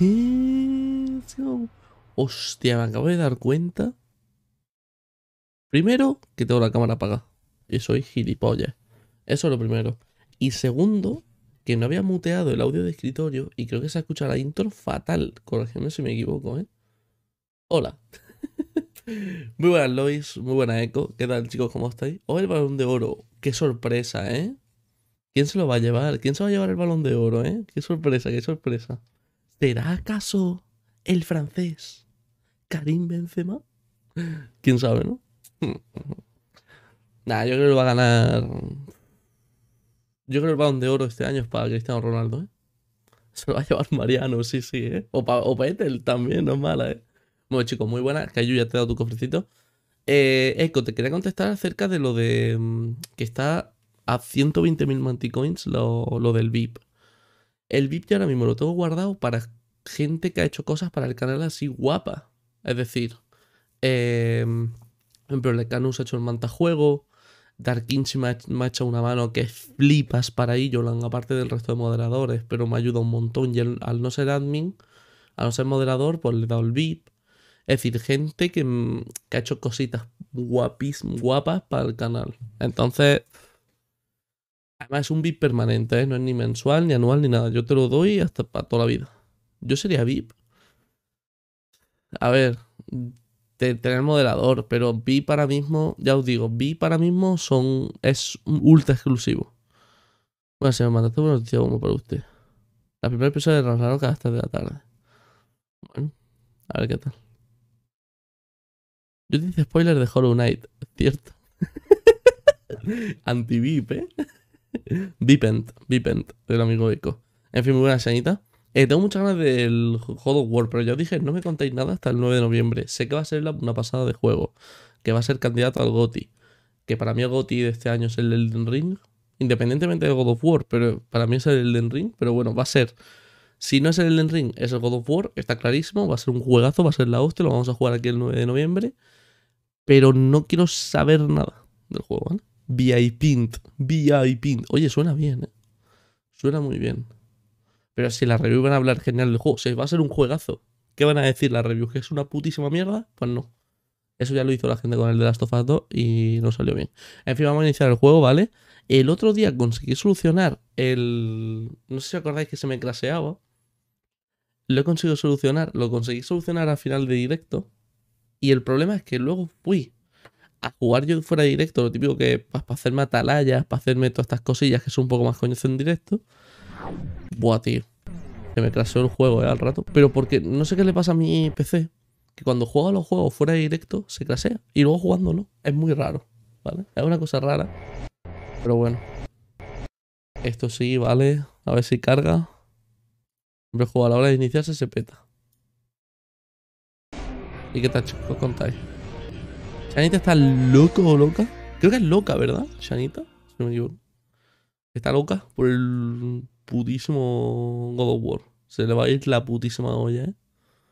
¿Qué? Hostia, me acabo de dar cuenta. Primero, que tengo la cámara apagada. Y soy gilipollas. Eso es lo primero. Y segundo, que no había muteado el audio de escritorio y creo que se ha escuchado la intro fatal. Corregidme si me equivoco, ¿eh? Hola. Muy buenas, Lois. Muy buenas, Echo. ¿Qué tal, chicos? ¿Cómo estáis? Oh, el Balón de Oro. Qué sorpresa, ¿eh? ¿Quién se lo va a llevar? ¿Quién se va a llevar el Balón de Oro, eh? Qué sorpresa, qué sorpresa. ¿Será acaso el francés Karim Benzema? ¿Quién sabe, no? Nah, yo creo que lo va a ganar. Yo creo que el Balón de Oro este año es para Cristiano Ronaldo, ¿eh? Se lo va a llevar Mariano, sí, sí, ¿eh? O para Ethel también, no es mala, ¿eh? Bueno, chicos, muy buena. Que yo ya te he dado tu cofrecito. Eco, te quería contestar acerca de lo de que está a 120.000 manticoins lo del VIP. El VIP yo ahora mismo lo tengo guardado para gente que ha hecho cosas para el canal así guapa. Es decir, por ejemplo, Lecanus ha hecho el mantajuego. Dark Inch me ha echado una mano que flipas para Illolan, aparte del resto de moderadores, pero me ayuda un montón. Y al no ser admin, al no ser moderador, pues le he dado el VIP. Es decir, gente que ha hecho cositas guapas para el canal. Entonces, además es un VIP permanente, ¿eh? No es ni mensual, ni anual, ni nada. Yo te lo doy hasta para toda la vida. Yo sería VIP. A ver, tener moderador, pero VIP ahora mismo, ya os digo, VIP ahora mismo es un ultra exclusivo. Bueno, si me mandaste una noticia como para usted. La primera episodio de Ragnarok a las 3 de la tarde. Bueno, a ver qué tal. Yo te hice spoiler de Hollow Knight, es cierto. Anti-VIP, ¿eh? Vipent, del amigo Eco. En fin, muy buena Sanita. Tengo muchas ganas del God of War, pero ya os dije, no me contéis nada hasta el 9 de noviembre. Sé que va a ser una pasada de juego, que va a ser candidato al GOTY. Que para mí el GOTY de este año es el Elden Ring, independientemente del God of War, pero para mí es el Elden Ring. Pero bueno, va a ser, si no es el Elden Ring, es el God of War, está clarísimo, va a ser un juegazo, va a ser la hostia, lo vamos a jugar aquí el 9 de noviembre. Pero no quiero saber nada del juego, ¿vale? VIP. Oye, suena bien, ¿eh? Suena muy bien. Pero si la review van a hablar genial del juego, va a ser un juegazo. ¿Qué van a decir las reviews? ¿Que es una putísima mierda? Pues no. Eso ya lo hizo la gente con el de Last of Us 2 y no salió bien. En fin, vamos a iniciar el juego, ¿vale? El otro día conseguí solucionar el... No sé si acordáis que se me craseaba. Lo conseguí solucionar al final de directo. Y el problema es que luego fui a jugar yo fuera de directo, lo típico que para hacerme atalayas, para hacerme todas estas cosillas que son un poco más coñazo en directo. Buah, tío. Que me craseó el juego, al rato. Pero porque no sé qué le pasa a mi PC. Que cuando juego a los juegos fuera de directo se crasea. Y luego jugando no. Es muy raro. ¿Vale? Es una cosa rara. Pero bueno. Esto sí, vale. A ver si carga. Siempre juego a la hora de iniciarse se peta. ¿Y qué tal, chicos? ¿Qué os contáis? ¿Shanita está loco o loca? Creo que es loca, ¿verdad? Shanita, si no me equivoco. Está loca por el putísimo God of War. Se le va a ir la putísima olla, ¿eh?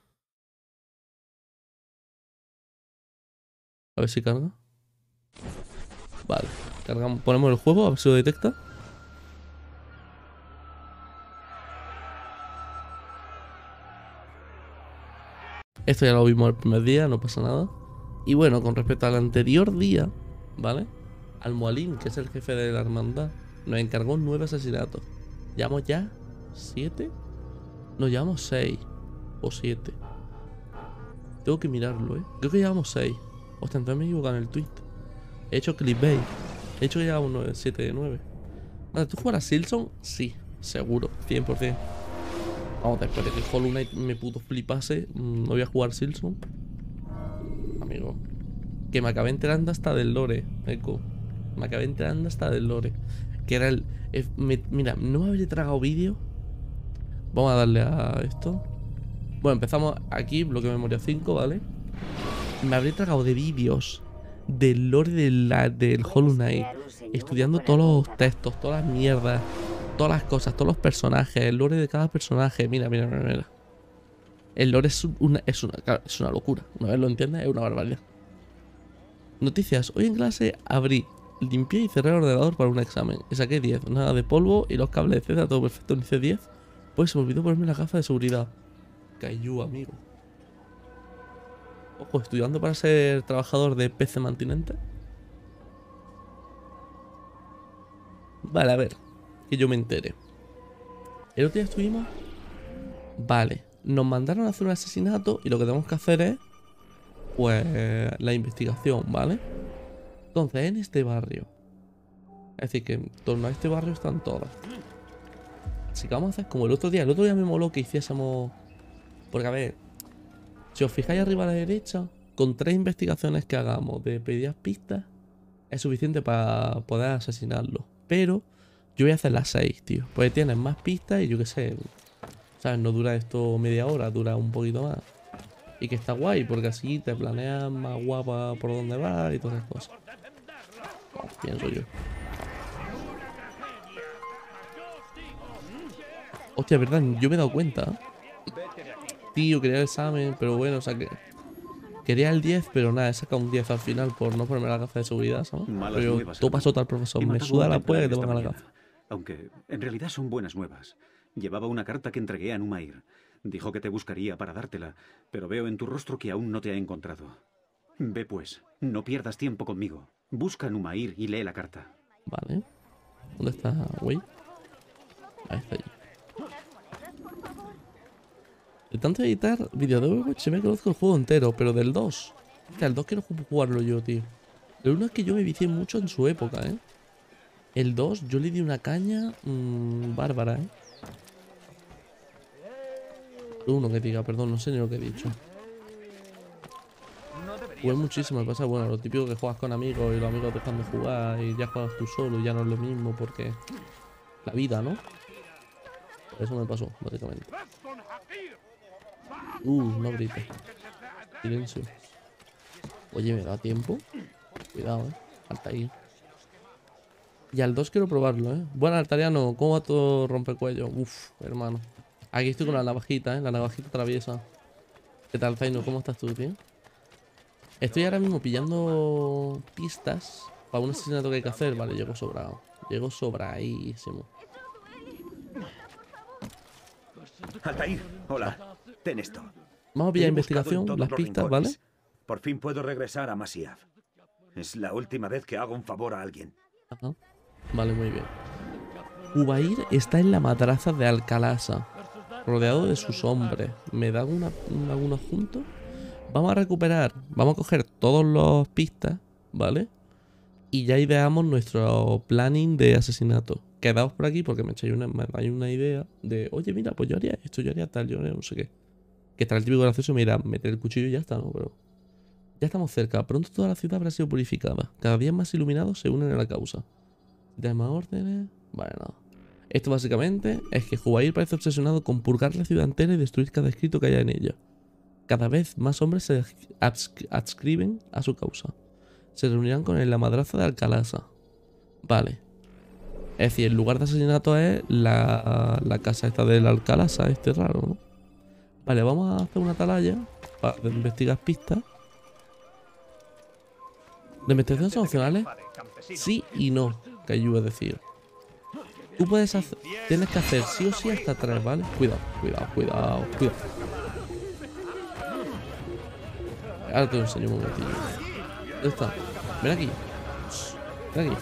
A ver si carga. Vale. Cargamos, ponemos el juego, a ver si lo detecta. Esto ya lo vimos el primer día, no pasa nada. Y bueno, con respecto al anterior día, ¿vale? Al-Mualim, que es el jefe de la hermandad, nos encargó 9 asesinatos. ¿Llevamos ya 7? Nos llevamos 6 o 7. Tengo que mirarlo, ¿eh? Creo que llevamos 6. Hostia, entonces me he equivocado en el tweet. He hecho clickbait. He hecho que llevamos 7 de 9. Vale, ¿tú jugarás Silson? Sí, seguro, 100%. Vamos, después de que Hollow Knight me puto flipase, no voy a jugar Silson. Amigo. Que me acabé enterando hasta del lore, Eco. Me acabé enterando hasta del lore. Que era el... mira, no me habría tragado vídeo. Vamos a darle a esto. Bueno, empezamos aquí, bloque de memoria 5, ¿vale? Me habría tragado de vídeos del lore del Hollow Knight. Estudiando todos los textos, todas las mierdas, todas las cosas, todos los personajes, el lore de cada personaje. Mira. El lore es una locura. Una vez lo entiendes, es una barbaridad. Noticias. Hoy en clase abrí, limpié y cerré el ordenador para un examen. Y saqué 10. Nada de polvo y los cables, etcétera. Todo perfecto. Hice 10. Pues se me olvidó ponerme la gafa de seguridad. Kaiju, amigo. Ojo, estudiando para ser trabajador de PC Mantinente. Vale, a ver. Que yo me entere. El otro día estuvimos... Vale. Nos mandaron a hacer un asesinato y lo que tenemos que hacer es... Pues... la investigación, ¿vale? Entonces, en este barrio... Es decir, que en torno a este barrio están todas. Así que vamos a hacer como el otro día. El otro día me moló que hiciésemos... Porque, a ver... Si os fijáis arriba a la derecha, con 3 investigaciones que hagamos de pedidas pistas, es suficiente para poder asesinarlo. Pero yo voy a hacer las 6, tío. Porque tienes más pistas y yo qué sé. ¿Sabes? No dura esto media hora, dura un poquito más. Y que está guay, porque así te planeas más guapa por dónde vas y todas esas cosas. Pienso yo. Hostia, verdad, yo me he dado cuenta. Tío, quería el examen, pero bueno, o sea que... Quería el 10, pero nada, he sacado un 10 al final por no ponerme la gafa de seguridad, ¿sabes? Pero tú pasó tal profesor, me suda la polla que te ponga la gafa. Aunque en realidad son buenas nuevas. Llevaba una carta que entregué a Numair. Dijo que te buscaría para dártela, pero veo en tu rostro que aún no te ha encontrado. Ve pues, no pierdas tiempo conmigo. Busca a Numair y lee la carta. Vale. ¿Dónde está, güey? Ahí está allí. De tanto editar vídeos de Overwatch se me conozco el juego entero, pero del 2. O sea, el 2 quiero jugarlo yo, tío. El 1 es que yo me vicié mucho en su época, ¿eh? El 2 yo le di una caña bárbara, ¿eh? El 1 que diga, perdón, no sé ni lo que he dicho. Jugué muchísimo, me pasa, bueno, lo típico que juegas con amigos y los amigos dejan de jugar y ya juegas tú solo y ya no es lo mismo porque... La vida, ¿no? Eso me pasó, básicamente. No grites. Silencio. Oye, ¿me da tiempo? Cuidado, Altair. Y al 2 quiero probarlo, Bueno, Altariano, ¿cómo va todo rompecuello? Uf, hermano. Aquí estoy con la navajita, La navajita traviesa. ¿Qué tal, Zaino? ¿Cómo estás tú, tío? Estoy ahora mismo pillando pistas para un asesinato que hay que hacer. Vale, llego sobrado. Llego sobradísimo. Altair, hola. Ten esto. Vamos a pillar investigación, las pistas, ¿vale? Por fin puedo regresar a Masyaf. Es la última vez que hago un favor a alguien. Ajá. Vale, muy bien. Ubair está en la madraza de Alcalasa, rodeado de sus hombres. ¿Me da algunos juntos? Vamos a recuperar, vamos a coger todos los pistas, ¿vale? Y ya ideamos nuestro planning de asesinato. Quedaos por aquí porque me hay una idea de, oye, mira, pues yo haría esto, yo haría tal, yo haría no sé qué. Que está el típico gracioso, mira, meter el cuchillo y ya está, ¿no? Pero ya estamos cerca. Pronto toda la ciudad habrá sido purificada. Cada día más iluminados se unen a la causa. ¿Tienes más órdenes? Vale, nada. Esto básicamente es que Jubair parece obsesionado con purgar la ciudad entera y destruir cada escrito que haya en ella. Cada vez más hombres se adscriben a su causa. Se reunirán con él en la madraza de Alcalasa. Vale. Es decir, el lugar de asesinato es la casa esta del Alcalasa, este raro, ¿no? Vale, vamos a hacer una atalaya para investigar pistas. ¿De investigaciones opcionales? Sí y no, que ayuda a decir. Tú puedes hacer... Tienes que hacer sí o sí hasta 3, ¿vale? Cuidado, cuidado, cuidado, cuidado. Ahora te lo enseño un momentillo. ¿Dónde está? Ven aquí. Ven aquí.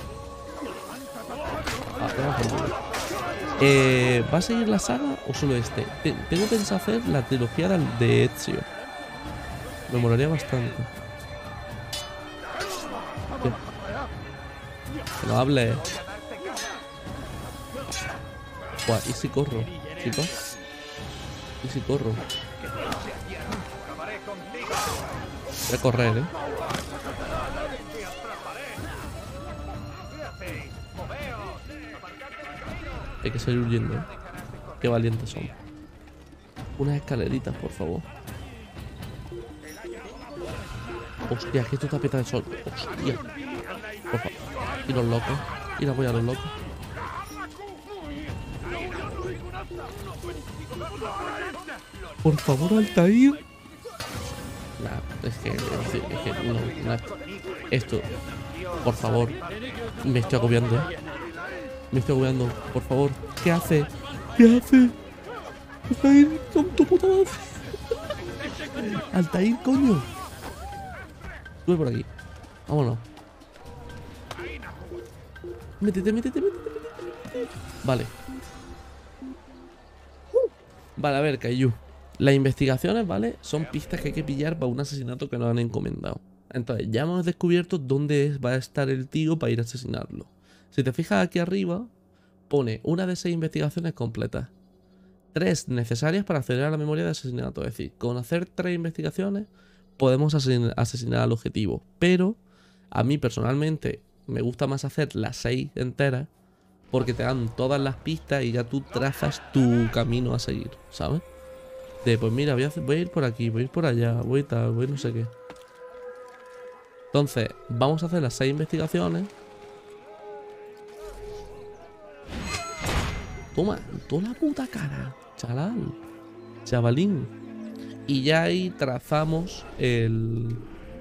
¿Va a seguir la saga o solo este? Tengo pensado hacer la trilogía de Ezio. Me molaría bastante. Que no hable. Buah, ¿y si corro, chicos? ¿Y si corro? Voy a correr, Hay que salir huyendo, Qué valientes son. Unas escaleritas, por favor. Hostia, que esto está petado de sol. Hostia. Por favor. Y los locos. Y la voy a los locos. Por favor, Altair. Nah, es que no. Esto. Por favor. Me estoy agobiando, Me estoy agobiando, por favor. ¿Qué hace? ¿Qué hace? Altair, con tu puta madre. Altair, coño. Sube por aquí. Vámonos. Métete, métete, métete, métete. Vale. Vale, a ver, Kaiju. Las investigaciones, ¿vale? Son pistas que hay que pillar para un asesinato que nos han encomendado. Entonces, ya hemos descubierto dónde va a estar el tío para ir a asesinarlo. Si te fijas aquí arriba, pone una de 6 investigaciones completas. 3 necesarias para acceder a la memoria de asesinato. Es decir, con hacer 3 investigaciones podemos asesinar al objetivo. Pero a mí personalmente me gusta más hacer las 6 enteras porque te dan todas las pistas y ya tú trazas tu camino a seguir, ¿sabes? De pues mira, voy a ir por aquí, voy a ir por allá, voy tal, voy no sé qué. Entonces, vamos a hacer las 6 investigaciones. Toma, toda la puta cara, chavalín. Y ya ahí trazamos el...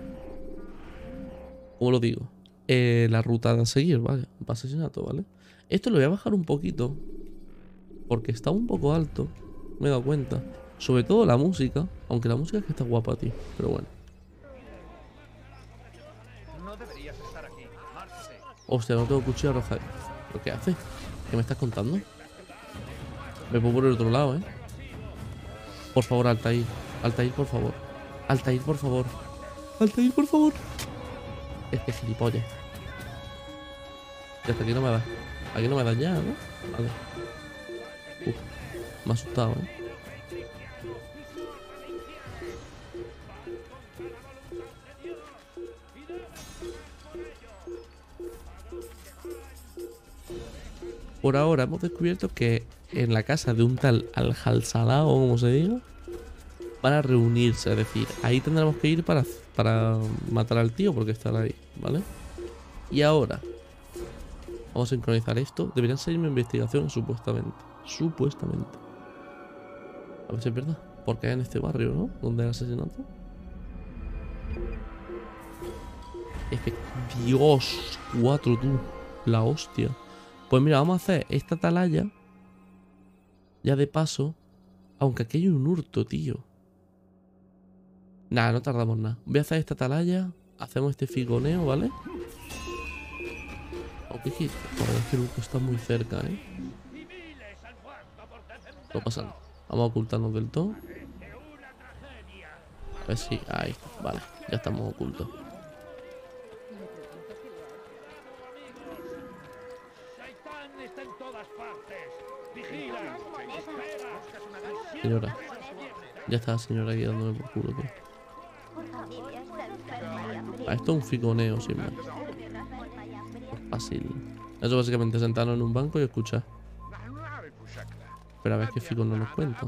¿Cómo lo digo? La ruta a seguir, ¿vale? Para asesinato, ¿vale? Esto lo voy a bajar un poquito porque está un poco alto, me he dado cuenta. Sobre todo la música, aunque la música es que está guapa, tío. Pero bueno. Hostia, no tengo cuchilla roja. ¿Pero qué hace? ¿Qué me estás contando? Me pongo por el otro lado, ¿eh? Por favor, Altair. Altair, por favor. Altair, por favor. Altair, por favor. Es que gilipollas. Ya hasta aquí no me da. Aquí no me da ya, ¿no? Vale. Me ha asustado, ¿eh? Por ahora hemos descubierto que en la casa de un tal Al-Halsala, o como se diga, van a reunirse. Es decir, ahí tendremos que ir para matar al tío porque estará ahí, ¿vale? Y ahora vamos a sincronizar esto. Deberían seguirme investigación, supuestamente. Supuestamente. A ver si es verdad. Porque es en este barrio, ¿no? Donde hay asesinato. Es que... Dios, 4 tú. La hostia. Pues mira, vamos a hacer esta atalaya. Ya de paso. Aunque aquí hay un hurto, tío. Nada, no tardamos nada. Voy a hacer esta atalaya. Hacemos este figoneo, ¿vale? Aunque es que... Joder, es que el hurto está muy cerca, ¿eh? No pasa nada. Vamos a ocultarnos del todo. A ver si... Ahí, vale. Ya estamos ocultos. Señora. Ya está la señora aquí dándome por culo, tío. Ah, esto es un ficoneo, sin más. Fácil. Eso básicamente sentarnos en un banco y escuchar. Pero a ver qué fico no nos cuenta.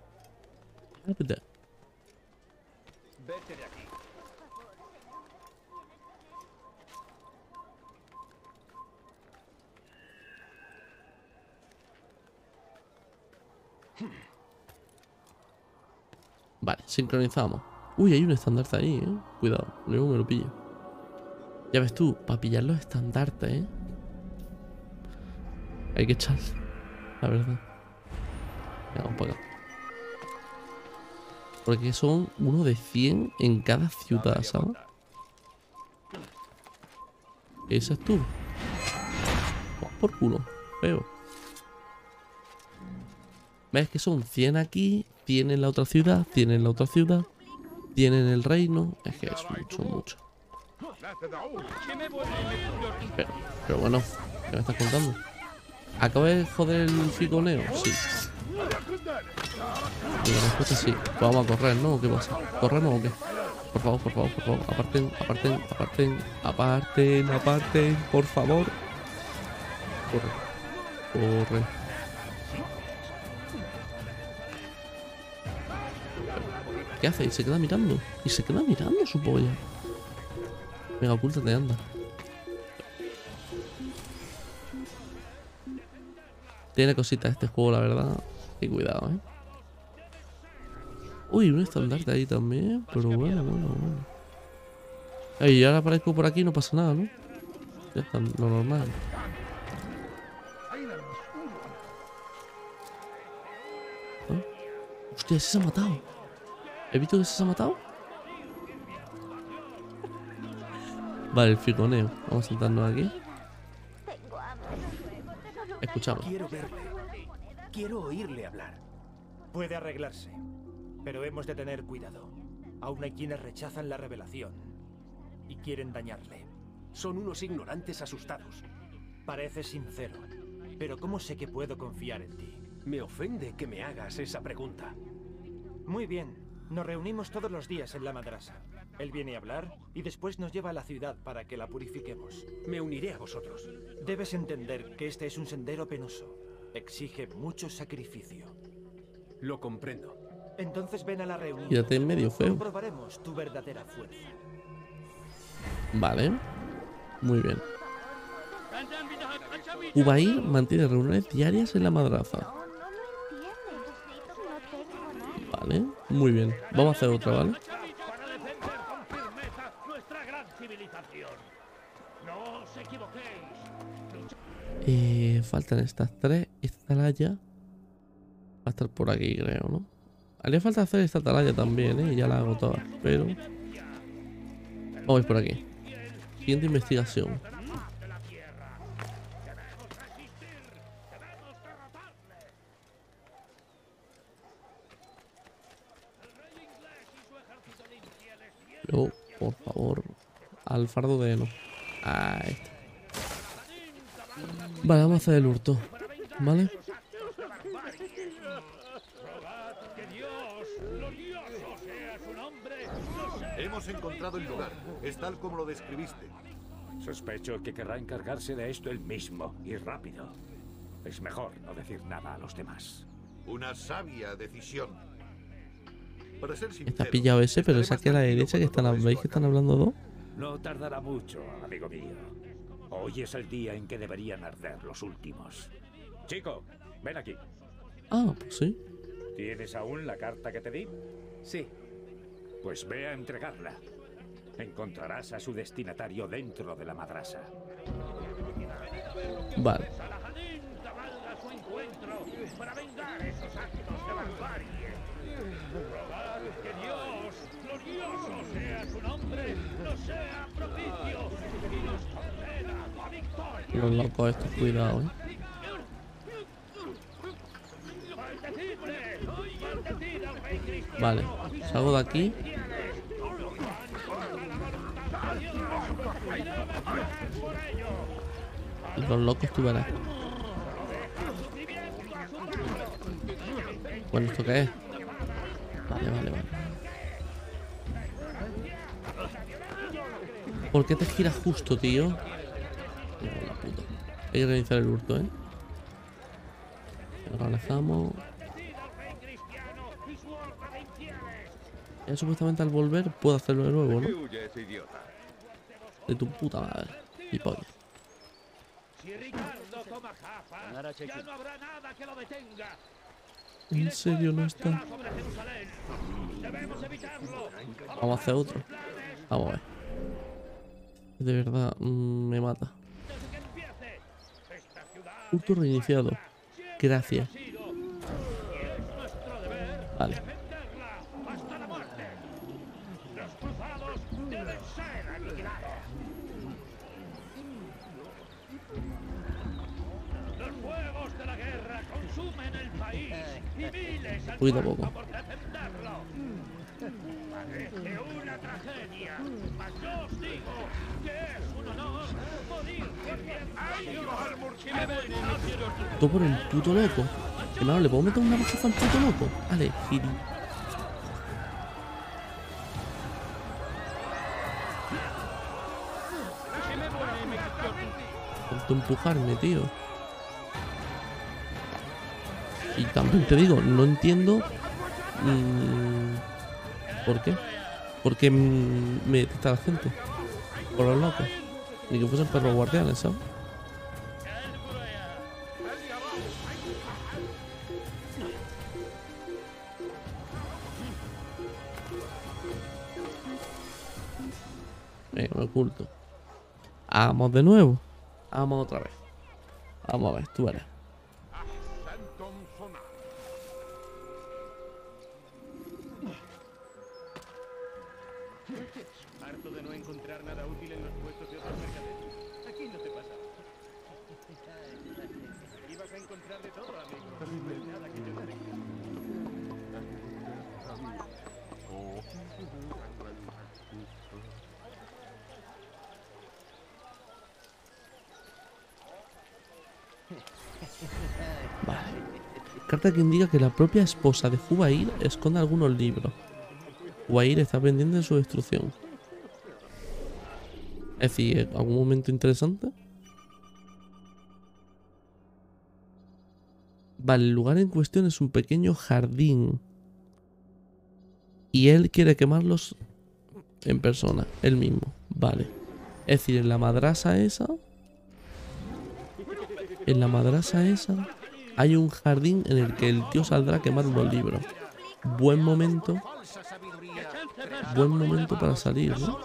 Vale, sincronizamos. Uy, hay un estandarte ahí, Cuidado, luego me lo pillo. Ya ves tú, para pillar los estandartes, hay que echar, la verdad. Ya, vamos para acá. Porque son uno de 100 en cada ciudad, ¿sabes? Ese es tú. Por culo, feo. ¿Ves que son 100 aquí, 100 en la otra ciudad, 100 en la otra ciudad, 100 en el reino? Es que es mucho, mucho. Pero bueno, ¿qué me estás contando? ¿Acabo de joder el ficoneo? Sí. Y la respuesta es sí. Pues vamos a correr, ¿no? ¿O qué pasa? ¿Corremos o qué? Por favor, por favor, por favor. Aparten, aparten, aparten, aparten, aparten, por favor. Corre. Corre. ¿Qué hace? Y se queda mirando. Y se queda mirando su polla. Venga, ocúltate, anda. Tiene cositas este juego, la verdad. Y cuidado, Uy, un estandarte ahí también. Pero bueno. Y ahora aparezco por aquí y no pasa nada, ¿no? Ya está, lo normal. ¿Ah? Hostia, ese se ha matado. ¿He visto que ese se ha matado? Vale, el ficoneo. Vamos a sentarnos aquí. Escuchamos. Quiero verle. Quiero oírle hablar. Puede arreglarse, pero hemos de tener cuidado. Aún hay quienes rechazan la revelación y quieren dañarle. Son unos ignorantes asustados. Parece sincero, pero ¿cómo sé que puedo confiar en ti? Me ofende que me hagas esa pregunta. Muy bien, nos reunimos todos los días en la madrasa. Él viene a hablar y después nos lleva a la ciudad para que la purifiquemos. Me uniré a vosotros. Debes entender que este es un sendero penoso. Exige mucho sacrificio. Lo comprendo. Entonces ven a la reunión. Quédate en medio, feo. Comprobaremos tu verdadera fuerza. Vale. Muy bien. Ubair mantiene reuniones diarias en la madraza. Vale, muy bien. Vamos a hacer otra, ¿vale? Para defender con firmeza nuestra gran civilización. No os equivoquéis. Faltan estas tres. Esta atalaya va a estar por aquí, creo, ¿no? Haría falta hacer esta atalaya también, ¿eh? Ya la hago toda, pero... Vamos a ir por aquí. Siguiente investigación. Luego, por favor, al fardo de heno. Ahí está. Vale, vamos a hacer el hurto. ¿Vale? Hemos encontrado el lugar. Es tal como lo describiste. Sospecho que querrá encargarse de esto él mismo, y rápido. Es mejor no decir nada a los demás. Una sabia decisión. Para ser sincero, Está pillado ese, pero esa aquí a la derecha que están, ¿veis que están hablando dos? No tardará mucho, amigo mío. Hoy es el día en que deberían arder los últimos. Chico, ven aquí. Ah, pues sí. ¿Tienes aún la carta que te di? Sí. Pues ve a entregarla. Encontrarás a su destinatario dentro de la madrasa. Vale. Salahadin cabalga a su encuentro para vengar esos actos de barbarie. Rogad que Dios, glorioso sea su nombre, nos sea propicio y nos conceda la victoria. Los locos estos, cuidado, ¿eh? Maldecid al rey cristiano. Vale, salgo de aquí. Los locos tú verás. Bueno, ¿esto qué es? Vale, vale, vale. ¿Por qué te giras justo, tío? La puta. Hay que realizar el hurto, ¿eh? Lo realizamos. Ya supuestamente al volver puedo hacerlo de nuevo, ¿no? De tu puta madre. Y pollo. Si Ricardo toma Jaffa, ya no habrá nada que lo detenga. ¿En serio no está? Sobre Jerusalén. Debemos evitarlo. Vamos a hacer otro. Vamos a ver. De verdad, me mata. Desde que empiece, esta ciudad Hurto reiniciado. Gracias. ha sido y es nuestro deber Vale. defenderla hasta la muerte. Los cruzados deben ser aniquilados. Los fuegos de la guerra consumen el país y miles han Cuida muerto poco. por defenderlo. Parece una tragedia, mas yo os digo que es un honor morir por bien. Todo por el puto loco. Hermano, ¿le puedo meter una bajaza al puto loco? Vale, giri. Tanto empujarme, tío. Y también te digo, no entiendo ¿por qué? ¿Por qué me detesta la gente? Por los locos. Ni que fuesen perros guardianes, ¿sabes? Venga, me oculto. Vamos de nuevo. Vamos otra vez. Vamos a ver, tú verás. Harto de no encontrar nada útil en los puestos de otros mercaderes. Aquí no te pasa. Ibas a encontrar de todo, amigo. No hay nada que yo no tenga. Vale. Carta que indica que la propia esposa de Jubair esconde algunos libros. Jubair está pendiente de su destrucción. Es decir, ¿algún momento interesante? Vale, el lugar en cuestión es un pequeño jardín. Y él quiere quemarlos en persona, él mismo. Vale. Es decir, en la madrasa esa... En la madrasa esa hay un jardín en el que el tío saldrá a quemar unos libros. Buen momento. Buen momento para salir, ¿no?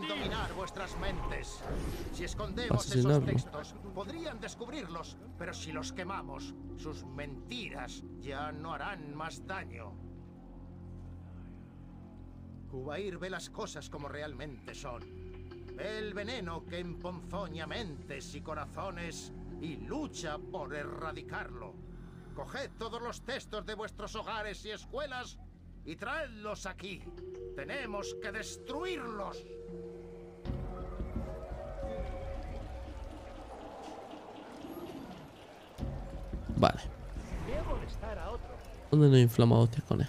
Si escondemos esos Asesinarlo. textos, podrían descubrirlos, pero si los quemamos, sus mentiras ya no harán más daño. Jubair ve las cosas como realmente son. Ve el veneno que emponzoña mentes y corazones y lucha por erradicarlo. Coged todos los textos de vuestros hogares y escuelas y traedlos aquí. Tenemos que destruirlos. Vale. ¿Dónde nos inflamado hostias con él?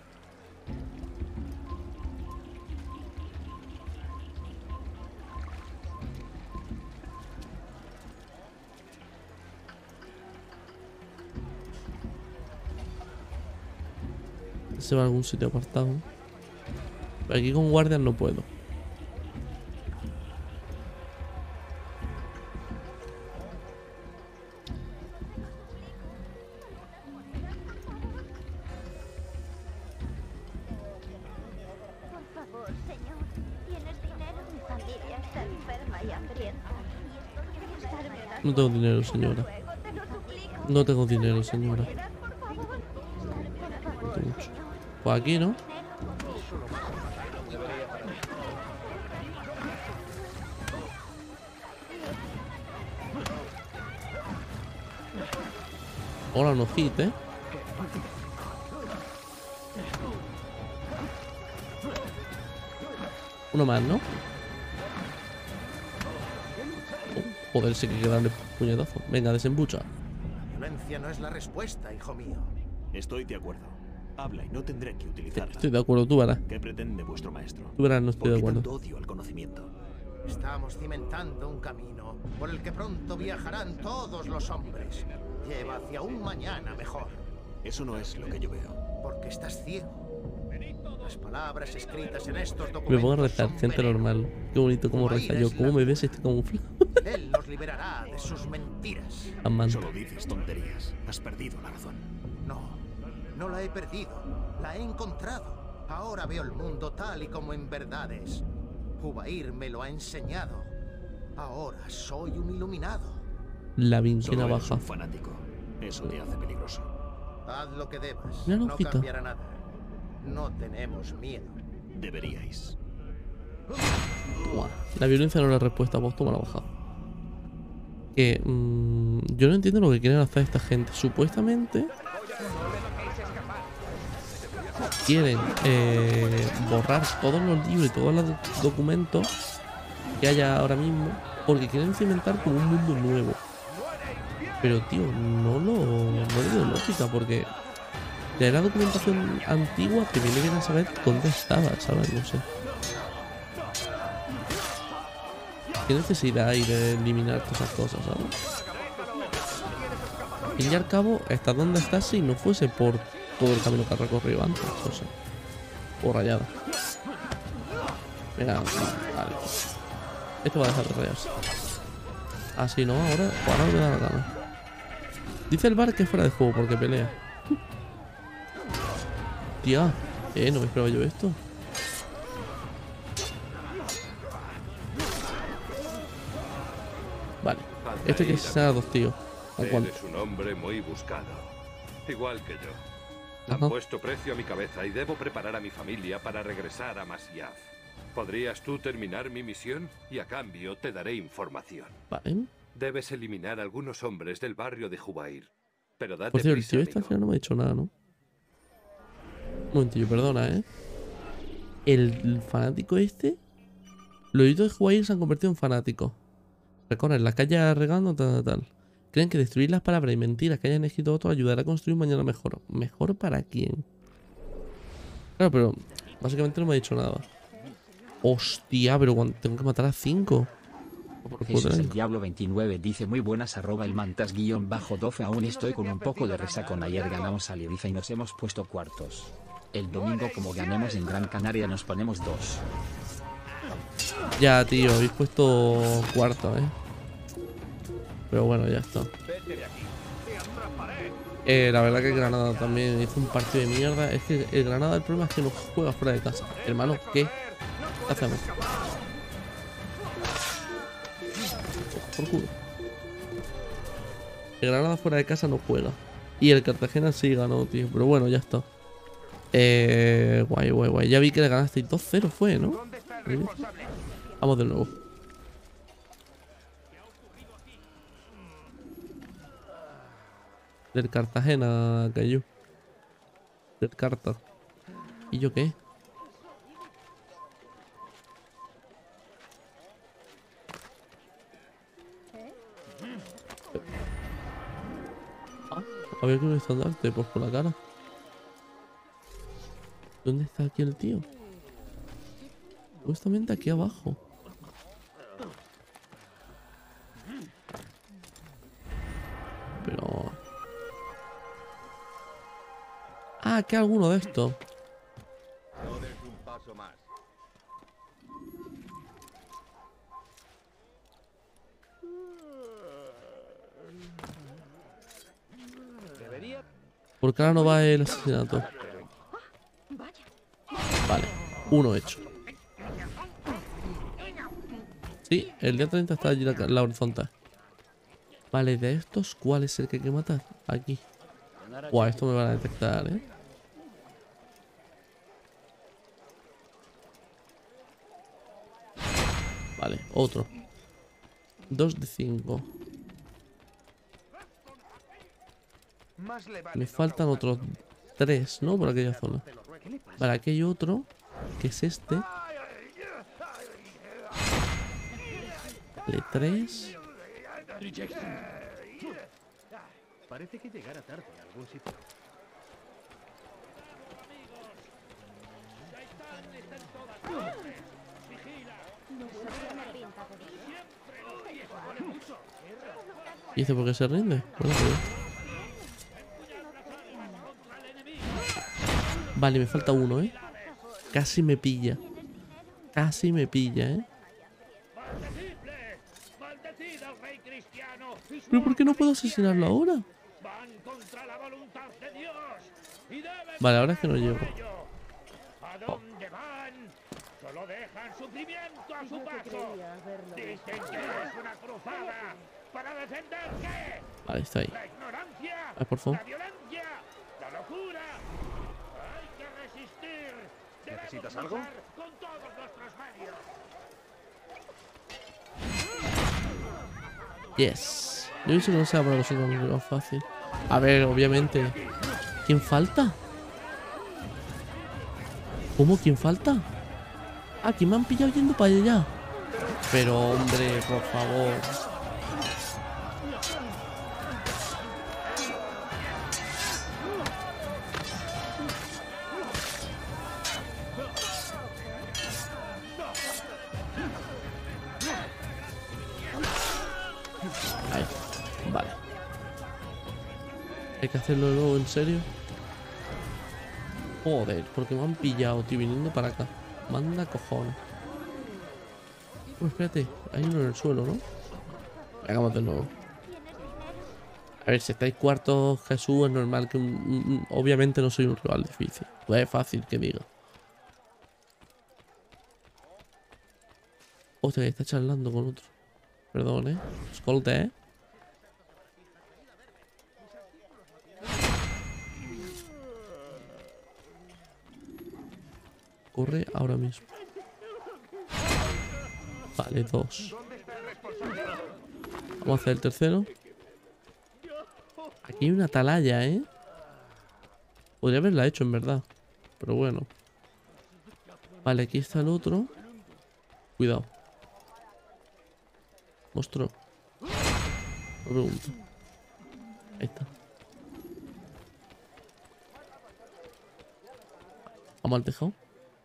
Se va a algún sitio apartado. Pero aquí con guardias no puedo. Por favor, señor. ¿Tienes dinero? Mi familia está enferma y hambrienta. ¿Quieres darme una No tengo dinero, señora. luego? Te lo suplico. No tengo dinero, señora. Por favor. Por favor, Mucho. señor. Pues aquí, ¿no? Hola, no hit, ¿eh? Uno más, ¿no? Oh, joder, sí que hay que darle puñetazo. Venga, desembucha. La violencia no es la respuesta, hijo mío. Estoy de acuerdo. Habla y no tendré que utilizarla. Estoy de acuerdo, tú verás. ¿Qué pretende vuestro maestro? Tú verás, no estoy ¿Por de qué acuerdo. tanto odio al conocimiento? Estamos cimentando un camino por el que pronto viajarán todos los hombres. Lleva hacia un mañana mejor, Eso no es lo que yo veo. porque estás ciego. Las palabras escritas en estos documentos Me pongo a rezar, son gente veneno. normal. Qué bonito cómo reza yo. ¿Cómo me ves este camuflado? Él nos liberará de sus mentiras. Amante. Solo dices tonterías. Has perdido la razón. No, no la he perdido. La he encontrado. Ahora veo el mundo tal y como en verdad es. Jubair me lo ha enseñado. Ahora soy un iluminado. La vinquina Solo eres baja. un fanático. Eso te hace peligroso. Haz lo que debas. Mira la No hojita. cambiará nada. No tenemos miedo. Deberíais. Buah, la violencia no es la respuesta, pues toma la baja. Que yo no entiendo lo que quieren hacer esta gente. Supuestamente quieren borrar todos los libros y todos los documentos que haya ahora mismo, porque quieren cimentar como un mundo nuevo. Pero tío, no le veo lógica, porque de la documentación antigua que viene bien a saber dónde estaba, ¿sabes? No sé. ¿Qué necesidad hay de eliminar todas esas cosas, sabes? Al fin y al cabo, estás donde estás si no fuese por todo el camino que has recorrido antes, no sé. O rayada. Venga, vale. Esto va a dejar de rayarse. Así, ¿no? Ahora me da la gana. Dice el bar que es fuera de juego porque pelea. Tía, no me esperaba yo esto. Vale, esto hay que asesinar a dos tíos. ¿A cuánto? Eres un hombre muy buscado, igual que yo. Ajá. Han puesto precio a mi cabeza y debo preparar a mi familia para regresar a Masyaf. ¿Podrías tú terminar mi misión? Y a cambio te daré información. Vale. Debes eliminar a algunos hombres del barrio de Jubair. Pero date Por cierto, el prisa, tío este al amigo. final no me ha dicho nada, ¿no? Un momentillo, perdona, ¿eh? El fanático este... Los hitos de Jubair se han convertido en fanáticos. Recorren las calles regando, tal. Creen que destruir las palabras y mentiras que hayan escrito otros ayudará a construir un mañana mejor. ¿Mejor para quién? Claro, pero básicamente no me ha dicho nada. Hostia, pero tengo que matar a 5. Jesús el Diablo 29 dice muy buenas @el mantas_12. Aún estoy con un poco de resacón. Ayer ganamos a Ibiza y nos hemos puesto cuartos. El domingo como ganemos en Gran Canaria nos ponemos 2. Ya, tío, habéis puesto cuarto, Pero bueno, ya está. La verdad que el Granada también hizo un partido de mierda. Es que el Granada, el problema es que no juega fuera de casa. Hermano, ¿qué hacemos? Por culo. El Granada fuera de casa no juega. Y el Cartagena sí ganó, tío. Pero bueno, ya está. Guay. Ya vi que le ganaste 2-0 fue, ¿no? Vamos de nuevo. Del Cartagena cayó. Del Carta. ¿Y yo qué? Había que un estandarte pues por la cara. ¿Dónde está aquí el tío? Justamente aquí abajo. Pero... Ah, que alguno de estos. No des un paso más. ¿Por qué ahora no va el asesinato? Vale, uno hecho. Sí, el día 30 está allí la horizontal. Vale, de estos, ¿cuál es el que hay que matar? Aquí. Buah, esto me van a detectar, Vale, otro. 2 de 5. Me faltan otros 3, ¿no? Por aquella zona. Vale, aquí hay otro, que es este. Vale, 3. Parece que llegará tarde a algún sitio. ¿Y dice por qué se rinde? Bueno, pues... Vale, me falta uno, Casi me pilla. Casi me pilla, ¿Pero por qué no puedo asesinarlo ahora? Vale, ahora es que no llego. Oh. Solo dejan sufrimiento a su paso. Dicen que es una cruzada para defender qué. Vale, está ahí. La ignorancia, por favor. la violencia, la locura. Hay que resistir. ¿Necesitas algo? Con todos nuestros medios. Yes. Yo he visto que no sea para vosotros muy fácil. A ver, obviamente. ¿Quién falta? ¿Cómo? ¿Quién falta? Aquí me han pillado yendo para allá. Pero hombre, por favor. Ahí. Vale. Hay que hacerlo luego, en serio. Joder, porque me han pillado, tío, viniendo para acá. Manda cojones. Pues espérate, hay uno en el suelo, ¿no? Hagamos de nuevo. A ver, si estáis cuartos, Jesús, es normal que obviamente no soy un rival difícil. Pues es fácil que diga. Hostia, que está charlando con otro. Perdón, Escolte, Corre ahora mismo. Vale, 2. Vamos a hacer el tercero. Aquí hay una atalaya, ¿eh? Podría haberla hecho, en verdad. Pero bueno. Vale, aquí está el otro. Cuidado. Monstruo. Me pregunto. Ahí está. Vamos al tejado.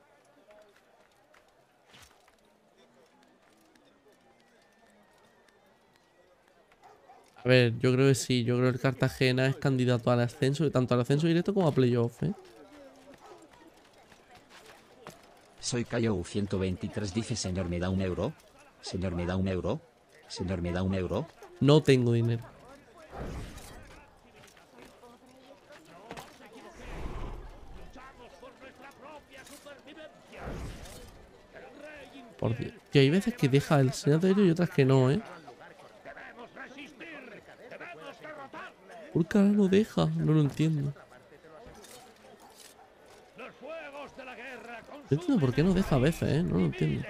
A ver, yo creo que sí. Yo creo que el Cartagena es candidato al ascenso, tanto al ascenso directo como a playoff, ¿eh? Soy Cayo 123 dice señor me da un euro. Señor me da un euro. Señor me da un euro. No tengo dinero. Por Dios. Que hay veces que deja el señor aéreo y otras que no, ¿eh? ¿Por qué ahora lo deja? No lo entiendo. No entiendo por qué no deja a veces, ¿eh? No lo entiendo.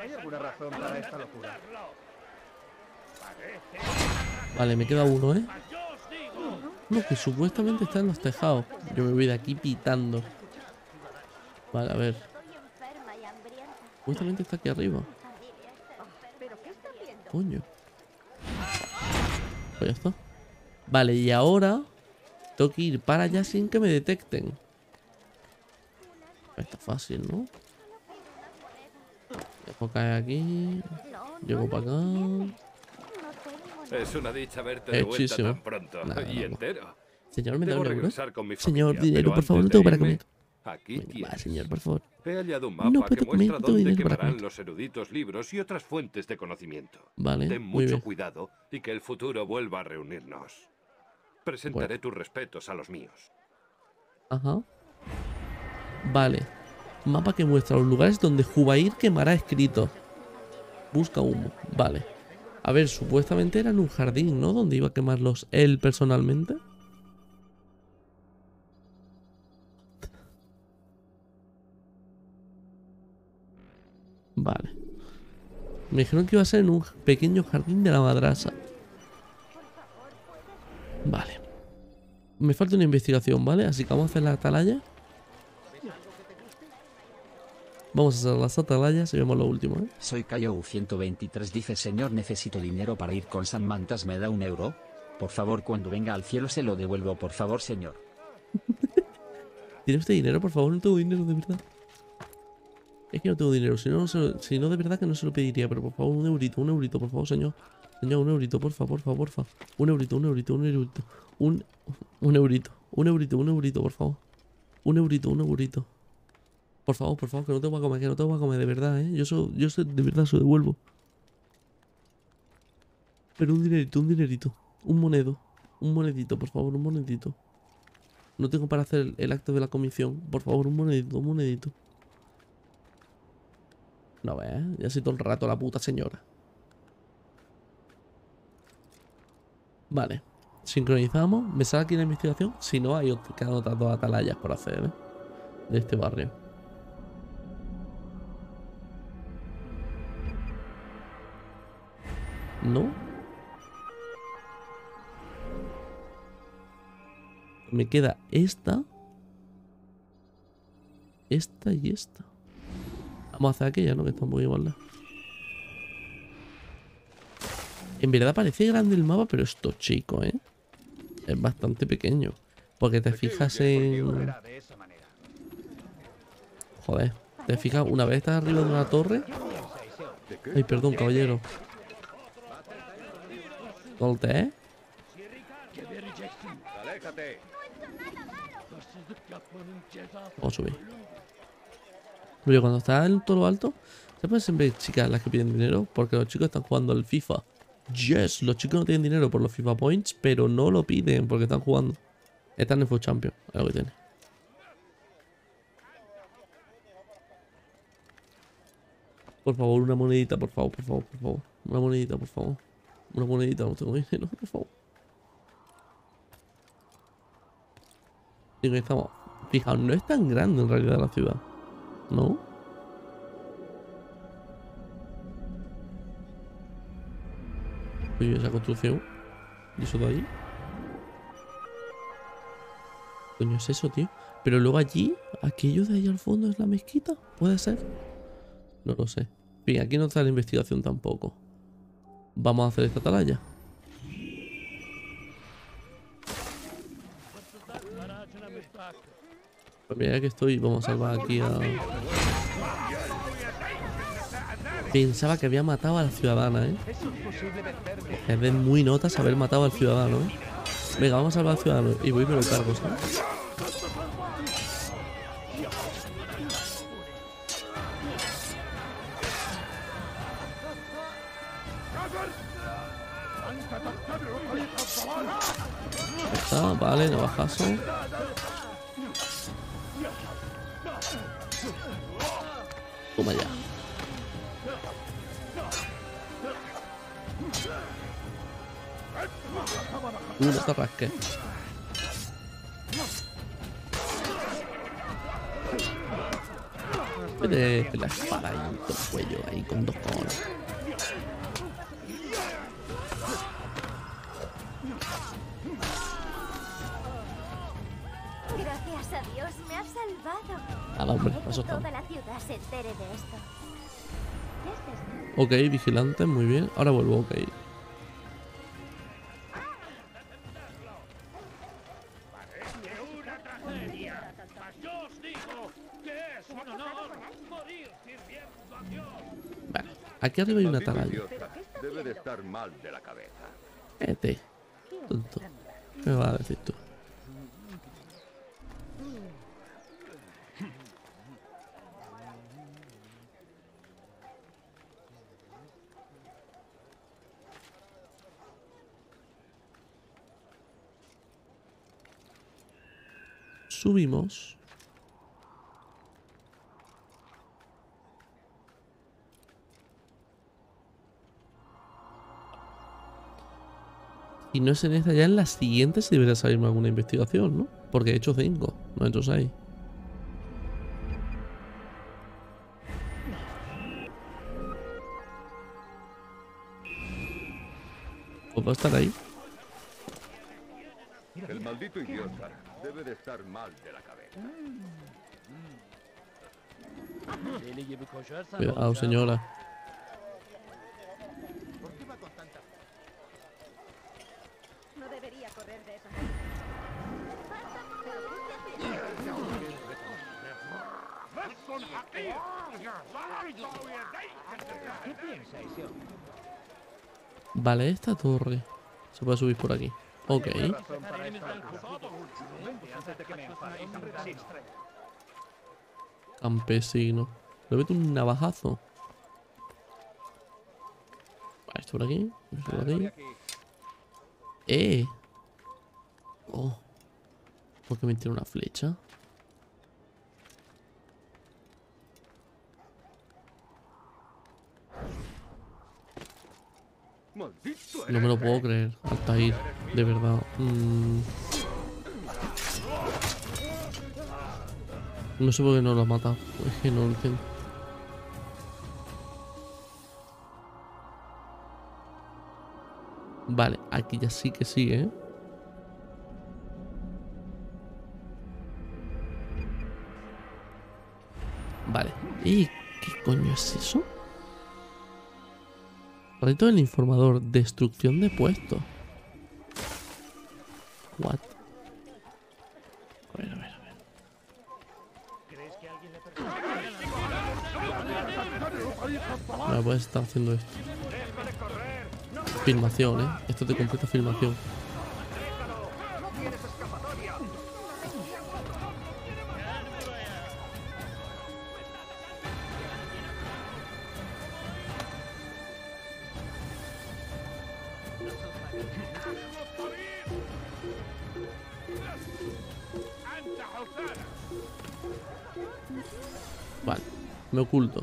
Vale, me queda uno, ¿eh? No, que supuestamente está en los tejados. Yo me voy de aquí pitando. Vale, a ver. Supuestamente está aquí arriba. Coño. Pues ya está. Vale, y ahora tengo que ir para allá sin que me detecten. Está fácil, ¿no? Dejo caer aquí. Llego para acá. Es una dicha verte de vuelta tan pronto. Y entero. Señor, me da un euro. Señor, dinero, por favor, no tengo para comer. Aquí tienes. Va, señor, por favor. He hallado un mapa que muestra dónde quemarán los eruditos libros y otras fuentes de conocimiento. Vale, Ten muy mucho bien. cuidado y que el futuro vuelva a reunirnos. Presentaré tus respetos a los míos. Ajá. Vale. Mapa que muestra los lugares donde Jubair quemará escrito. Busca humo. Vale. A ver, supuestamente era en un jardín, ¿no? Donde iba a quemarlos él personalmente. Vale. Me dijeron que iba a ser en un pequeño jardín de la madrasa. Vale. Me falta una investigación, ¿vale? Así que vamos a hacer la atalaya. Vamos a hacer las atalayas y vemos lo último, ¿eh? Soy Cayo 123 dice señor necesito dinero para ir con San Mantas me da un euro. Por favor cuando venga al cielo se lo devuelvo por favor señor. ¿Tiene usted dinero? Por favor, no tengo dinero de verdad. Es que no tengo dinero, si no de verdad que no se lo pediría, pero por favor un eurito, por favor, señor. Señor, un eurito, porfa. Un eurito. Un eurito, por favor. Un eurito. Por favor, que no te voy a comer, de verdad, ¿eh? Yo de verdad se lo devuelvo. Pero un dinerito. Un monedito, por favor, un monedito. No tengo para hacer el acto de la comisión. Por favor, un monedito. No veas, ya soy todo el rato la puta señora. Vale. Sincronizamos. ¿Me sale aquí la investigación? Si no, hay quedan otras dos atalayas por hacer, ¿eh? De este barrio. ¿No? Me queda esta. Esta y esta. Vamos a hacer aquella, ¿no? Que está un poco igual. En verdad parece grande el mapa, pero esto chico, ¿eh? Es bastante pequeño. Porque te fijas en... Joder. Te fijas, una vez estás arriba de una torre... Ay, perdón, caballero. Volte, ¿eh? Vamos a subir. Pero cuando estás en todo lo alto, ¿sabes? Siempre hay chicas las que piden dinero porque los chicos están jugando al FIFA. Yes, los chicos no tienen dinero por los FIFA Points, pero no lo piden porque están jugando. Están en Food Champions, es lo que tiene. Por favor, una monedita, por favor. Una monedita, por favor. Una monedita, no tengo dinero, por favor. Y estamos. Fijaos, no es tan grande en realidad la ciudad. ¿No? Oye, esa construcción. ¿Y eso de ahí? ¿Qué coño es eso, tío? Pero luego allí, aquello de ahí al fondo es la mezquita. ¿Puede ser? No lo sé. En fin, aquí no está la investigación tampoco. Vamos a hacer esta atalaya. Pues mira que estoy. Vamos a salvar aquí a... Pensaba que había matado a la ciudadana, ¿eh? Es de muy notas haber matado al ciudadano, ¿eh? Venga, vamos a salvar al ciudadano. Y voy y me lo cargo, ¿sabes? Está, vale, navajazo. Toma ya. No te rasques. Mete la espada ahí en todo el cuello, ahí con 2 conos. Gracias a Dios, me has salvado. Nada, hombre, eso está. Toda la ciudad se entere de esto. Ok, vigilante, muy bien. Ahora vuelvo, ok. Vale, aquí arriba hay una atalaya. Debe de estar mal de la cabeza. Tonto. ¿Qué me vas a decir tú? Subimos. Y no es en esta, ya en la siguiente si debería salirme alguna investigación, ¿no? Porque he hecho 5, no he hecho 6. ¿Puedo estar ahí? El maldito idiota debe de estar mal de la cabeza. Cuidado, señora. No debería correr de esa ¿Qué piensa eso? Vale, esta torre. Se puede subir por aquí. Ok. Campesino. Le meto un navajazo. Vale, esto por aquí. Esto por aquí. Oh. ¿Por qué me tira una flecha? No me lo puedo creer, Altair, de verdad. No sé por qué no lo ha matado. Es que no lo entiendo. Vale, aquí ya sí que sigue, ¿eh? Vale. ¿Y qué coño es eso? Reto del informador. Destrucción de puestos. What? A ver. No puedes estar haciendo esto. Filmación, ¿eh? Esto te completa filmación. Vale, me oculto.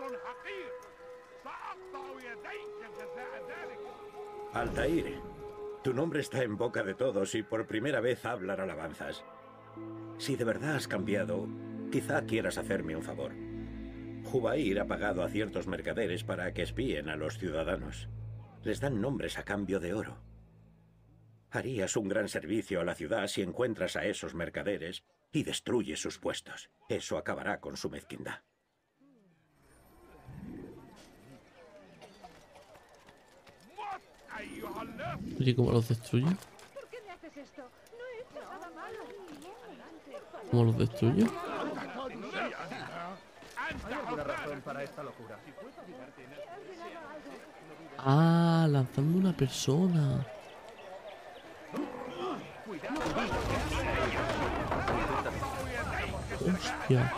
Altair, Tu nombre está en boca de todos y por primera vez hablan alabanzas. Si de verdad has cambiado, quizá quieras hacerme un favor. Jubair ha pagado a ciertos mercaderes para que espíen a los ciudadanos. Les dan nombres a cambio de oro. Harías un gran servicio a la ciudad si encuentras a esos mercaderes y destruyes sus puestos. Eso acabará con su mezquindad. ¿Y cómo los destruye? ¿Cómo los destruye? ¿Hay alguna razón para esta locura? Ah, lanzando una persona. Hostia.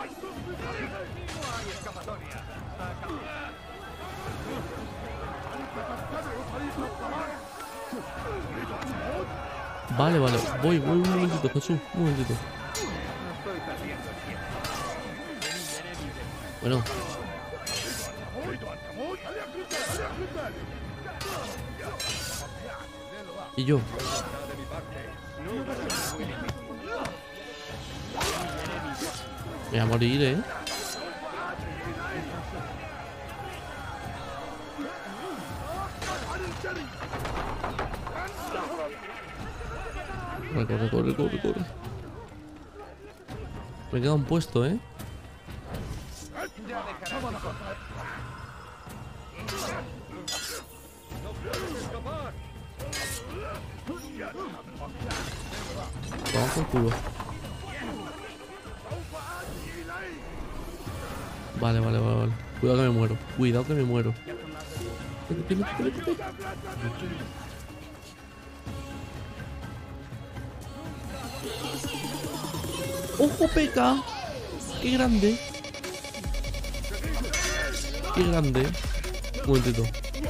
Vale, vale. Voy un momentito, Jesús. Un momentito. Bueno. Y yo. Me voy a morir, Corre. Me queda un puesto, Vamos con culo. Vale. Cuidado que me muero. Vete. ¡Ojo, P.K! ¡Qué grande! Un momentito.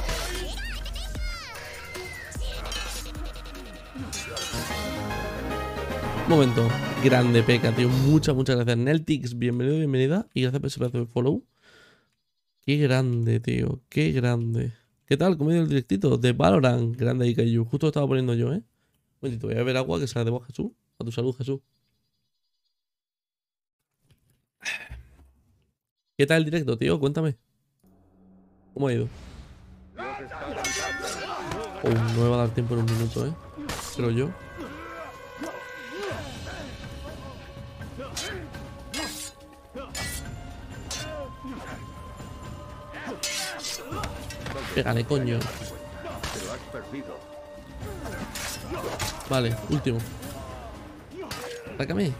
Momento. Grande, P.K, tío. Muchas gracias. Neltix, bienvenido, bienvenida. Y gracias por ese pedazo de follow. Qué grande, tío. Qué grande. ¿Qué tal? ¿Cómo ha ido el directito? De Valorant. Grande Ikayu. Justo lo estaba poniendo yo, Un momentito. Voy a beber agua que se la debo a Jesús. A tu salud, Jesús. ¿Qué tal el directo, tío? Cuéntame. ¿Cómo ha ido? No me va a dar tiempo en un minuto, creo yo. Pégale, coño. Vale, último. Sácame.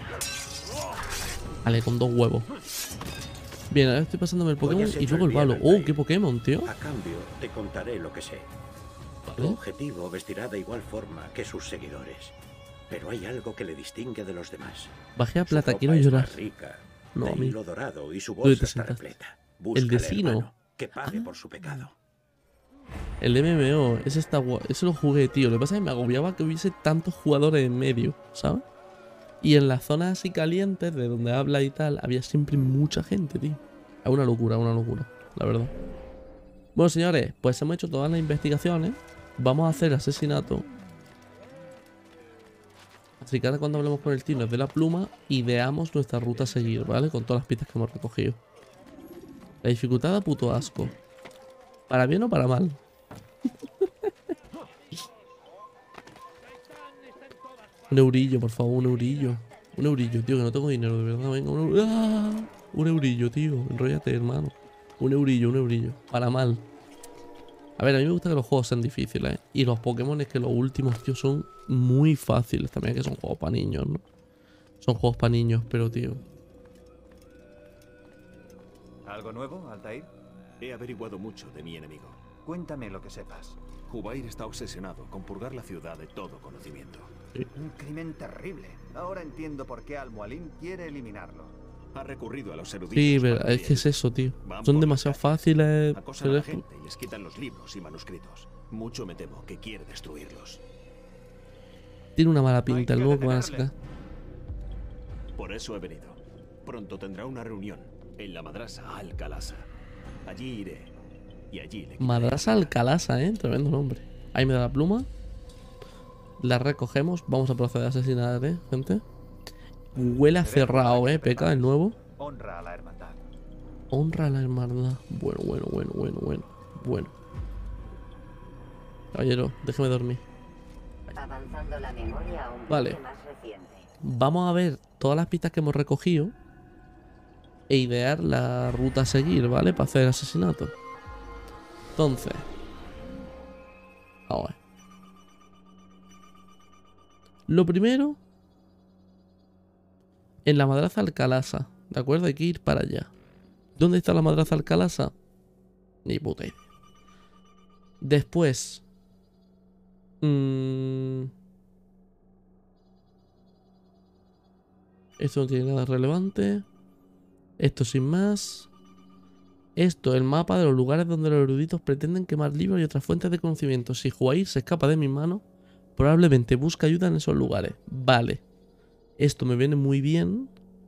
Vale, con 2 huevos. Bien, ahora estoy pasándome el Pokémon y luego el Valo. ¡Oh, qué Pokémon, tío! A cambio, te contaré lo que sé. Tu objetivo vestirá de igual forma que sus seguidores. Pero hay algo que le distingue de los demás. Bajé a plata, quiero llorar. Rica, no, de a mí. hilo dorado y su bolsa está repleta. El vecino. Que pague por su pecado. El MMO, ese está guay. Ese lo jugué, tío. Lo que pasa es que me agobiaba que hubiese tantos jugadores en medio, ¿sabes? Y en las zonas así calientes, de donde habla y tal, había siempre mucha gente, tío. Es una locura, la verdad. Bueno, señores, pues hemos hecho todas las investigaciones. Vamos a hacer asesinato. Así que ahora cuando hablemos con el tío nos dé la pluma y veamos nuestra ruta a seguir, ¿vale? Con todas las pistas que hemos recogido. La dificultad da puto asco. ¿Para bien o para mal? Un eurillo, por favor, un eurillo. Un eurillo, tío, que no tengo dinero, de verdad. Venga, un eurillo, tío. Enróllate, hermano. Un eurillo. Para mal. A ver, a mí me gusta que los juegos sean difíciles, Y los Pokémon es que los últimos, tío, son muy fáciles. También que son juegos para niños, ¿no? Son juegos para niños, pero, tío. ¿Algo nuevo, Altair? He averiguado mucho de mi enemigo. Cuéntame lo que sepas. Jubair está obsesionado con purgar la ciudad de todo conocimiento. Sí. Un crimen terrible. Ahora entiendo por qué Al-Mualim quiere eliminarlo. Ha recurrido a los eruditos. Sí, pero es que es eso, tío. Son demasiado fáciles. Acosan a la gente y les quitan los libros y manuscritos. Mucho me temo que quiere destruirlos. Tiene una mala pinta el nuevo que van a sacar. Por eso he venido. Pronto tendrá una reunión en la Madrasa Al-Khalasa. Allí iré. Y allí le Madrasa Al-Khalasa, tremendo nombre. Ahí me da la pluma. La recogemos. Vamos a proceder a asesinar, gente. Huele a cerrado, Peca, el nuevo. Honra a la hermandad. Honra a la hermandad. Bueno. Caballero, déjeme dormir. Avanzando la memoria a un Vale. más reciente. Vamos a ver todas las pistas que hemos recogido e idear la ruta a seguir, ¿vale? Para hacer el asesinato. Entonces, vamos a ver. Lo primero, en la madraza Alcalasa, ¿de acuerdo? Hay que ir para allá. ¿Dónde está la madraza Alcalasa? Ni puta idea. Después, esto no tiene nada relevante. Esto sin más. Esto, el mapa de los lugares donde los eruditos pretenden quemar libros y otras fuentes de conocimiento. Si Jubair se escapa de mis manos, probablemente busca ayuda en esos lugares. Vale. Esto me viene muy bien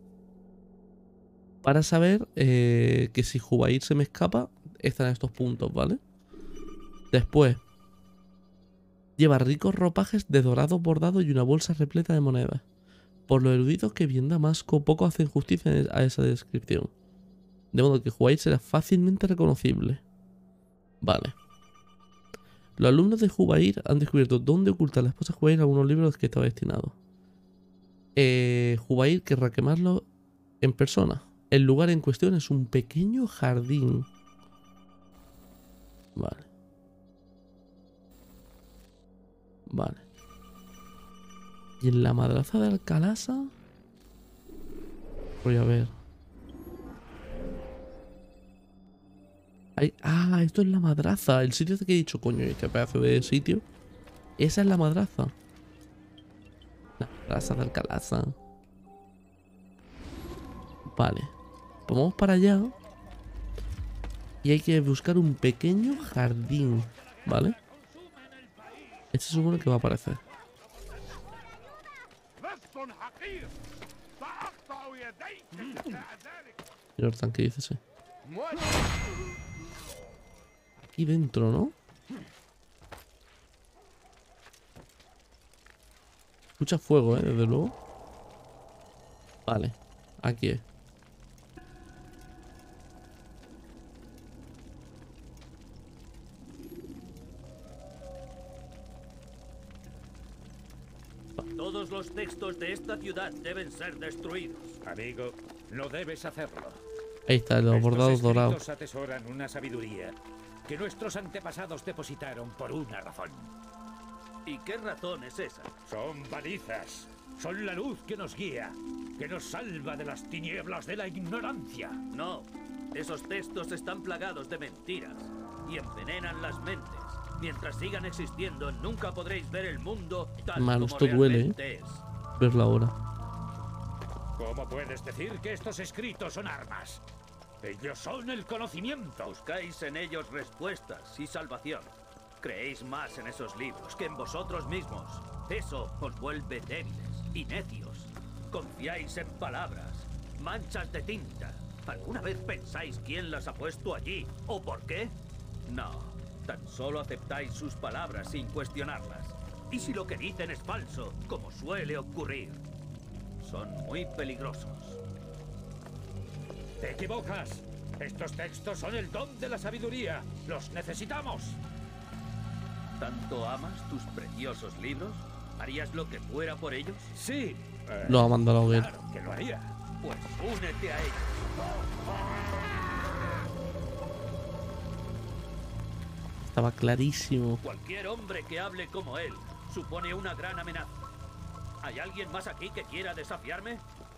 para saber que si Jubair se me escapa, están estos puntos, ¿vale? Después, lleva ricos ropajes de dorado bordado y una bolsa repleta de monedas. Por los eruditos que bien Damasco, poco hacen justicia a esa descripción. De modo que Jubair será fácilmente reconocible. Vale. Los alumnos de Jubair han descubierto dónde oculta la esposa de Jubair algunos libros a los que estaba destinado. Jubair querrá quemarlo en persona. El lugar en cuestión es un pequeño jardín. Vale. Y en la madraza de Alcalasa, voy a ver. Esto es la madraza. El sitio que he dicho, coño, este pedazo de sitio. Esa es la madraza. La madraza de Alcalasa. Vale. Pues vamos para allá. Y hay que buscar un pequeño jardín. ¿Vale? Este es uno que va a aparecer. Señor, tranquilícese. Aquí dentro, ¿no? Escucha fuego, desde luego. Vale, aquí es. Todos los textos de esta ciudad deben ser destruidos. Amigo, no debes hacerlo. Ahí está, los bordados dorados. Estos atesoran una sabiduría que nuestros antepasados depositaron por una razón. ¿Y qué razón es esa? Son balizas. Son la luz que nos guía, que nos salva de las tinieblas de la ignorancia. No, esos textos están plagados de mentiras y envenenan las mentes. Mientras sigan existiendo, nunca podréis ver el mundo tal Mano, como esto duele, realmente es. Verlo ahora. ¿Cómo puedes decir que estos escritos son armas? Ellos son el conocimiento. Buscáis en ellos respuestas y salvación. Creéis más en esos libros que en vosotros mismos. Eso os vuelve débiles y necios. Confiáis en palabras, manchas de tinta. ¿Alguna vez pensáis quién las ha puesto allí o por qué? No, tan solo aceptáis sus palabras sin cuestionarlas. Y si lo que dicen es falso, como suele ocurrir, son muy peligrosos. Te equivocas. Estos textos son el don de la sabiduría. Los necesitamos. ¿Tanto amas tus preciosos libros? ¿Harías lo que fuera por ellos? Sí. Lo ha mandado a la hoguera. Claro que lo haría. Pues únete a ellos. Estaba clarísimo. Cualquier hombre que hable como él supone una gran amenaza. ¿Hay alguien más aquí que quiera desafiarme?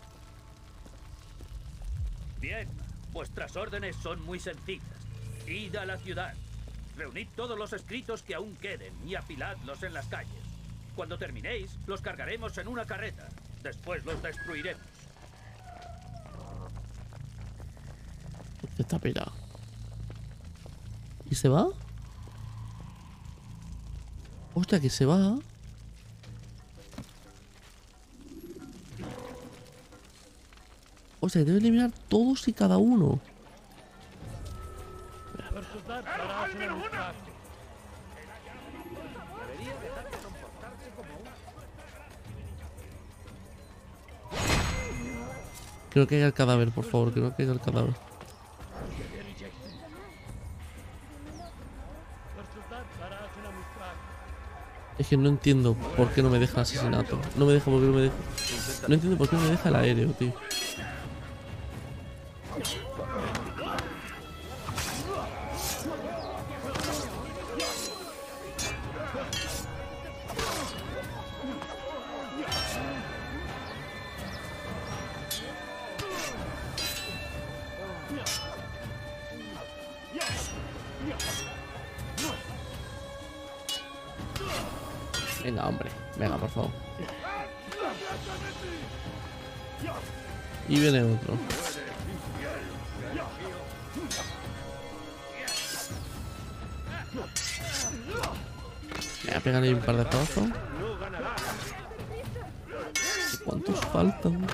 Bien, vuestras órdenes son muy sencillas. Id a la ciudad. Reunid todos los escritos que aún queden y apiladlos en las calles. Cuando terminéis, los cargaremos en una carreta. Después los destruiremos. Está pirado. ¿Y se va? Hostia, que se va. O sea, debe eliminar todos y cada uno. Debería dejar de comportarse como un Que no caiga el cadáver, por favor, que no caiga el cadáver. Es que no entiendo por qué no me deja el asesinato. No me deja porque no me deja. No entiendo por qué no me deja el aéreo, tío. Venga, hombre. Venga, por favor. Y viene otro. Voy a pegarle un par de pedazos. ¿Cuántos faltan?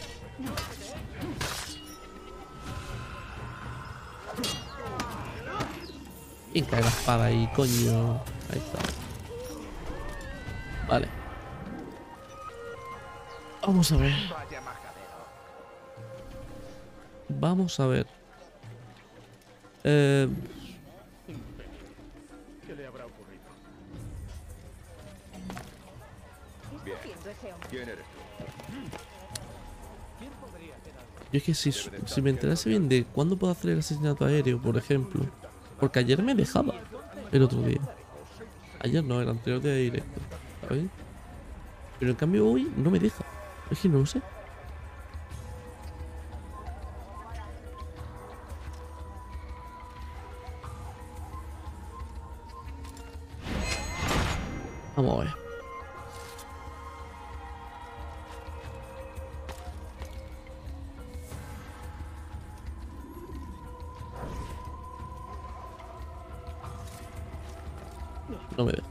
Y cae la espada ahí, coño. Ahí está. Vale. Vamos a ver. Vamos a ver. ¿Qué le habrá ocurrido? ¿Quién eres tú? Yo es que si me enterase bien de cuándo puedo hacer el asesinato aéreo, por ejemplo. Porque ayer me dejaba. El otro día. Ayer no, el anterior día de directo. ¿Sabéis? Pero en cambio hoy no me deja. Es que no lo sé. Vamos a ver. No me deja.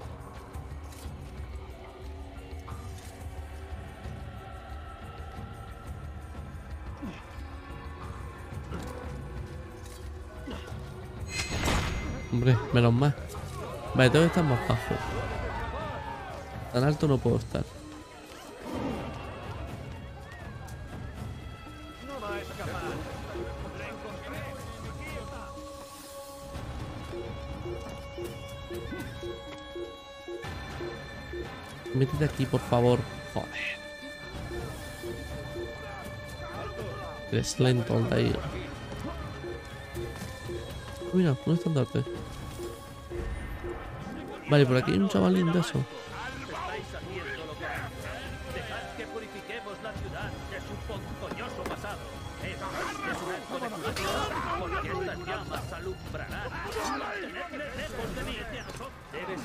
Hombre, menos mal. Vale, tengo que estar más bajo. Tan alto no puedo estar. Métete aquí, por favor. Joder. Eres lento, Altair. Mira, ¿dónde está Andarte? Vale, por aquí hay un chavalín de eso. Estáis haciendo lo que hacéis. Dejad que purifiquemos la ciudad de su ponzoñoso pasado. Esto es un acto de curación, porque estas llamas alumbrarán. Mantenedle lejos de mí, ancianos. Debes...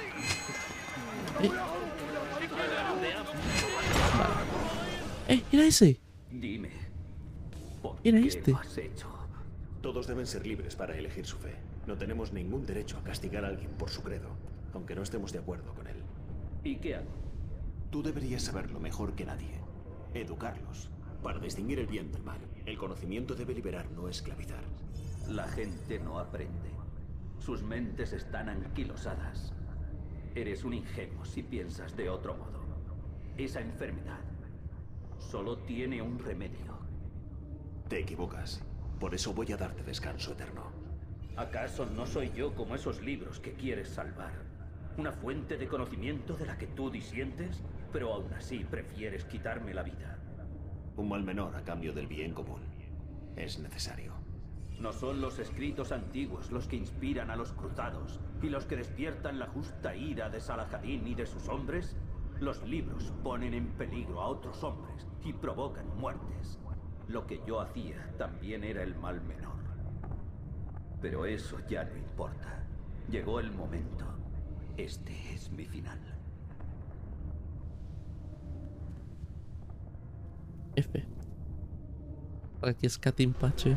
Era ese. Dime. Era este. ¿Qué has hecho? Todos deben ser libres para elegir su fe. No tenemos ningún derecho a castigar a alguien por su credo, aunque no estemos de acuerdo con él. ¿Y qué hago? Tú deberías saberlo mejor que nadie. Educarlos, para distinguir el bien del mal. El conocimiento debe liberar, no esclavizar. La gente no aprende. Sus mentes están anquilosadas. Eres un ingenuo si piensas de otro modo. Esa enfermedad solo tiene un remedio. Te equivocas. Por eso voy a darte descanso eterno. ¿Acaso no soy yo como esos libros que quieres salvar? ¿Una fuente de conocimiento de la que tú disientes? Pero aún así prefieres quitarme la vida. Un mal menor a cambio del bien común. Es necesario. ¿No son los escritos antiguos los que inspiran a los cruzados y los que despiertan la justa ira de Salahadin y de sus hombres? Los libros ponen en peligro a otros hombres y provocan muertes. Lo que yo hacía también era el mal menor. Pero eso ya no importa. Llegó el momento. Este es mi final. F. Para que Scatimpache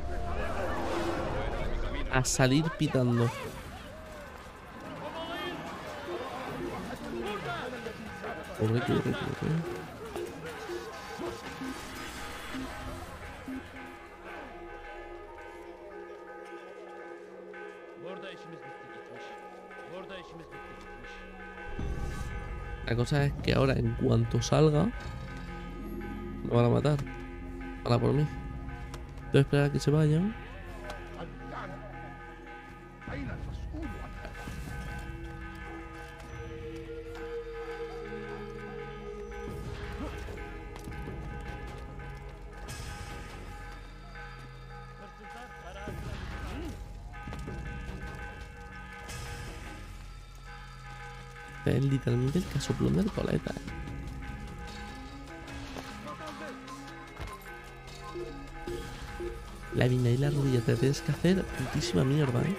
a salir pitando. Corre. La cosa es que ahora, en cuanto salga, lo van a matar. Para por mí. Debo esperar a que se vayan. Es literalmente el casoplón del coleta. La vina y la rodilla te tienes que hacer putísima mierda, ¿eh?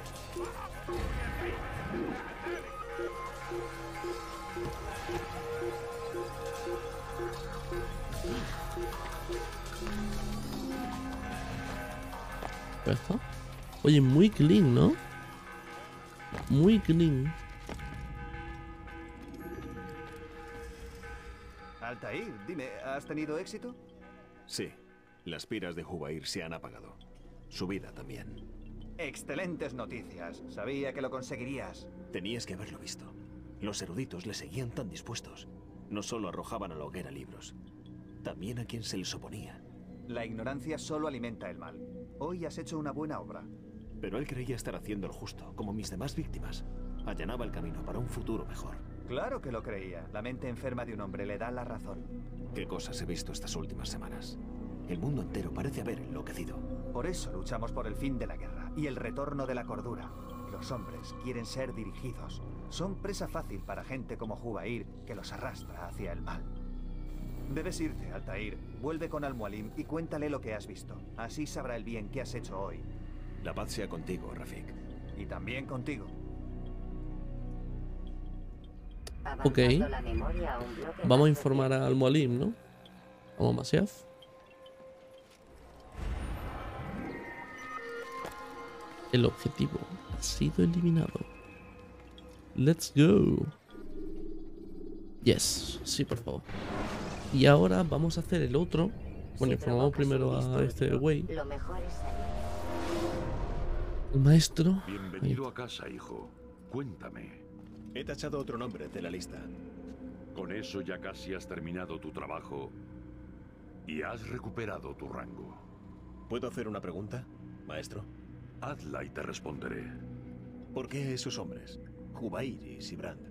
Pues esto. Oye, muy clean, ¿no? Muy clean. Altair, dime, ¿has tenido éxito? Sí, las piras de Jubair se han apagado. Su vida también. Excelentes noticias. Sabía que lo conseguirías. Tenías que haberlo visto. Los eruditos le seguían tan dispuestos. No solo arrojaban a la hoguera libros, también a quien se les oponía. La ignorancia solo alimenta el mal. Hoy has hecho una buena obra. Pero él creía estar haciendo lo justo, como mis demás víctimas. Allanaba el camino para un futuro mejor. Claro que lo creía. La mente enferma de un hombre le da la razón. ¿Qué cosas he visto estas últimas semanas? El mundo entero parece haber enloquecido. Por eso luchamos por el fin de la guerra y el retorno de la cordura. Los hombres quieren ser dirigidos. Son presa fácil para gente como Jubair, que los arrastra hacia el mal. Debes irte, Altair. Vuelve con Al-Mualim y cuéntale lo que has visto. Así sabrá el bien que has hecho hoy. La paz sea contigo, Rafik. Y también contigo. Ok. Vamos a informar a Al-Mualim, ¿no? Vamos a Masyaf. El objetivo ha sido eliminado. Let's go. Yes, sí, por favor. Y ahora vamos a hacer el otro. Bueno, informamos primero a este güey. El maestro. Bienvenido a casa, hijo. Cuéntame. He tachado otro nombre de la lista. Con eso ya casi has terminado tu trabajo y has recuperado tu rango. ¿Puedo hacer una pregunta, maestro? Hazla y te responderé. ¿Por qué esos hombres? Jubair y Sibrand.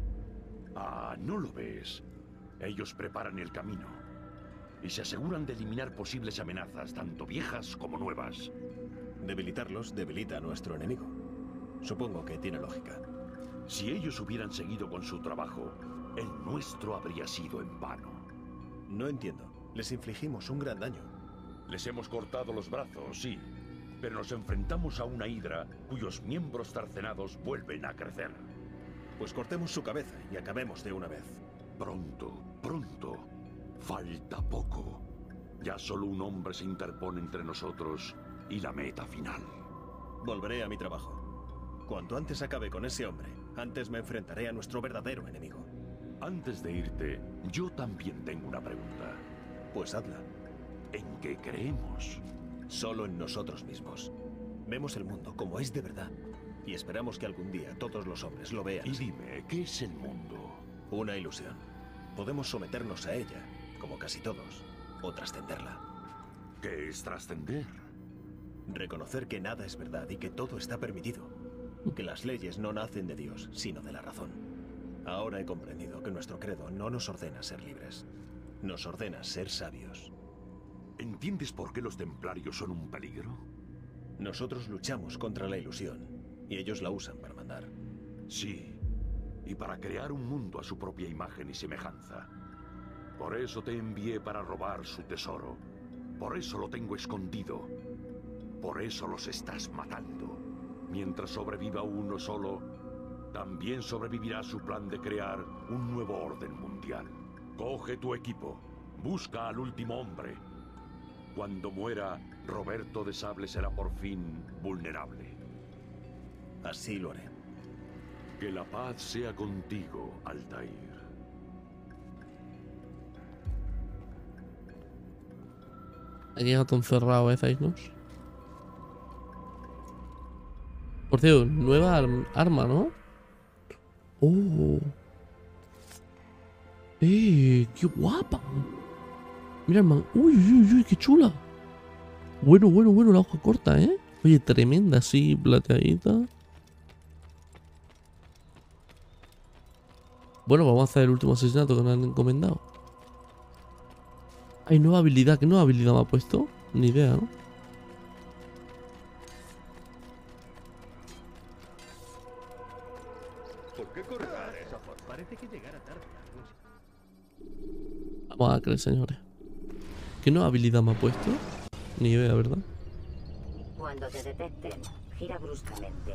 Ah, ¿no lo ves? Ellos preparan el camino y se aseguran de eliminar posibles amenazas, tanto viejas como nuevas. Debilitarlos debilita a nuestro enemigo. Supongo que tiene lógica. Si ellos hubieran seguido con su trabajo, el nuestro habría sido en vano. No entiendo. Les infligimos un gran daño. Les hemos cortado los brazos, sí, pero nos enfrentamos a una hidra cuyos miembros cercenados vuelven a crecer. Pues cortemos su cabeza y acabemos de una vez. Pronto, pronto. Falta poco. Ya solo un hombre se interpone entre nosotros y la meta final. Volveré a mi trabajo. Cuanto antes acabe con ese hombre, antes me enfrentaré a nuestro verdadero enemigo. Antes de irte, yo también tengo una pregunta. Pues hazla. ¿En qué creemos? Solo en nosotros mismos. Vemos el mundo como es de verdad. Y esperamos que algún día todos los hombres lo vean. Y dime, ¿qué es el mundo? Una ilusión. Podemos someternos a ella, como casi todos, o trascenderla. ¿Qué es trascender? Reconocer que nada es verdad y que todo está permitido. Que las leyes no nacen de Dios, sino de la razón. Ahora he comprendido que nuestro credo no nos ordena ser libres. Nos ordena ser sabios. ¿Entiendes por qué los templarios son un peligro? Nosotros luchamos contra la ilusión y ellos la usan para mandar. Sí, y para crear un mundo a su propia imagen y semejanza. Por eso te envié para robar su tesoro. Por eso lo tengo escondido. Por eso los estás matando. Mientras sobreviva uno solo, también sobrevivirá su plan de crear un nuevo orden mundial. Coge tu equipo, busca al último hombre. Cuando muera, Roberto de Sable será por fin vulnerable. Así lo haré. Que la paz sea contigo, Altair. Aquí gato encerrado, Zainos. Por cierto, nueva arma, ¿no? ¡Oh! ¡Qué guapa! Mira, hermano. Uy, uy, uy, qué chula. Bueno, bueno, bueno, la hoja corta, ¿eh? Oye, tremenda, así, plateadita. Bueno, vamos a hacer el último asesinato que nos han encomendado. Hay nueva habilidad. ¿Qué nueva habilidad me ha puesto? Ni idea, ¿no? ¿Por qué correr de esa forma? Parece que llegara tarde. Vamos a creer, señores. ¿Qué nueva habilidad me ha puesto? Ni idea, ¿verdad? Cuando te detecten, gira bruscamente.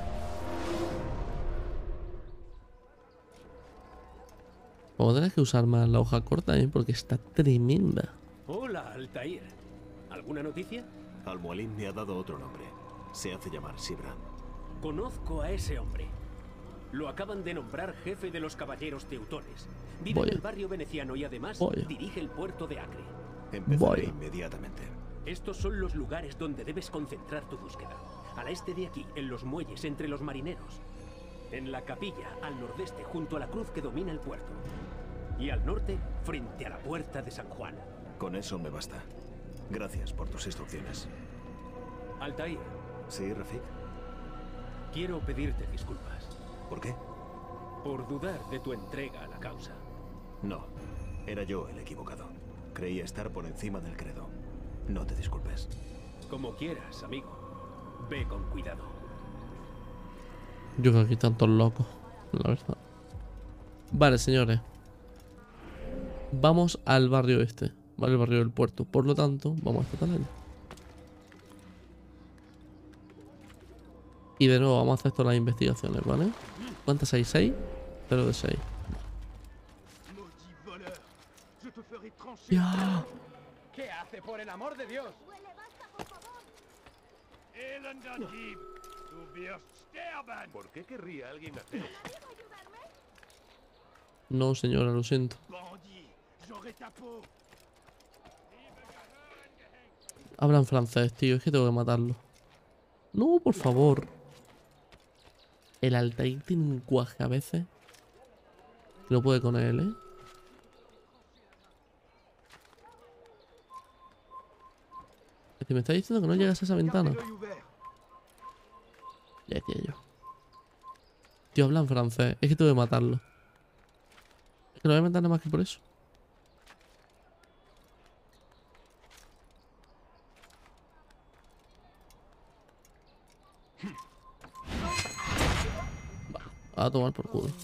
Vamos a tener que usar más la hoja corta, ¿eh? Porque está tremenda. Hola, Altair. ¿Alguna noticia? Al-Mualim me ha dado otro nombre. Se hace llamar Sibran. Conozco a ese hombre. Lo acaban de nombrar jefe de los caballeros teutones. Vive en el barrio veneciano y además dirige el puerto de Acre. Empezaré inmediatamente. Estos son los lugares donde debes concentrar tu búsqueda. Al este de aquí, en los muelles, entre los marineros. En la capilla, al nordeste, junto a la cruz que domina el puerto. Y al norte, frente a la puerta de San Juan. Con eso me basta. Gracias por tus instrucciones. Altair. Sí, Rafik. Quiero pedirte disculpas. ¿Por qué? Por dudar de tu entrega a la causa. No, era yo el equivocado. Creía estar por encima del credo. No te disculpes. Como quieras, amigo. Ve con cuidado. Yo creo que aquí están todos locos, la verdad. Vale, señores. Vamos al barrio este. Vale, el barrio del puerto. Por lo tanto, vamos a esta atalaya. Y de nuevo vamos a hacer todas las investigaciones, ¿vale? ¿Cuántas hay? ¿6? 0 de 6. ¡Ya! ¿Qué hace, por el amor de Dios? ¿Por qué querría alguien hacer eso? No, señora, lo siento. Hablan francés, tío. Es que tengo que matarlo. No, por favor. El Altair tiene un cuaje a veces. No puede con él, ¿eh? Es que me está diciendo que no llegas a esa ventana. Ya decía yo. Tío, habla en francés. Es que tengo que matarlo. Es que no voy a matar nada más que por eso. Va, a tomar por culo.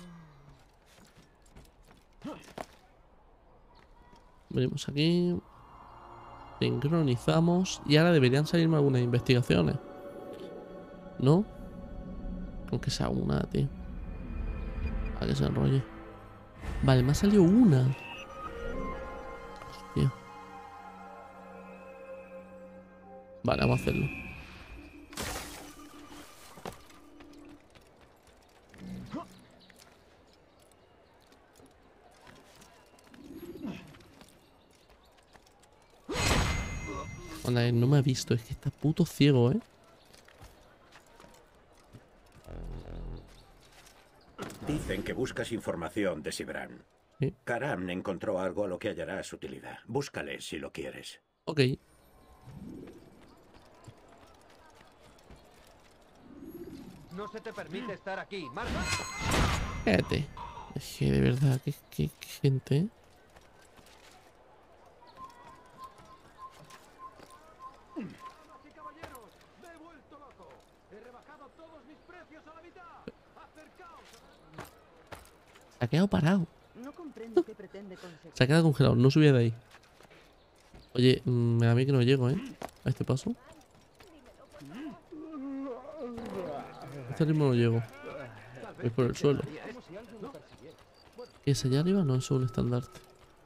Venimos aquí. Sincronizamos. Y ahora deberían salirme algunas investigaciones. ¿No? Aunque sea una, tío. A que se enrolle. Vale, me ha salido una. Hostia. Vale, vamos a hacerlo. Anda, no me ha visto. Es que está puto ciego, ¿eh? Dicen que buscas información de Sibran. ¿Sí? Karam encontró algo a lo que hallarás utilidad. Búscale si lo quieres. Ok. No se te permite estar aquí, marcha. Cállate. Es que de verdad, qué gente, ¿eh? Se ha quedado parado. No comprendo qué pretende conseguir. Se ha quedado congelado, no subía de ahí. Oye, me da a mí que no llego, ¿eh? A este paso. A este ritmo no llego. Voy por el suelo. ¿Y ese allá arriba? No, eso es un estandarte.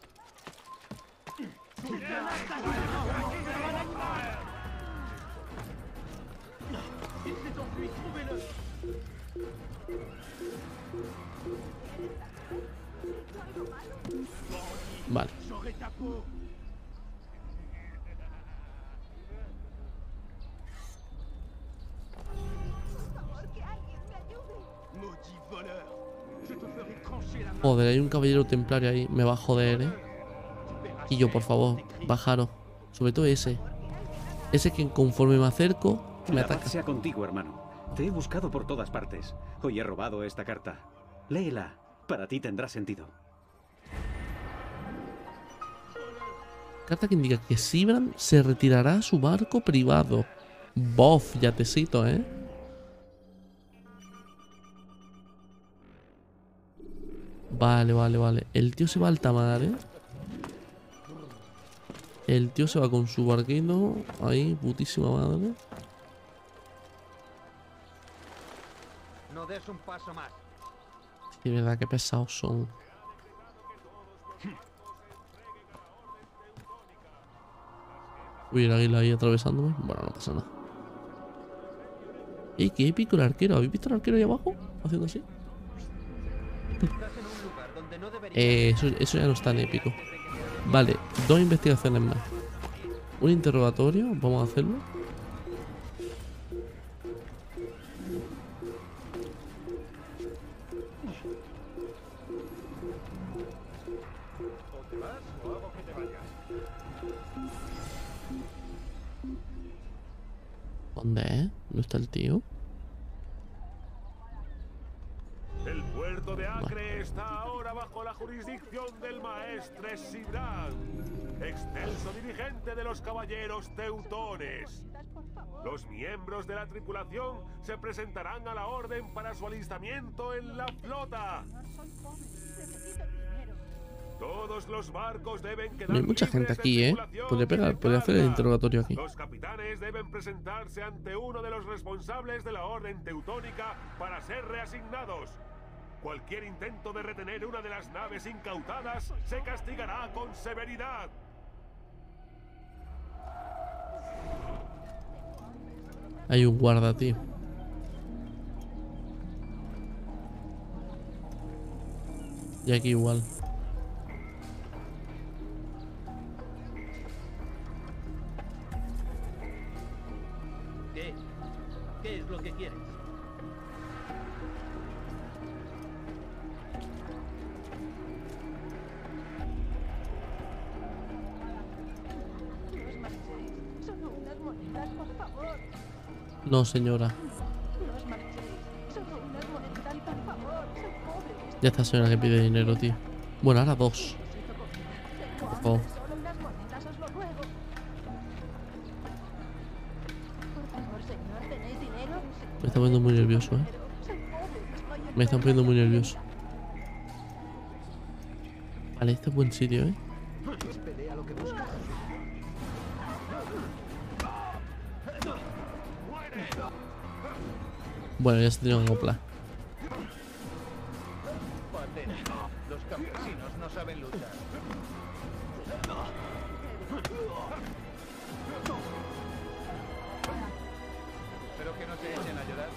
Vale. Joder, hay un caballero templario ahí. Me va a joder, ¿eh? Y yo, por favor, bajaros. Sobre todo ese. Ese que conforme me acerco, me La ataca. paz sea contigo, hermano. Te he buscado por todas partes. Hoy he robado esta carta. Léela. Para ti tendrá sentido. Carta que indica que Sibran se retirará a su barco privado. Bof, yatecito, ¿eh? Vale, vale, vale. El tío se va a alta mar, ¿eh? El tío se va con su barquito. Ahí, putísima madre. No des un paso más. Sí, verdad, qué pesados son. Uy, el águila ahí atravesándome. Bueno, no pasa nada. ¡Ey, qué épico el arquero! ¿Habéis visto el arquero ahí abajo? Haciendo así. Eso ya no es tan épico. Vale, 2 investigaciones más. Un interrogatorio, vamos a hacerlo. ¿Dónde es? ¿No está el tío? El puerto de Acre está ahora bajo la jurisdicción del maestre Sibran, excelso dirigente de los caballeros teutones. Los miembros de la tripulación se presentarán a la orden para su alistamiento en la flota. Todos los barcos deben quedar Hay mucha gente aquí, ¿eh? Podría hacer el interrogatorio aquí. Los capitanes deben presentarse ante uno de los responsables de la orden teutónica para ser reasignados. Cualquier intento de retener una de las naves incautadas se castigará con severidad. Hay un guarda, tío. Y aquí igual. ¿Qué es lo que quieres? Solo unas monedas, por favor. No, señora. No os marchéis. Solo unas monedas, por favor. Soy pobre. Ya está, señora, que pide dinero, tío. Bueno, ahora 2. Por favor. Solo unas monedas, os lo ruego. Por favor, señor, ¿tenéis dinero? Me está poniendo muy nervioso, ¿eh? Me están poniendo muy nervioso. Vale, este es buen sitio, ¿eh? Bueno, ya se tiene que acoplar. Los campesinos no saben luchar. Espero que no se echen a llorar.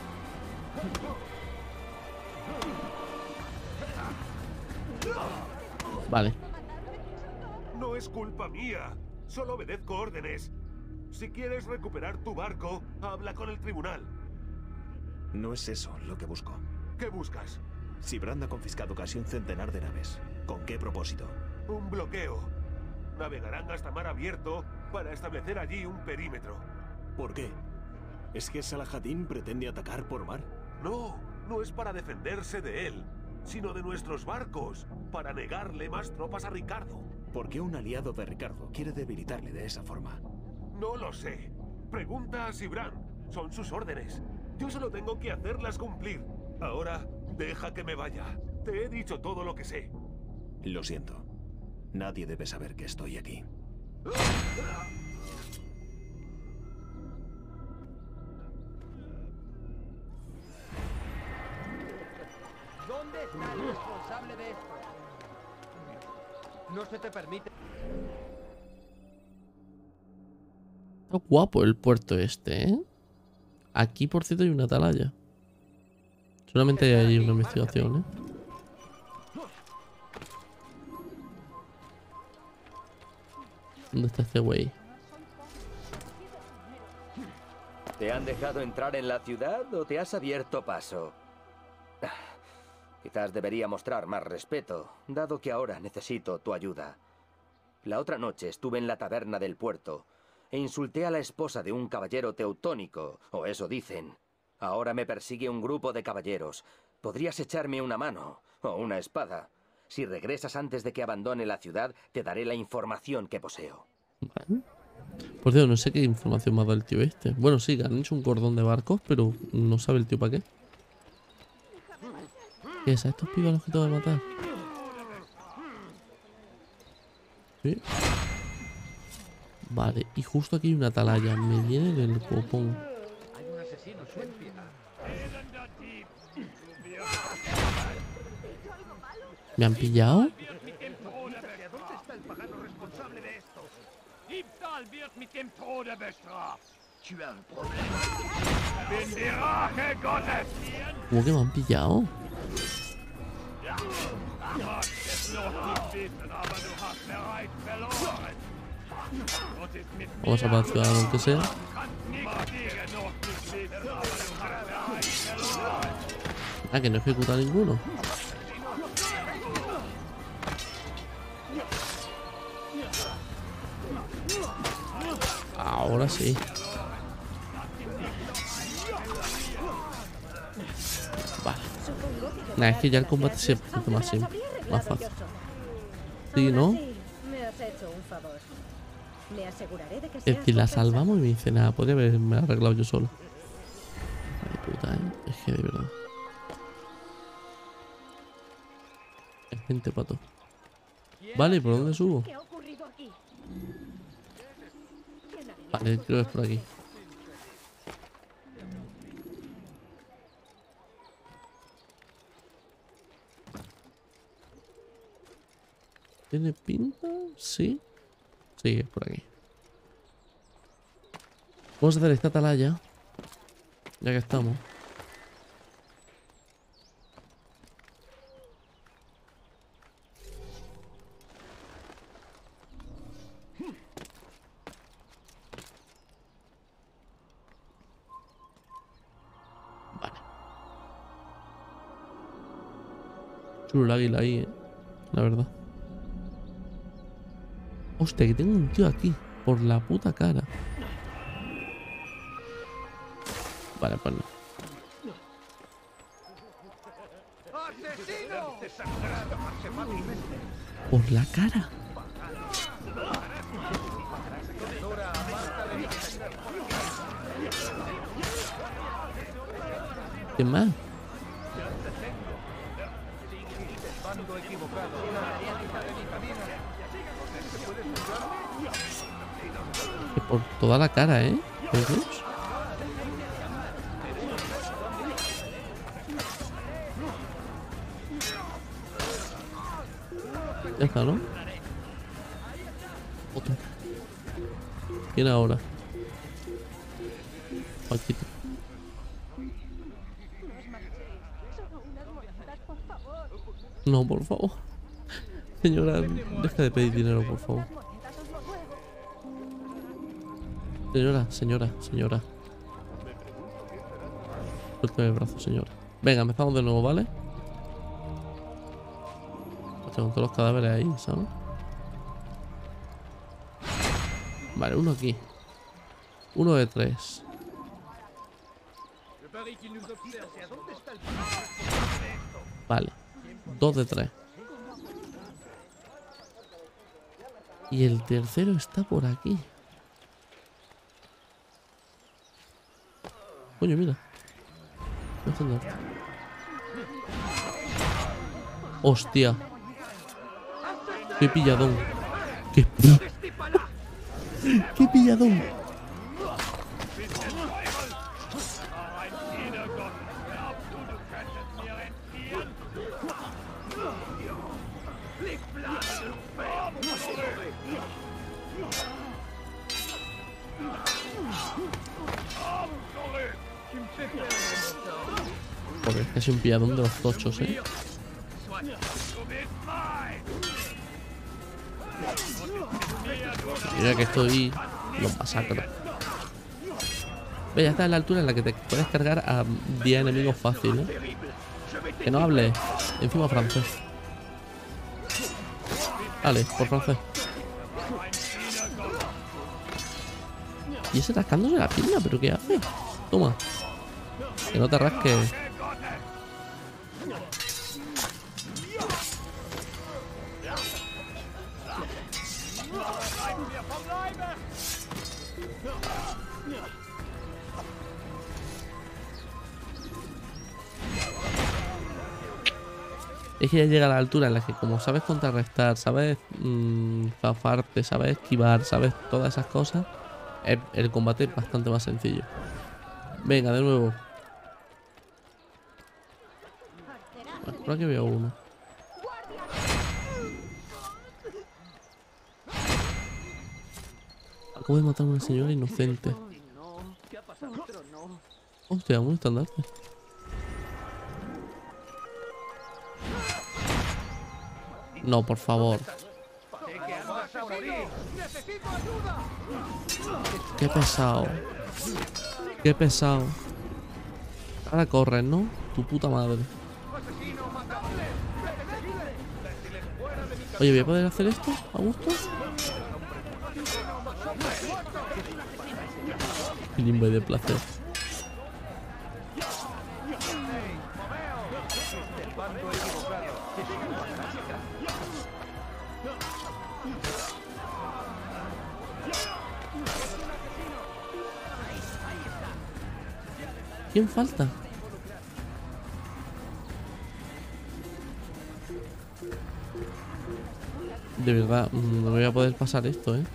Vale. No es culpa mía. Solo obedezco órdenes. Si quieres recuperar tu barco, habla con el tribunal. No es eso lo que busco. ¿Qué buscas? Sibran ha confiscado casi un centenar de naves. ¿Con qué propósito? Un bloqueo. Navegarán hasta mar abierto para establecer allí un perímetro. ¿Por qué? ¿Es que Salahadin pretende atacar por mar? No, no es para defenderse de él, sino de nuestros barcos, para negarle más tropas a Ricardo. ¿Por qué un aliado de Ricardo quiere debilitarle de esa forma? No lo sé. Pregunta a Sibran. Son sus órdenes. Yo solo tengo que hacerlas cumplir. Ahora, deja que me vaya. Te he dicho todo lo que sé. Lo siento. Nadie debe saber que estoy aquí. ¿Dónde está el responsable de esto? No se te permite. Está guapo el puerto este, ¿eh? Aquí, por cierto, hay una atalaya. Solamente hay ahí una investigación, ¿eh? ¿Dónde está este güey? ¿Te han dejado entrar en la ciudad o te has abierto paso? Quizás debería mostrar más respeto, dado que ahora necesito tu ayuda. La otra noche estuve en la taberna del puerto e insulté a la esposa de un caballero teutónico, o eso dicen. Ahora me persigue un grupo de caballeros. Podrías echarme una mano, o una espada. Si regresas antes de que abandone la ciudad, te daré la información que poseo. Vale. Por Dios, no sé qué información me ha dado el tío este. Bueno, sí, que han hecho un cordón de barcos, pero no sabe el tío para qué. ¿Qué es? ¿A estos pibos los que tengo que matar? Sí. Vale, y justo aquí hay una atalaya. Me viene del copón. ¿Me han pillado? ¿Cómo que me han pillado? Vamos a para el ciudadano aunque sea. Ah, que no ejecuta ninguno. Ahora sí. Vale. Nah, es que ya el combate se siente más simple, más fácil. Sí, ¿no? Me has hecho un favor. Me aseguraré de que Es decir, la salvamos y me dice nada, podría haberme arreglado yo solo. Ay, puta, es que de verdad. Es gente pato. Vale, ¿por dónde subo? Vale, creo que es por aquí. ¿Tiene pinta? Sí. Sí, es por aquí. Vamos a hacer esta atalaya. Ya que estamos. Chulo el águila ahí, la verdad. Hostia, que tengo un tío aquí. Por la puta cara. Vale, pues no. Por la cara. ¿Qué más? Que por toda la cara, ¿eh? ¿Por Dios? Ya está, ¿no? Otro. ¿Quién ahora? Paquito. No, por favor. Señora, deja de pedir dinero, por favor. Señora. Suéltame el brazo, señora. Venga, empezamos de nuevo, ¿vale? Con todos los cadáveres ahí, ¿sabes? Vale, uno aquí. 1 de 3. Vale. 2 de 3. Y el tercero está por aquí. Coño, mira. ¿Qué haciendo esto? Hostia. Qué pilladón. Qué pilladón. Joder, es casi un pilladón de los tochos, ¿eh? Mira que estoy... Los masacro. Ve, ya está en la altura en la que te puedes cargar a 10 enemigos fácil, ¿eh? Que no hable. Encima francés. Vale, por francés. Y ese rascándose la pierna, ¿pero qué hace? Toma. Que no te rasques. Es que ya llega a la altura en la que como sabes contrarrestar, sabes zafarte, sabes esquivar, sabes todas esas cosas, el combate es bastante más sencillo. Venga, de nuevo. Bueno, por aquí veo uno. Acabo de matar a una señora inocente. Hostia, un estandarte. No, por favor. Qué pesado. Qué pesado. Ahora corres, ¿no? Tu puta madre. Oye, ¿voy a poder hacer esto a gusto? Limbo de placer. ¿Quién falta? De verdad, no voy a poder pasar esto, ¿eh?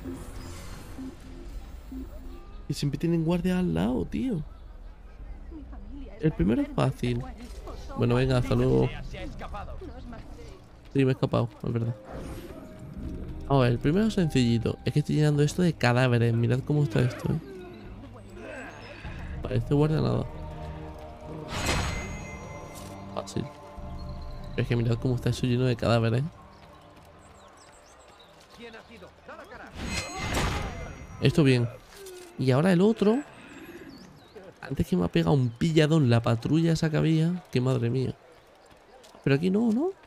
Y siempre tienen guardias al lado, tío. El primero es fácil. Bueno, venga, hasta luego. Sí, me he escapado, es verdad. A ver, el primero es sencillito. Es que estoy llenando esto de cadáveres. Mirad cómo está esto, ¿eh? Vale, este guardia nada. Fácil. Es que mirad cómo está eso lleno de cadáveres. Esto bien. Y ahora el otro. Antes que me ha pegado un pilladón la patrulla esa que había. Que madre mía. Pero aquí no, ¿no?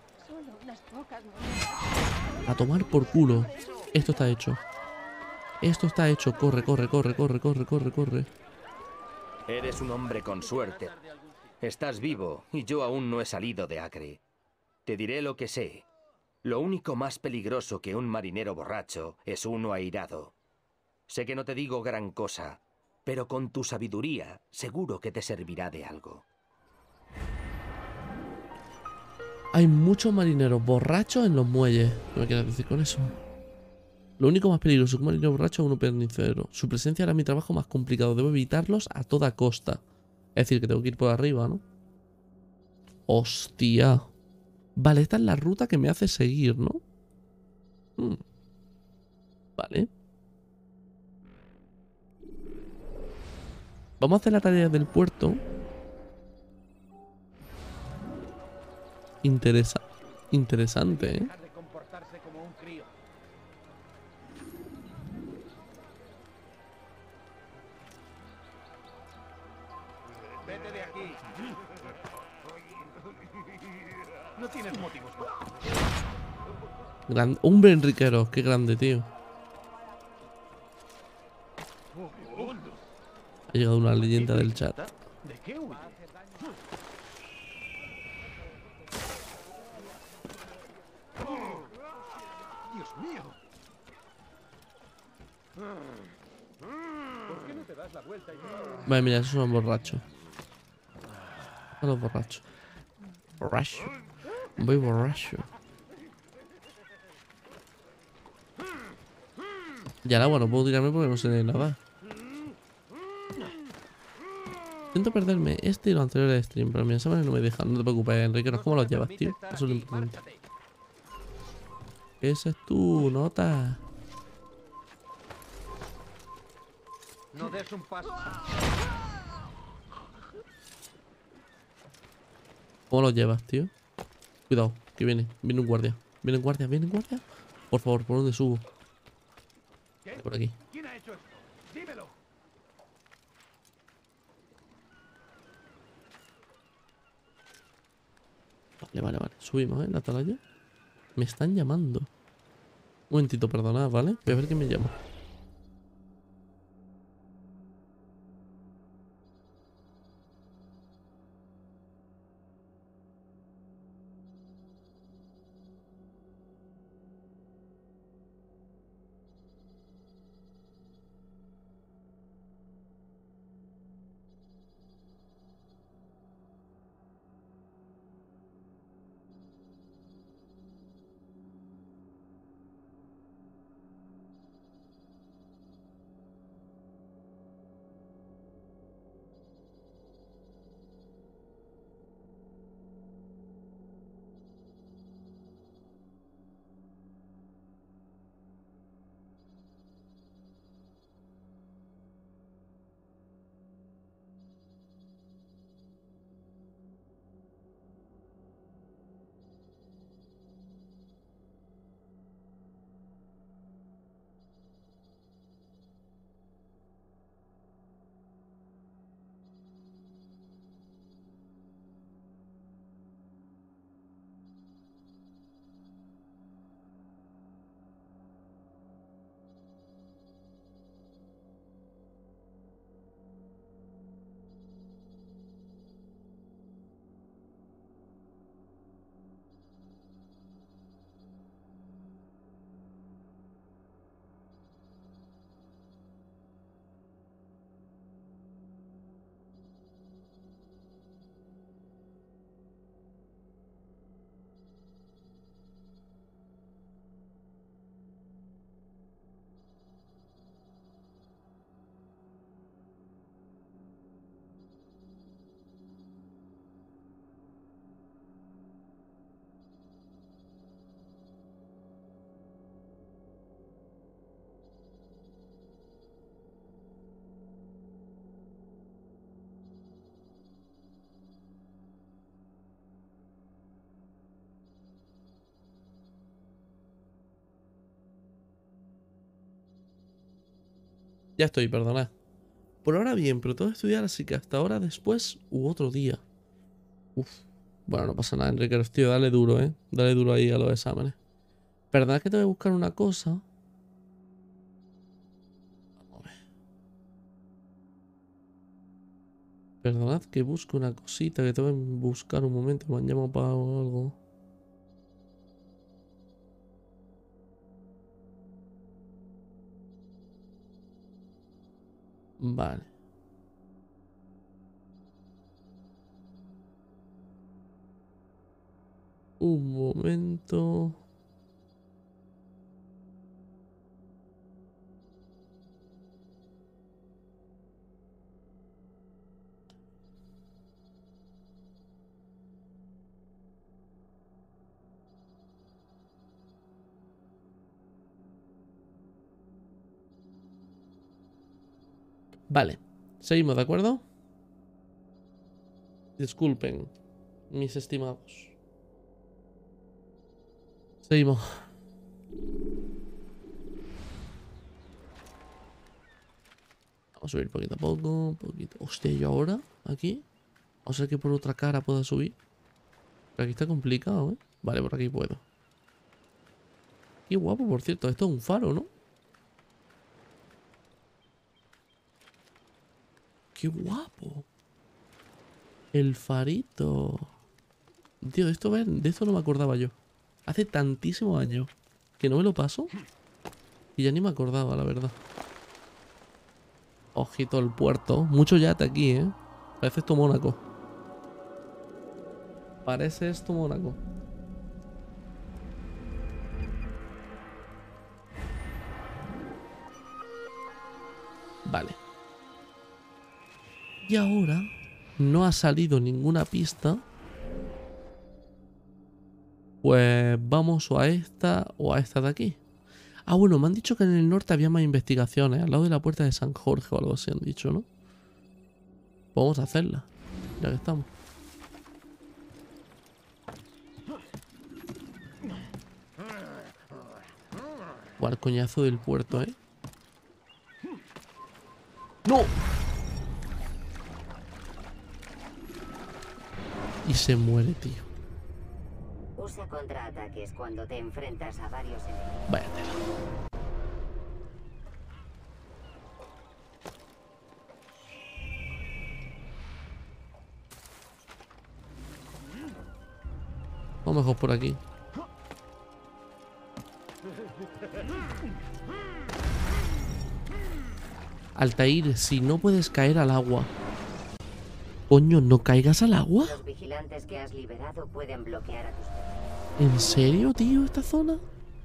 A tomar por culo. Esto está hecho. Esto está hecho. Corre, corre, corre, corre, corre, corre, corre. Eres un hombre con suerte. Estás vivo y yo aún no he salido de Acre. Te diré lo que sé. Lo único más peligroso que un marinero borracho es uno airado. Sé que no te digo gran cosa, pero con tu sabiduría seguro que te servirá de algo. Hay muchos marineros borrachos en los muelles. ¿Qué me quieres decir con eso? Lo único más peligroso que un marinero borracho es uno pernicero. Su presencia hará mi trabajo más complicado. Debo evitarlos a toda costa. Es decir, que tengo que ir por arriba, ¿no? Hostia. Vale, esta es la ruta que me hace seguir, ¿no? Vale. Vamos a hacer la tarea del puerto. Interesante, ¿eh? Vete de aquí. No tienes motivos. Hombre enriquero, qué grande, tío. Ha llegado una leyenda del chat. ¿De qué huye? Dios mío. ¿Por qué no te das la vuelta y... Vale, mira, esos son borrachos. Son los borrachos. Borracho. Voy borracho. Y al agua no puedo tirarme porque no sé nada. Intento perderme este y lo anterior de stream, pero mi semana no me deja. No te preocupes, Enrique, ¿cómo los llevas, tío? Eso es lo importante. Esa es tu nota. No des un paso. ¿Cómo los llevas, tío? Cuidado, que viene. Viene un guardia. Viene un guardia, viene un guardia. Por favor, ¿por dónde subo? Por aquí. ¿Quién ha hecho esto? Dímelo. Vale. Subimos, ¿eh? La atalaya. Me están llamando. Un momentito, perdonad, ¿vale? Voy a ver quién me llama. Ya estoy, perdonad. Por ahora bien, pero tengo que estudiar, así que hasta ahora, después u otro día. Uf. Bueno, no pasa nada, Enrique, tío, dale duro, Dale duro ahí a los exámenes. Perdonad que tengo que buscar una cosa. Vamos a ver. Perdonad que busco una cosita que tengo que buscar un momento. Me han llamado para algo. Vale. Un momento. Vale, seguimos, ¿de acuerdo? Disculpen, mis estimados. Seguimos. Vamos a subir poquito a poco, poquito. Hostia, ¿y ahora? ¿Aquí? O sea que por otra cara pueda subir. Pero aquí está complicado, ¿eh? Vale, por aquí puedo. Qué guapo, por cierto. Esto es un faro, ¿no? ¡Qué guapo! El farito. Tío, de esto no me acordaba yo. Hace tantísimos años que no me lo paso. Y ya ni me acordaba, la verdad. Ojito el puerto. Mucho yate aquí, ¿eh? Parece esto Mónaco. Parece esto Mónaco. Vale. Y ahora no ha salido ninguna pista. Pues vamos o a esta de aquí. Ah, bueno, me han dicho que en el norte había más investigaciones. Al lado de la puerta de San Jorge o algo así han dicho, ¿no? Pues vamos a hacerla. Ya que estamos. Buah, el coñazo del puerto, ¿eh? ¡No! Y se muere, tío. Usa contraataques cuando te enfrentas a varios enemigos. Váyatela. Vamos mejor por aquí. Altair, si no puedes caer al agua. Coño, ¿no caigas al agua? Los vigilantes que has liberado pueden bloquear a tus... ¿En serio, tío, esta zona?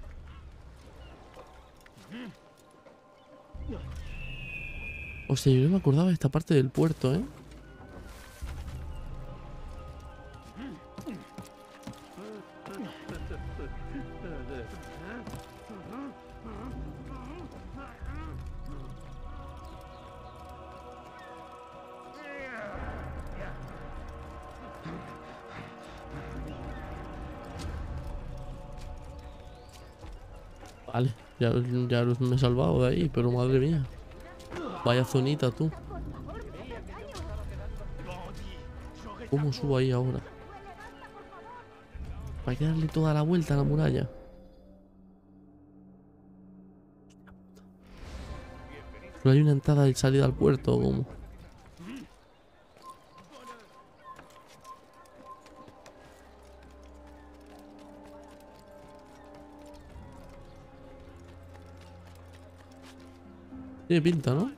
O sea, yo no me acordaba de esta parte del puerto, ¿eh? Vale, ya me he salvado de ahí, pero madre mía. Vaya zonita, tú. ¿Cómo subo ahí ahora? Hay que darle toda la vuelta a la muralla. ¿No hay una entrada de salida al puerto o cómo? Tiene pinta, ¿no?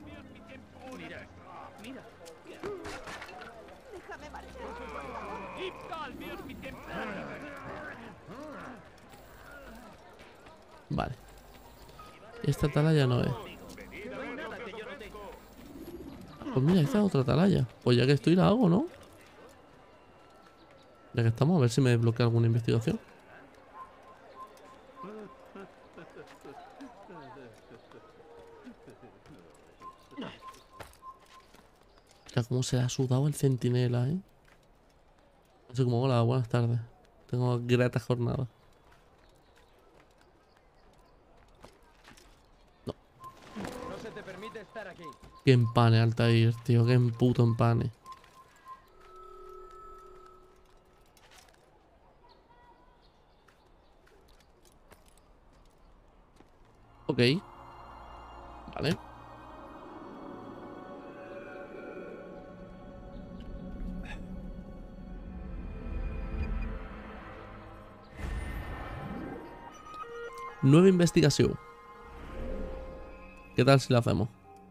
Vale. Esta atalaya no es. Pues mira, esta es otra atalaya. Pues ya que estoy la hago, ¿no? Ya que estamos, a ver si me desbloquea alguna investigación. Ya cómo se le ha sudado el centinela, ¿eh? No sé cómo. Hola, buenas tardes. Tengo grata jornada. No. se te permite estar aquí. Qué empane, Altair, tío. Qué puto empane. Ok. Vale. Nueva investigación. ¿Qué tal si la hacemos?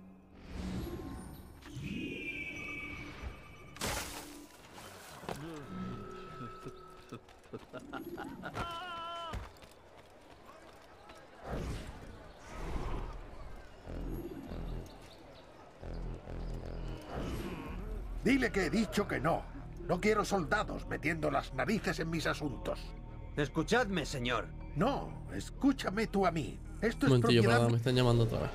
Dile que he dicho que no. No quiero soldados metiendo las narices en mis asuntos. Escuchadme, señor. No, escúchame tú a mí. Esto Un es momentillo, propiedad... para, me están llamando otra vez.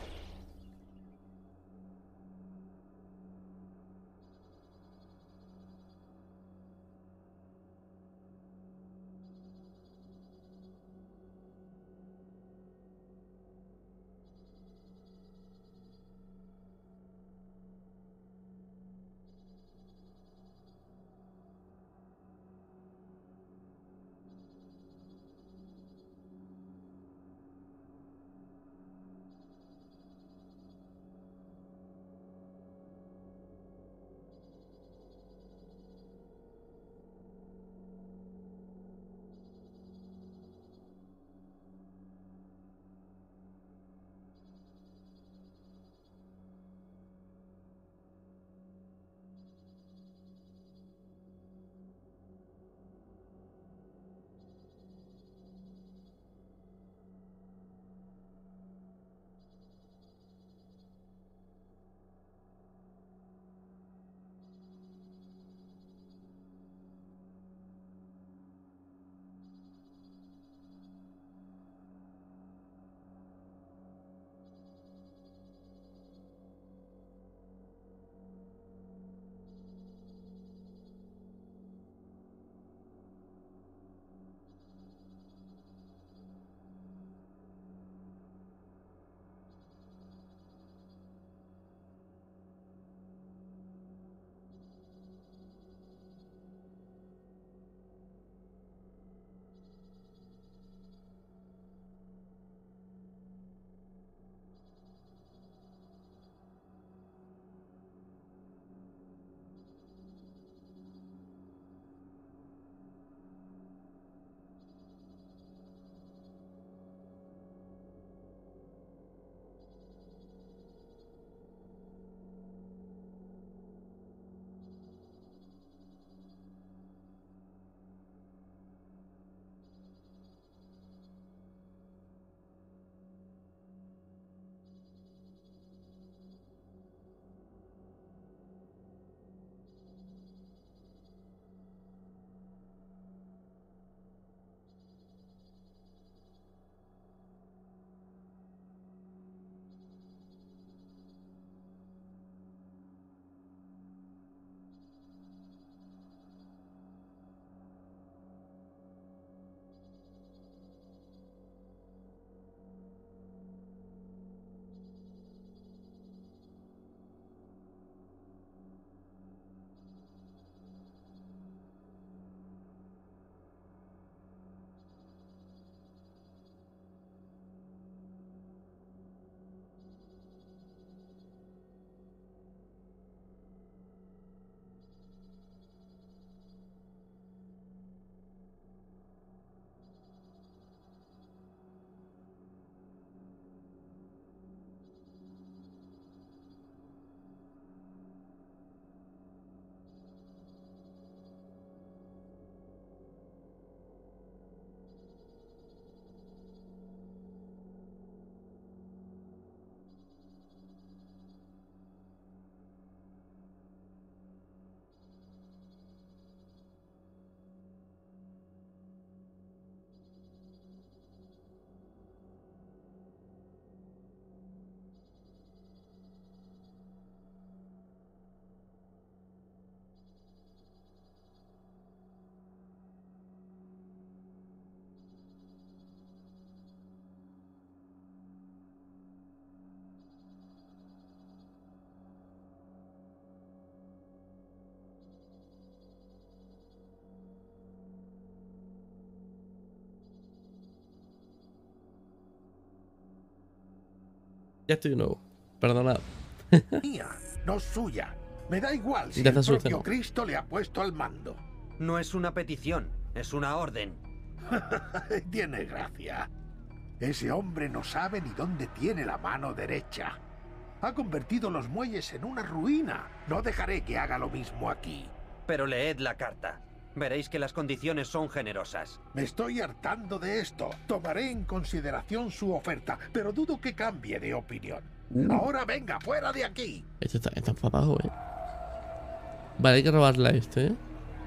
Ya estoy de nuevo. Perdonad. Mía, no suya. Me da igual si Ya el te propio solucionó. Cristo le ha puesto al mando. No es una petición, es una orden. Tiene gracia. Ese hombre no sabe ni dónde tiene la mano derecha. Ha convertido los muelles en una ruina. No dejaré que haga lo mismo aquí. Pero leed la carta. Veréis que las condiciones son generosas. Me estoy hartando de esto. Tomaré en consideración su oferta, pero dudo que cambie de opinión. Ahora venga, fuera de aquí. Este está enfadado, Vale, hay que robarle a este, ¿eh?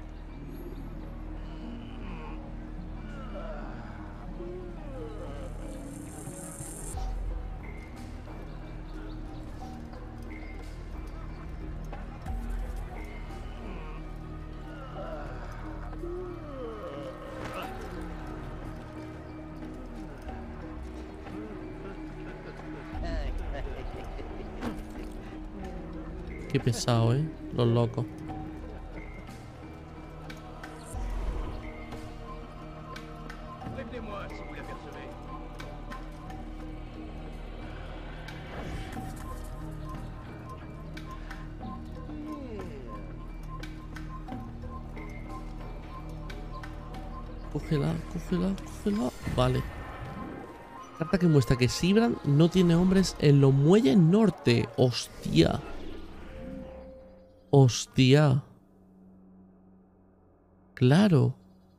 Qué pesado, los locos. Prévenez-moi si vous l'apercevez. Cógela, cógela, cógela. Vale. Carta que muestra que Sibran no tiene hombres en los muelles norte. Hostia. Hostia. Claro.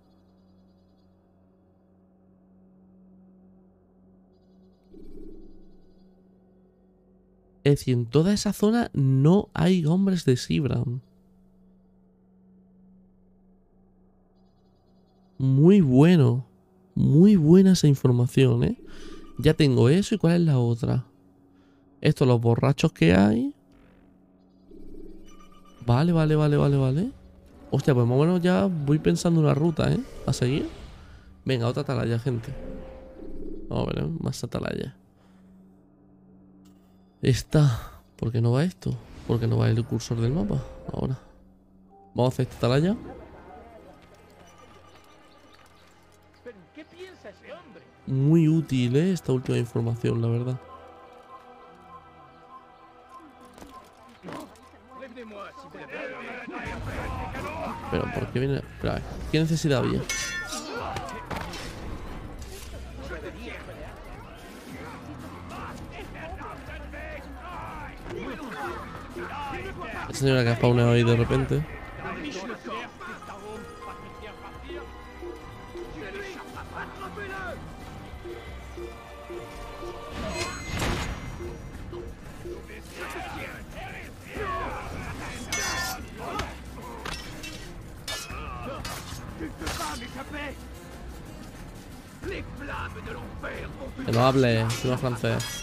Es decir, en toda esa zona no hay hombres de Sibran. Muy bueno. Muy buena esa información, ¿eh? Ya tengo eso. ¿Y cuál es la otra? Estos, los borrachos que hay. Vale, vale, vale, vale, vale. Hostia, pues más o menos ya voy pensando una ruta, ¿eh? A seguir. Venga, otra atalaya, gente. Vamos a ver, ¿eh? Más atalaya. Esta. ¿Por qué no va esto? ¿Por qué no va el cursor del mapa? Ahora. Vamos a hacer esta atalaya. ¿Pero qué piensa ese hombre? Muy útil, ¿eh? Esta última información, la verdad. Prévenez-moi si vous l'apercevez. Pero, ¿por qué viene? Pero, a ver, ¿qué necesidad había? La señora que ha spawnado ahí de repente. Que no hable, que no francés.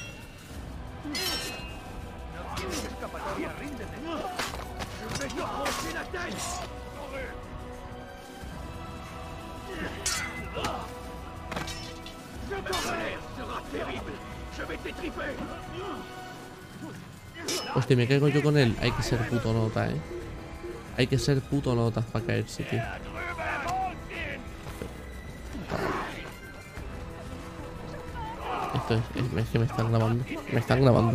Hostia, me caigo yo con él. Hay que ser puto nota, ¿eh? Hay que ser puto notas para caerse, tío. Esto es que me están grabando. Me están grabando.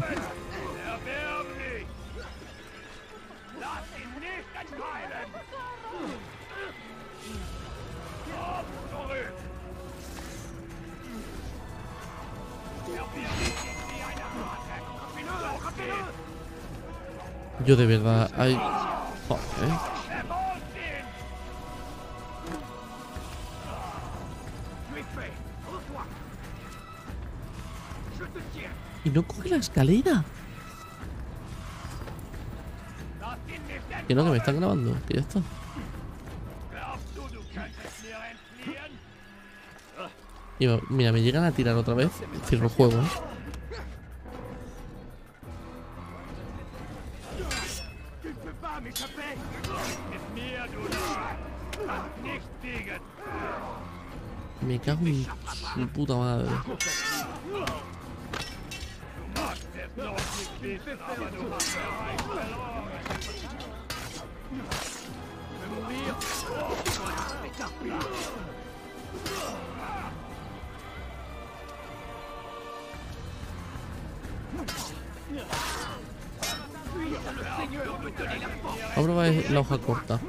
Yo de verdad, hay... Joder. Y no coge la escalera. Que no, que me están grabando. Que ya está. Y mira, me llegan a tirar otra vez. Cierro el juego, ¿eh? Me cago en su puta madre. Vamos a probar la hoja corta.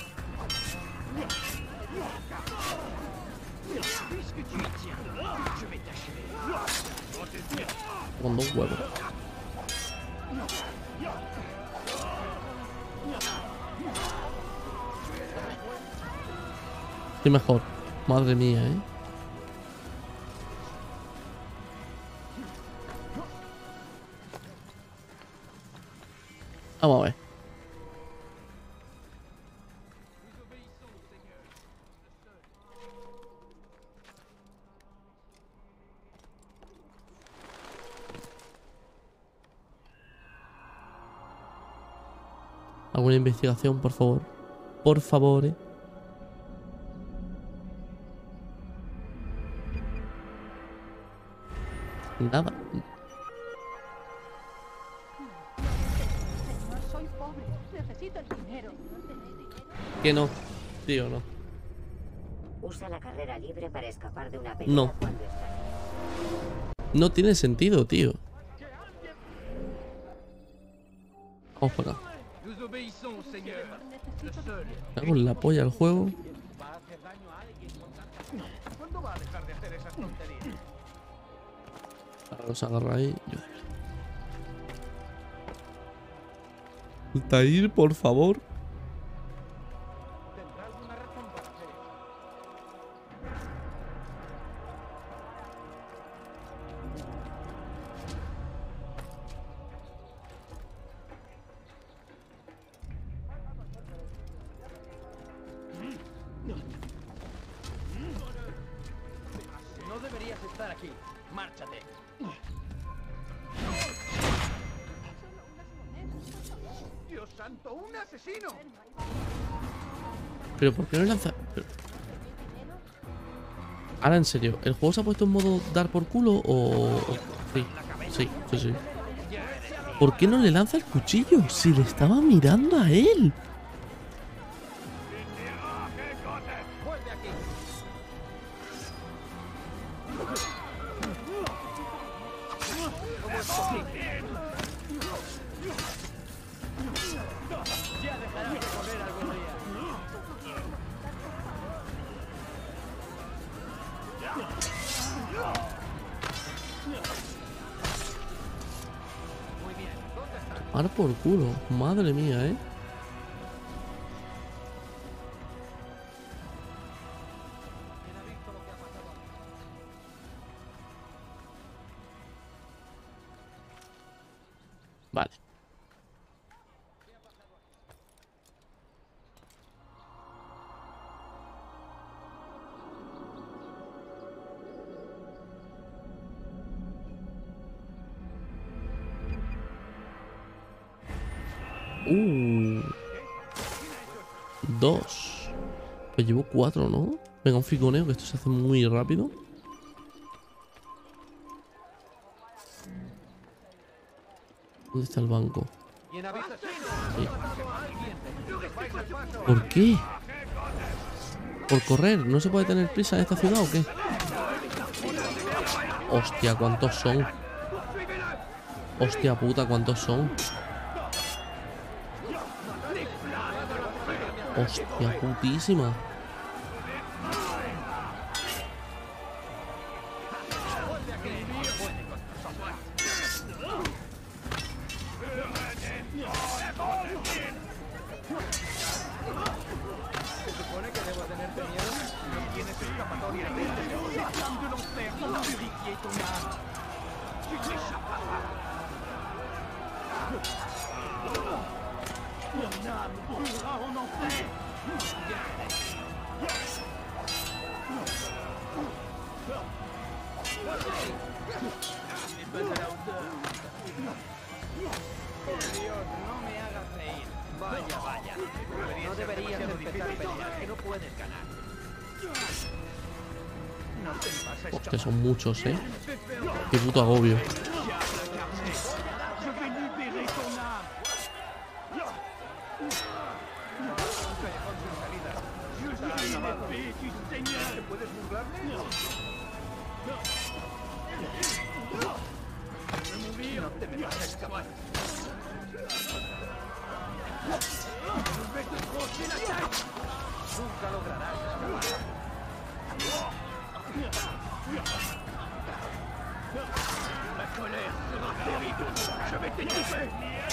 Con 2 huevos. Sí, mejor. Madre mía, ¿eh? Vamos a ver. ¿Alguna investigación, por favor? Por favor, ¿eh? Nada. Soy pobre. Necesito el dinero. Que no, tío, no. Usa la carrera libre para escapar de una pelea No. cuando está. No tiene sentido, tío. Vamos para acá. Nous obéissons, Seigneur. Le seul. Me hago la polla al juego. ¿Va a hacer daño a alguien con tanta... ¿Cuándo va a dejar de hacer esas tonterías? Ahora los agarra ahí. Altair, por favor. ¿Tendrá alguna razón para hacer eso? No deberías estar aquí. Márchate. ¡Dios santo! ¡Un asesino! Pero ¿por qué no lanza? Ahora en serio, ¿el juego se ha puesto en modo dar por culo o...? Sí. ¿Por qué no le lanza el cuchillo? Si le estaba mirando a él. Ya dejarás de correr algún día. Muy bien, ¿dónde está? Tomar por culo. Madre mía, ¿eh? Vale. Dos. Pues llevo 4, ¿no? Venga, un ficoneo, que esto se hace muy rápido. ¿Dónde está el banco? Sí. ¿Por qué? ¿Por correr? ¿No se puede tener prisa en esta ciudad o qué? Hostia, ¿cuántos son? Hostia puta, ¿cuántos son? Hostia putísima. ¿Se supone que debo tenerte miedo? No tienes escapatoria. Por Dios, no me hagas reír. Vaya, vaya. No deberías empezar peleas, que no puedes ganar. No te pases. Hostia, son muchos, ¿eh? Qué puto agobio. Je vais libérer ton âme. Callejón sin salida. Está acabado. ¿Te puedes burlarme? No te Nunca lograrás escapar. Ma colère sera terrible. Je vais t'étouffer.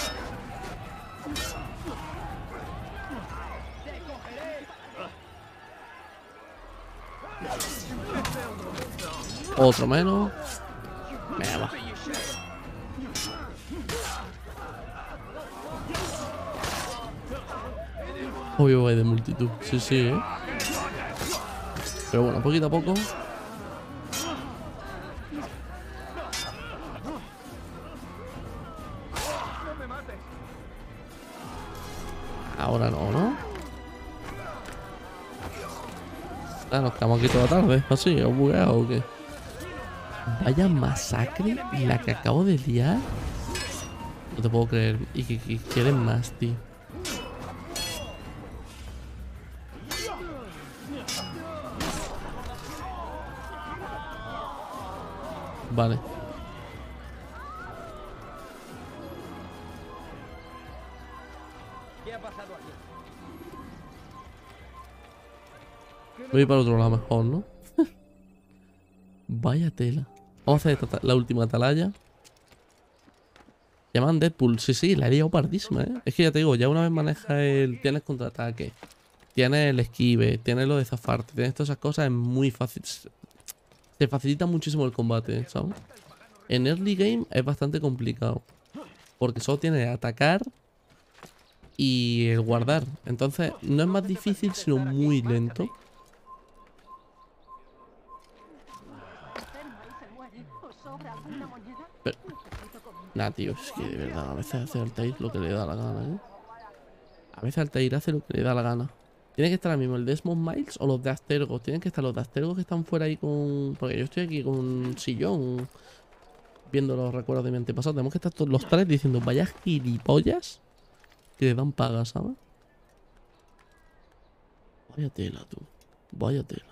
Otro menos. Venga, va. Obvio hay de multitud. Sí, sí, Pero bueno, poquito a poco. Ahora no, ¿no? Ah, nos quedamos aquí toda la tarde. ¿Así? ¿Os bugueado o qué? Vaya masacre la que acabo de liar. No te puedo creer. Y que quieren más, tío. Vale. ¿Qué ha pasado aquí? Voy para otro lado mejor, ¿no? Vaya tela. Vamos a hacer la última atalaya. Llaman Deadpool. Sí, sí, la he liado pardísima, ¿eh? Es que ya te digo, ya una vez manejas el... Tienes contraataque, tienes el esquive, tienes lo de zafarte, tienes todas esas cosas, es muy fácil. Se facilita muchísimo el combate, ¿sabes? En early game es bastante complicado. Porque solo tienes atacar y el guardar. Entonces, no es más difícil, sino muy lento. Pero, nah, tío, es que de verdad, a veces hace Altair lo que le da la gana, ¿eh? A veces Altair hace lo que le da la gana. Tiene que estar ahora mismo el Desmond Miles o los de Astergo. Tienen que estar los de Astergo que están fuera ahí con... Porque yo estoy aquí con un sillón viendo los recuerdos de mi antepasado. Tenemos que estar todos los tres diciendo vaya gilipollas que le dan paga, ¿sabes? Vaya tela, tú. Vaya tela.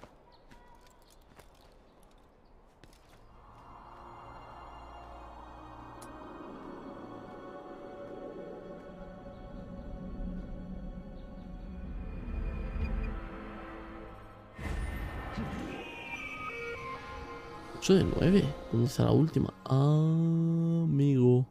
De 9. ¿Dónde está la última? Ah, amigo.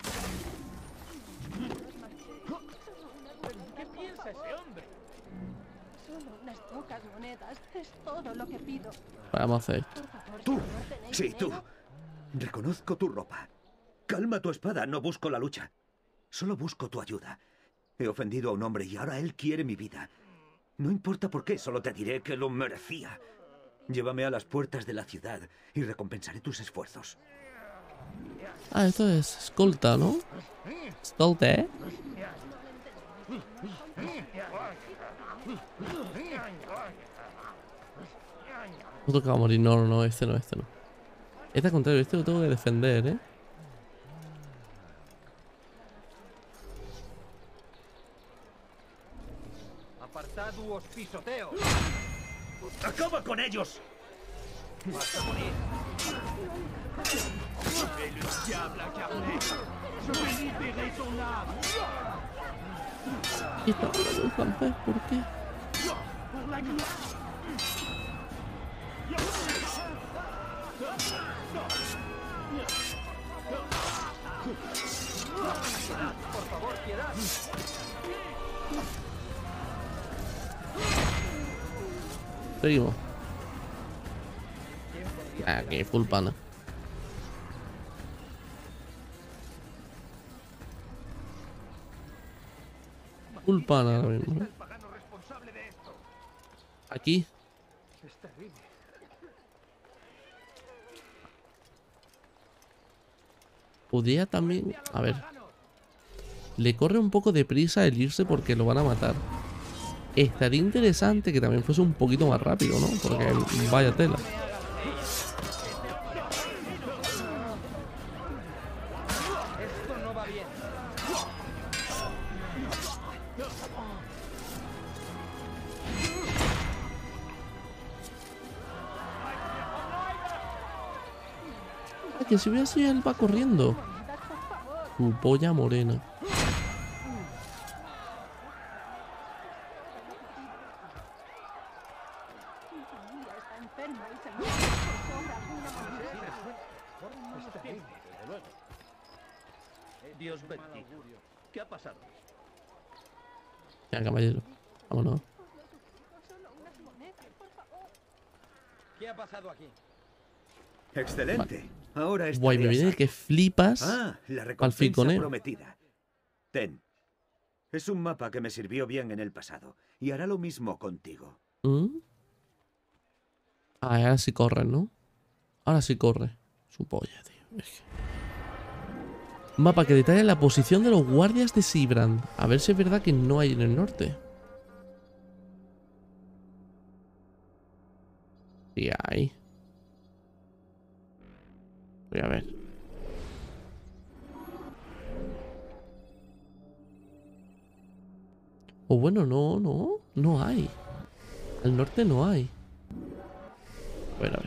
¿Qué piensa ese hombre? Solo unas pocas monedas. Es todo lo que pido. Vamos a hacer esto. Tú. Sí, tú. Reconozco tu ropa. Calma tu espada. No busco la lucha. Solo busco tu ayuda. He ofendido a un hombre y ahora él quiere mi vida. No importa por qué, solo te diré que lo merecía. Llévame a las puertas de la ciudad y recompensaré tus esfuerzos. Ah, esto es escolta, ¿no? Escolta, ¿eh? Otro que va a morir. No, no, no, este no, este no. Este al contrario, este lo tengo que defender, ¿eh? Apartad os pisoteo. ¡Acaba con ellos! ¡Vas a morir! Et le diable incarné, je vais libérer ton âme. ¿Y está hablando en francés? ¿Por qué? Pour la gloire. Por favor, piedad. Seguimos. Aquí, full pana. Full pana ahora mismo, ¿eh? Aquí. Podría también... A ver. Le corre un poco de prisa el irse porque lo van a matar. Estaría interesante que también fuese un poquito más rápido, ¿no? Porque vaya tela. Esto no va bien. Ah, que si hubiera sido él va corriendo. Su polla morena. Dios bendito. ¿Qué ha pasado? Ya, caballero. Vámonos. ¿Qué ha pasado aquí? Excelente. Ahora es Guay, me viene que flipas la al recompensa ficoneo. prometida. Ten. Es un mapa que me sirvió bien en el pasado y hará lo mismo contigo. ¿Mm? Ah, ahora sí corre, ¿no? Ahora sí corre. Su polla, tío. Es que... Mapa que detalla la posición de los guardias de Sibrand. A ver si es verdad que no hay en el norte. Sí hay. Voy a ver. O bueno, no hay. Al norte no hay. A ver.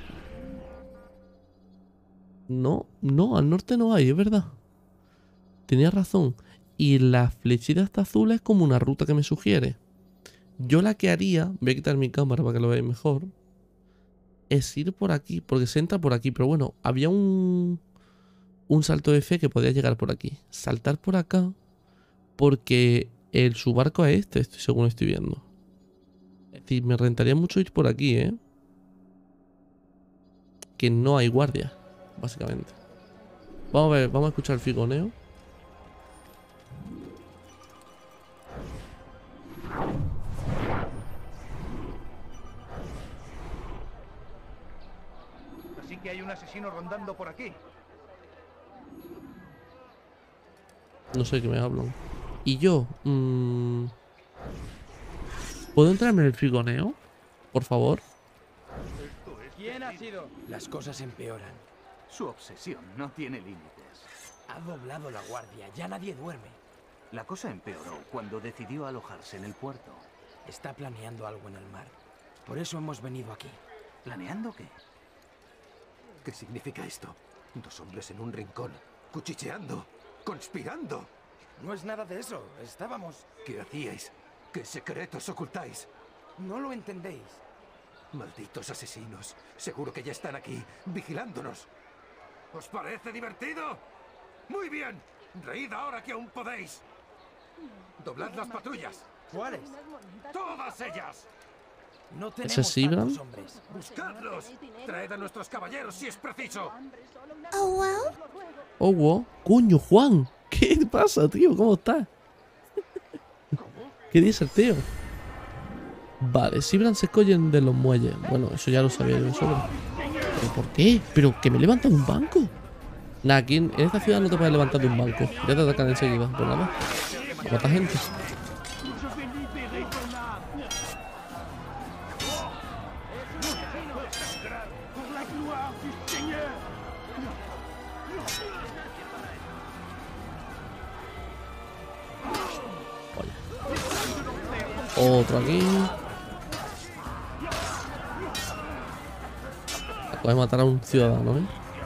No, al norte no hay, es verdad. Tenía razón. Y la flechita esta azul es como una ruta que me sugiere. Yo la que haría, voy a quitar mi cámara para que lo veáis mejor, es ir por aquí, porque se entra por aquí. Pero bueno, había un salto de fe que podía llegar por aquí. Saltar por acá, porque su barco es este, según estoy viendo. Es decir, me rentaría mucho ir por aquí, ¿eh? Que no hay guardia, básicamente. Vamos a ver, vamos a escuchar el figoneo. Así que hay un asesino rondando por aquí. No sé qué me hablan. Y yo... ¿puedo entrarme en el figoneo? Por favor. ¿Quién ha sido? Las cosas empeoran. Su obsesión no tiene límites. Ha doblado la guardia, ya nadie duerme. La cosa empeoró cuando decidió alojarse en el puerto. Está planeando algo en el mar. Por eso hemos venido aquí. ¿Planeando qué? ¿Qué significa esto? Dos hombres en un rincón, cuchicheando, conspirando. No es nada de eso. Estábamos... ¿Qué hacíais? ¿Qué secretos ocultáis? No lo entendéis. Malditos asesinos. Seguro que ya están aquí, vigilándonos. ¿Os parece divertido? Muy bien. Reíd ahora que aún podéis. Doblad las patrullas. ¿Cuáles? ¡Todas ellas! No ¿Ese es tenemos Sibrand? tantos hombres. ¡Buscadlos! Traed a nuestros caballeros si es preciso. Oh, wow. Coño, Juan. ¿Qué te pasa, tío? ¿Cómo estás? ¿Qué dice el tío? Vale, Sibrand se escollen de los muelles. Bueno, eso ya lo sabía yo solo. ¿Pero por qué? ¿Pero que me levantan un banco? Nah, aquí en esta ciudad no te puedes levantar de un banco. Ya te atacan enseguida. Pues nada. Mata gente. Otro aquí. Acabo de matar a un ciudadano, ¿eh?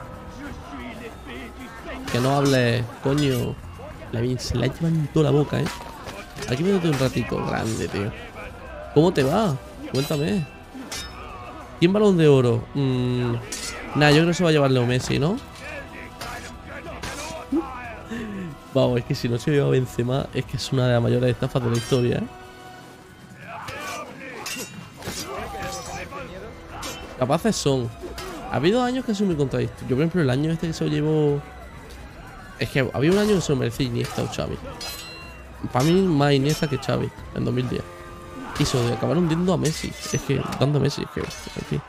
Que no hable, coño. Se la llevan toda la boca, ¿eh? Aquí métete un ratico. Grande, tío. ¿Cómo te va? Cuéntame. ¿Quién balón de oro? Nah, yo creo que se va a llevar Leo Messi, ¿no? Vamos, es que si no se lleva Benzema, es que es una de las mayores estafas de la historia, ¿eh? Capaces son. Ha habido años que son muy contradictorios. Yo, por ejemplo, el año este que se lo llevó... Es que había un año que se lo merecía Iniesta o Xavi. Para mí, más Iniesta que Xavi, en 2010. Y se lo acabaron hundiendo a Messi. Es que, dando a Messi, es que... En fin.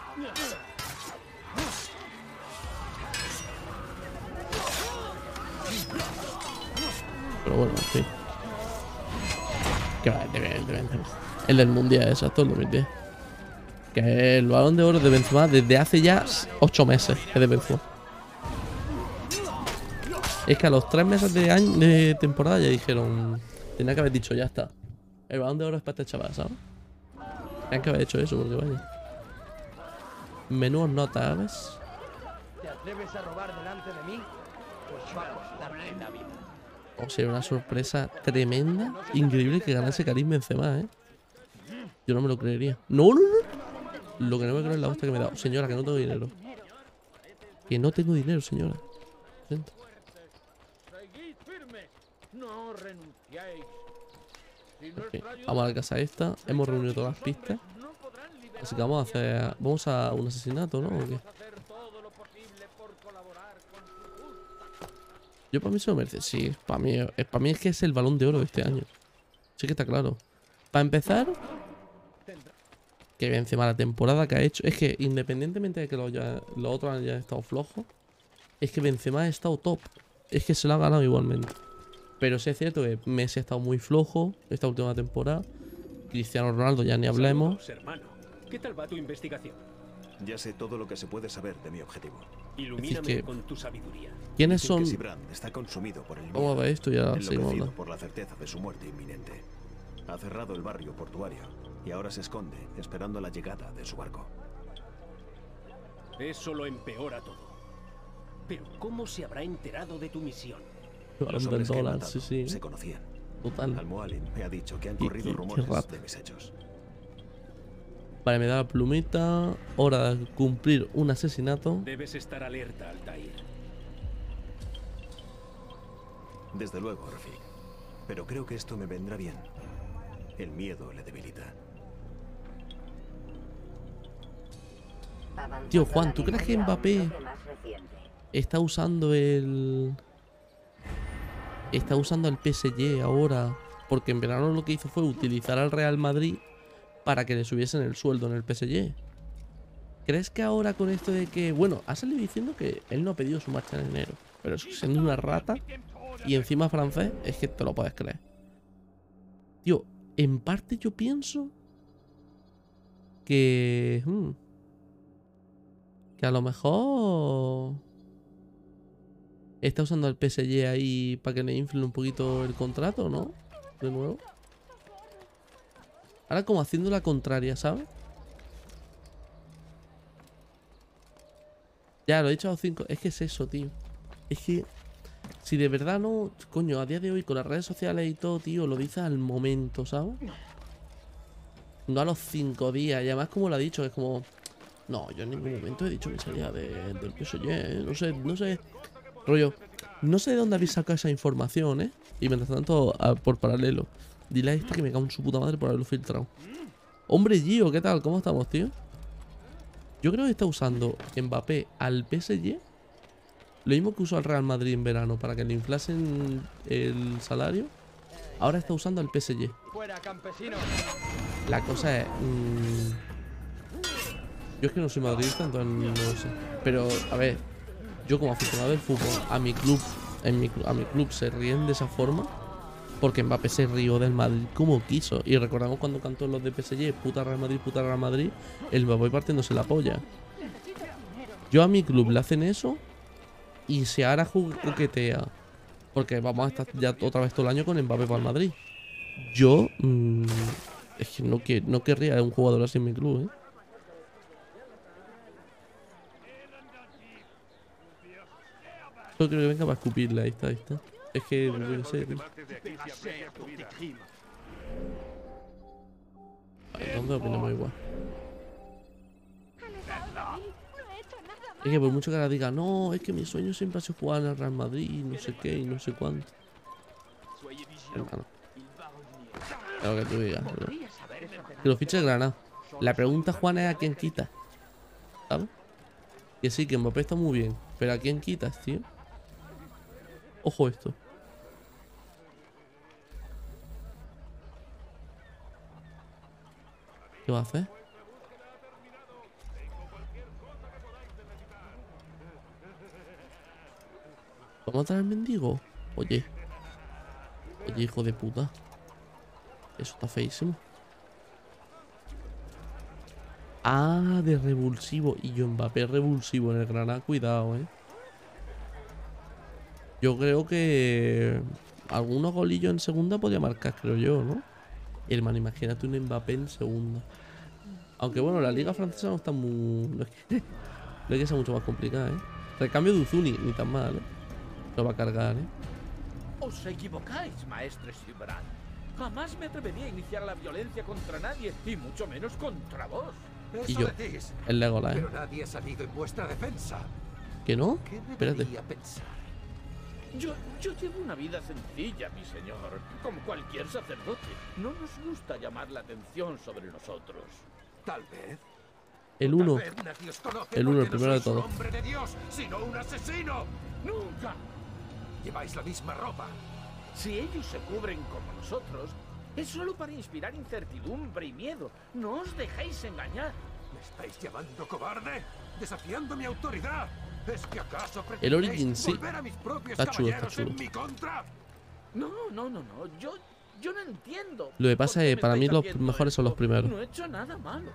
Pero bueno, en fin. Que va, el del Mundial, exacto, el 2010. Que el balón de oro de Benzema desde hace ya 8 meses es de Benzema. Es que a los 3 meses de temporada ya dijeron... Tenía que haber dicho, ya está. El balón de oro es para este chaval, ¿sabes? Tenían que haber hecho eso, porque vaya. Menudas notas, ¿ves? ¿Te atreves a robar delante de mí? O sea, una sorpresa tremenda, increíble que ganase Karim Benzema, ¿eh? Yo no me lo creería. ¡No, no, no! Lo que no me creo es la hostia que me he dado. Señora, que no tengo dinero. Que no tengo dinero, señora. Lo siento. Okay, vamos a la casa esta. Hemos reunido todas las pistas. Así que vamos a hacer... Vamos a un asesinato, ¿no? ¿O qué? Yo para mí se lo merece. Sí, para mí es que es el Balón de Oro de este año. Sí que está claro. Para empezar, que Benzema la temporada que ha hecho... Es que independientemente de que los otros hayan estado flojos, es que Benzema ha estado top. Es que se lo ha ganado igualmente. Pero sí es cierto que Messi ha estado muy flojo esta última temporada. Cristiano Ronaldo ya ni hablemos. Saludos, hermano. ¿Qué tal va tu investigación? Ya sé todo lo que se puede saber de mi objetivo. Ilumíname con tu sabiduría. ¿Quiénes Dicen son? que Sibrand está consumido por el miedo, Vamos a ver esto y ya seguimos hablando. por la certeza de su muerte inminente. Ha cerrado el barrio portuario y ahora se esconde esperando la llegada de su barco. Eso lo empeora todo. Pero ¿cómo se habrá enterado de tu misión? Los hombres que he matado se conocían. Total. Al-Mualim me ha dicho que han corrido rumores de mis hechos. Vale, me da la plumita. Hora de cumplir un asesinato. Debes estar alerta, Altair. Desde luego, Rafik. Pero creo que esto me vendrá bien. El miedo le debilita. Tío, Juan, ¿tú crees que Mbappé está usando el... Está usando el PSG ahora? Porque en verano lo que hizo fue utilizar al Real Madrid para que le subiesen el sueldo en el PSG. ¿Crees que ahora con esto de que... Bueno, ha salido diciendo que él no ha pedido su marcha en enero, pero eso siendo una rata y encima francés, es que te lo puedes creer. Tío, en parte yo pienso que... que a lo mejor... está usando al PSG ahí para que le inflen un poquito el contrato, ¿no? De nuevo. Ahora como haciendo la contraria, ¿sabes? Ya, lo he dicho a los 5. Es que es eso, tío. Es que... si de verdad no... Coño, a día de hoy con las redes sociales y todo, tío, lo dices al momento, ¿sabes? No a los 5 días. Y además como lo ha dicho, es como... No, yo en ningún momento he dicho que salía del PSG, no sé... Rollo, no sé de dónde habéis sacado esa información, ¿eh? Y mientras tanto, por paralelo, dile a esta que me cago en su puta madre por haberlo filtrado. Hombre, Gio, ¿qué tal? ¿Cómo estamos, tío? Yo creo que está usando Mbappé al PSG lo mismo que usó al Real Madrid en verano para que le inflasen el salario. Ahora está usando al PSG. La cosa es... yo es que no soy madridista, entonces no lo sé. Pero, a ver, yo como aficionado del fútbol, a mi club se ríen de esa forma porque Mbappé se rió del Madrid como quiso. Y recordamos cuando cantó los de PSG, puta Real Madrid, el Mbappé partiéndose la polla. Yo a mi club le hacen eso y se hará coquetea. Porque vamos a estar ya otra vez todo el año con Mbappé para el Madrid. Yo es que no querría un jugador así en mi club, ¿eh? Yo creo que venga para escupirle, ahí está. Es que yo qué sé, tío. Vale, entonces opinamos igual. Es que por mucho que ahora diga, no, es que mi sueño siempre ha sido jugar en el Real Madrid, no sé qué y no sé cuánto. Hermano. Es lo que tú digas, bro. Que lo fiche Granada. La pregunta, Juan, es a quién quitas. ¿Sabes? Que sí, que Mbappé está muy bien, pero ¿a quién quitas, tío? Ojo esto. ¿Qué va a hacer? ¿Vamos a traer al mendigo? Oye, hijo de puta. Eso está feísimo. Ah, de revulsivo. Y yo Mbappé revulsivo en el Granada. Cuidado, Yo creo que algunos golillos en segunda podía marcar, creo yo, ¿no? Hermano, imagínate un Mbappé en segunda. Aunque bueno, la liga francesa no está muy... No es que sea mucho más complicada, Recambio de Uzuni, ni tan mal, Lo va a cargar, ¿eh? Os equivocáis, maestre Silverand. Jamás me atrevería a iniciar la violencia contra nadie, y mucho menos contra vos. Y yo, el Legolas, ¿eh? Pero nadie ha salido en vuestra defensa. ¿Que no? ¿Qué Espérate. debería pensar? Yo llevo una vida sencilla, mi señor, como cualquier sacerdote. No nos gusta llamar la atención sobre nosotros. Tal vez. El 1. Tal vez nadie os conoce El 1, el porque primero de no sois un todo. hombre de Dios, sino un asesino. ¡Nunca! Lleváis la misma ropa. Si ellos se cubren como nosotros, es solo para inspirar incertidumbre y miedo. No os dejéis engañar. ¿Me estáis llamando cobarde? ¿Desafiando mi autoridad? ¿Es que acaso El Origin, sí. volver a mis propios Está chulo, caballeros está chulo. en mi contra? No. Yo no entiendo. Lo que pasa es que para mí los mejores son los primeros. No he hecho nada malo.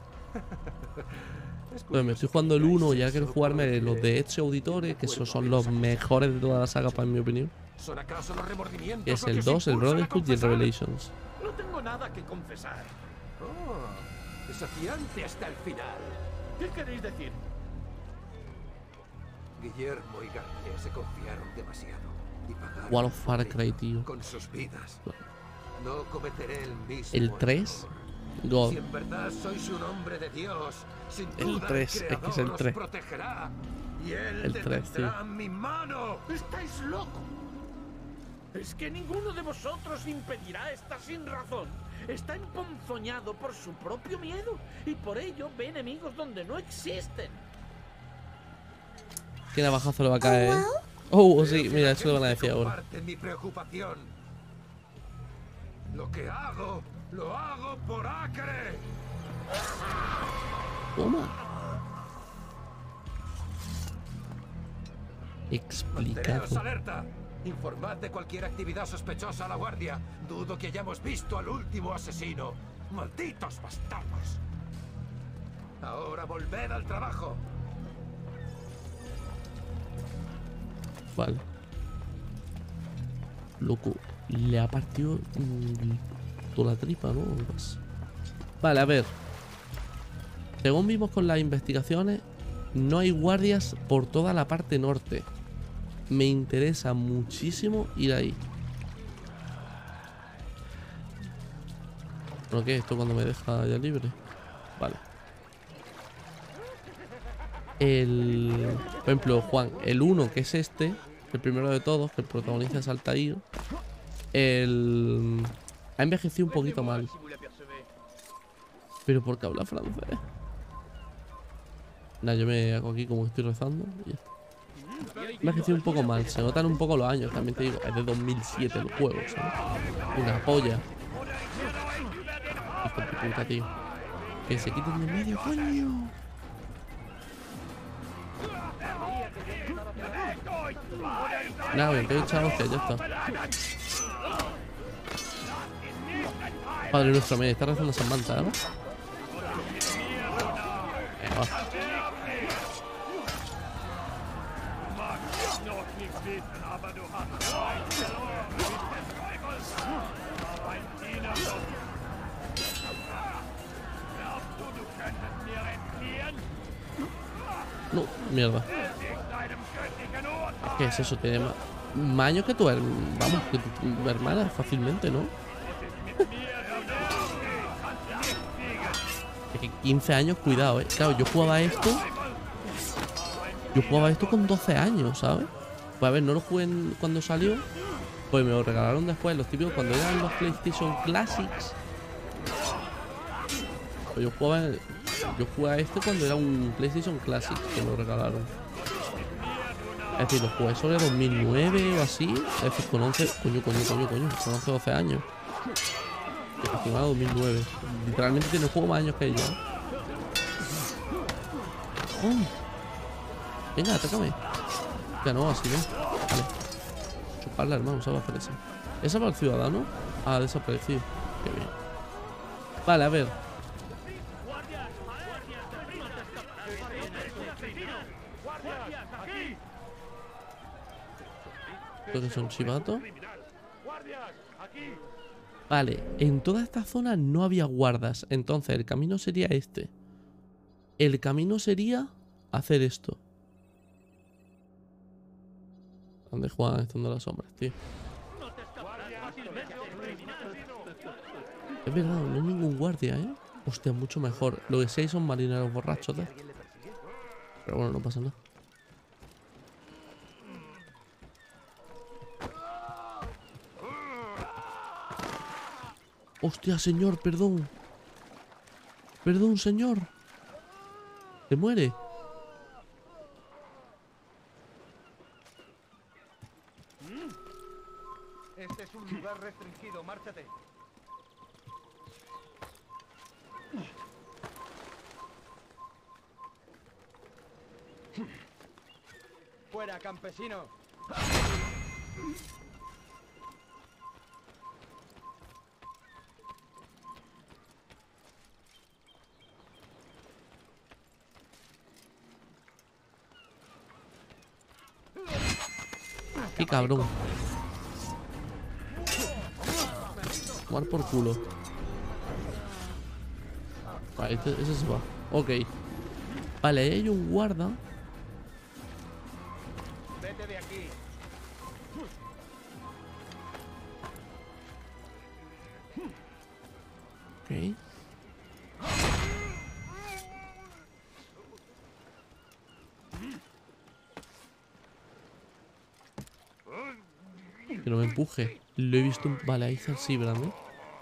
Pues me estoy jugando el 1 y ahora quiero jugarme los de Ezio Auditore, que esos son los mejores de toda la saga, para mi opinión. ¿Son acaso los remordimientos Que es lo que el os 2, el impulsan a Brotherhood y el confesar? Revelations. No tengo nada que confesar. Oh, desafiante hasta el final. ¿Qué queréis decir? Guillermo y Garnier se confiaron demasiado y pagaron Wall of Far Cry, tío. con sus vidas. No cometeré el mismo. El 3, God. Si en verdad sois un hombre de Dios, sin El duda 3, el es que es Creador el 3. os protegerá y él El 3, tío. detendrá mi mano. ¿Estáis locos? Es que ninguno de vosotros impedirá esta sin razón. Está emponzoñado por su propio miedo y por ello ve enemigos donde no existen. ¿Qué navajazo le va a caer? Oh, sí, mira, eso lo van a decir ahora. Comparte mi preocupación. Lo que hago, lo hago por Acre. Toma. Explicado. Manteneos alerta. Informad de cualquier actividad sospechosa a la guardia. Dudo que hayamos visto al último asesino. ¡Malditos bastardos! Ahora volved al trabajo. Vale. Loco, le ha partido toda la tripa, ¿no? Vale, a ver. Según vimos con las investigaciones, no hay guardias por toda la parte norte. Me interesa muchísimo ir ahí. ¿Pero qué? ¿Esto cuando me deja ya libre? Vale. Por ejemplo, Juan, el 1, que es este, el primero de todos, que el protagonista es Altair, ha envejecido un poquito mal. Pero porque habla francés. Nada, yo me hago aquí como que estoy rezando y ya está. Me ha envejecido un poco mal, se notan un poco los años, también te digo, es de 2007 el juego, ¿sabes? Una polla. Hijo de puta, tío. Que se quiten de medio, coño. Nada, me pego echado hostia, ya está. Padre nuestro, me está rezando Samantha, ¿no? Venga, va. No, mierda. ¿Qué es eso? Tiene más años que tu vamos, que tu hermana fácilmente, ¿no? Es que 15 años, cuidado, Claro, yo jugaba esto con 12 años, ¿sabes? Pues a ver, no lo jugué cuando salió. Pues me lo regalaron después, los típicos, cuando eran los PlayStation Classics. Pues yo jugaba este cuando era un PlayStation Classic, que me lo regalaron. Es decir, lo jugué sobre 2009 o así. Es decir, con 11... Coño. Con 11, 12 años. Estimado 2009. Literalmente tiene el juego más años que yo. Oh. Venga, atácame. Ya no, así no. Vale. Chuparla, hermano, se va a aparecer. ¿Esa para el ciudadano? Ha desaparecido. Qué bien. Vale, a ver. Creo que son chivatos. Vale, en toda esta zona no había guardas. Entonces el camino sería este. El camino sería hacer esto. ¿Dónde juegan estando las sombras, tío? Es verdad, no hay ningún guardia, ¿eh? Hostia, mucho mejor. Lo que sí hay son marineros borrachos, ¿eh? Pero bueno, no pasa nada. Hostia, señor, perdón. Perdón, señor. ¿Se muere? Este es un lugar restringido, márchate. Fuera, campesino. Qué cabrón. Tomar por culo. Vale, ese se va. Ok. Vale, ahí hay un guarda. Vete de aquí. Ok. Que no me empuje. Lo he visto. Vale, ahí está el Sibran, ¿eh?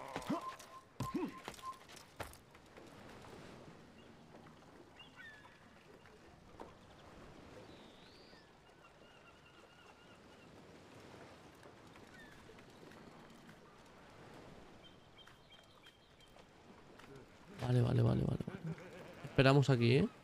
Vale. Esperamos aquí, ¿eh?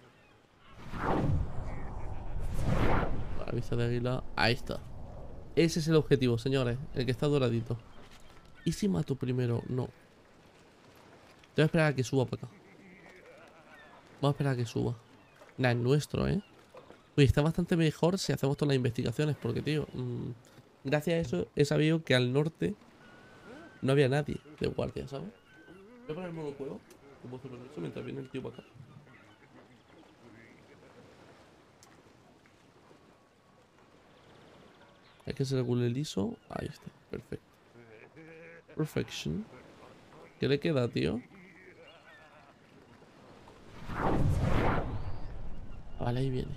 La vista de águila. Ahí está. Ese es el objetivo, señores. El que está doradito. ¿Y si mato primero? No. Voy a esperar a que suba para acá. Vamos a esperar a que suba. Nah, es nuestro, ¿eh? Oye, está bastante mejor si hacemos todas las investigaciones. Porque, tío, gracias a eso he sabido que al norte no había nadie de guardia, ¿sabes? Voy a poner el modo juego. Como hacer eso mientras viene el tío para acá. Hay que se regule el ISO. Ahí está, perfecto. Perfection. ¿Qué le queda, tío? Vale, ahí viene.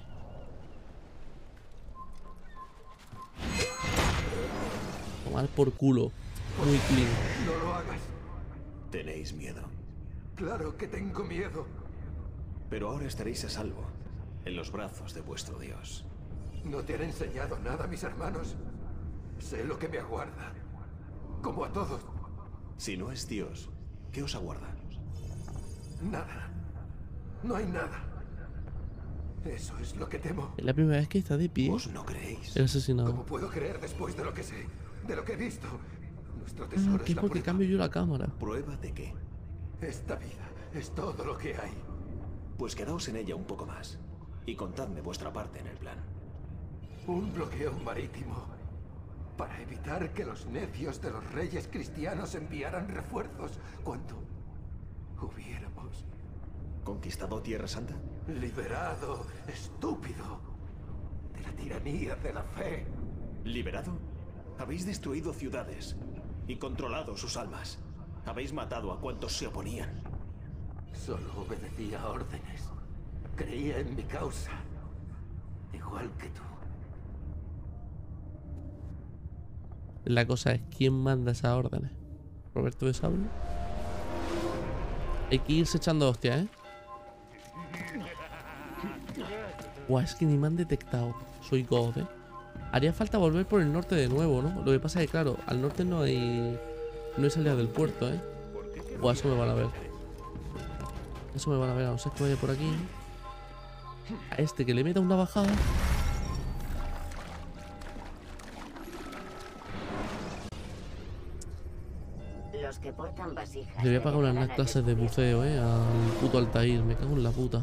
Tomar por culo. Muy clean. No lo hagas. ¿Tenéis miedo? Claro que tengo miedo. Pero ahora estaréis a salvo, en los brazos de vuestro Dios. No te han enseñado nada, mis hermanos. Sé lo que me aguarda. Como a todos. Si no es Dios, ¿qué os aguarda? Nada. No hay nada. Eso es lo que temo. Es la primera vez que está de pie. ¿Vos no creéis? El asesinado. ¿Cómo puedo creer después de lo que sé? De lo que he visto. Nuestro tesoro ¿Qué es es la porque prueba. cambio yo la cámara? ¿Prueba de qué? Esta vida es todo lo que hay. Pues quedaos en ella un poco más. Y contadme vuestra parte en el plan. Un bloqueo marítimo. Para evitar que los necios de los reyes cristianos enviaran refuerzos cuando hubiéramos ¿Conquistado Tierra Santa? liberado, estúpido, de la tiranía de la fe. ¿Liberado? Habéis destruido ciudades y controlado sus almas. Habéis matado a cuantos se oponían. Solo obedecía órdenes. Creía en mi causa. Igual que tú. La cosa es, ¿quién manda esas órdenes? ¿Roberto de Sable? Hay que irse echando hostias, ¿eh? Guau, es que ni me han detectado. Soy God, ¿eh? Haría falta volver por el norte de nuevo, ¿no? Lo que pasa es que, claro, al norte no hay salida del puerto, ¿eh? Buah, eso me van a ver. Eso me van a ver, a no ser que vaya por aquí. A este que le meta una bajada. Los que portan vasijas. Le voy a pagar unas clases de buceo, al puto Altair. Me cago en la puta.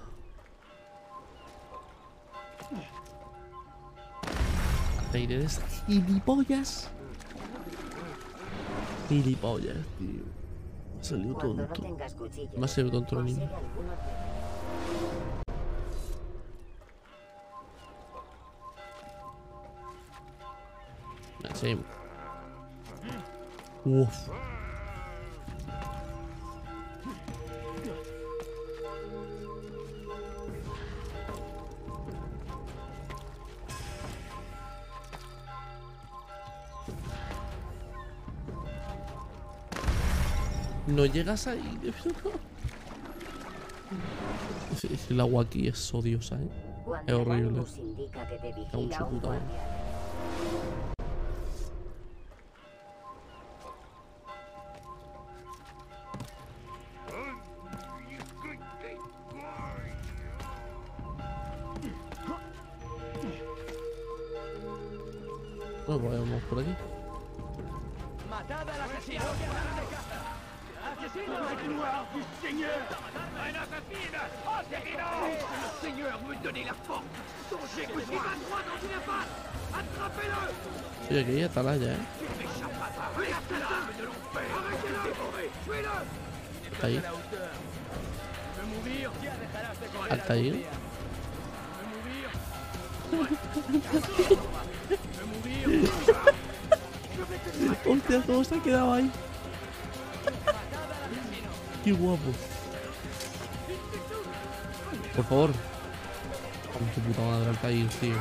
Altair, eres gilipollas. Gilipollas, tío. Me salió tonto. Me ha salido tonto el niño. Sí. Uf. No llegas ahí. El agua aquí es odiosa, ¿eh? Es horrible. Está mucho puta madre. Bueno, pues vamos por aquí. ¡Matad al asesino! ¡Asesino! ¡Señor! ¡Un asesino! ¡Asesino! ¡Le Señor me donne la force! ¡Songez que je vais droit dans une impasse! ¡Attrapez-le! Sí, aquí hay atalaya, ¿eh? ¿Está ahí? ¿Hasta ahí? Hostia, todo se ha quedado ahí. Qué guapo. Por favor. Qué puta madre el Altair, tío.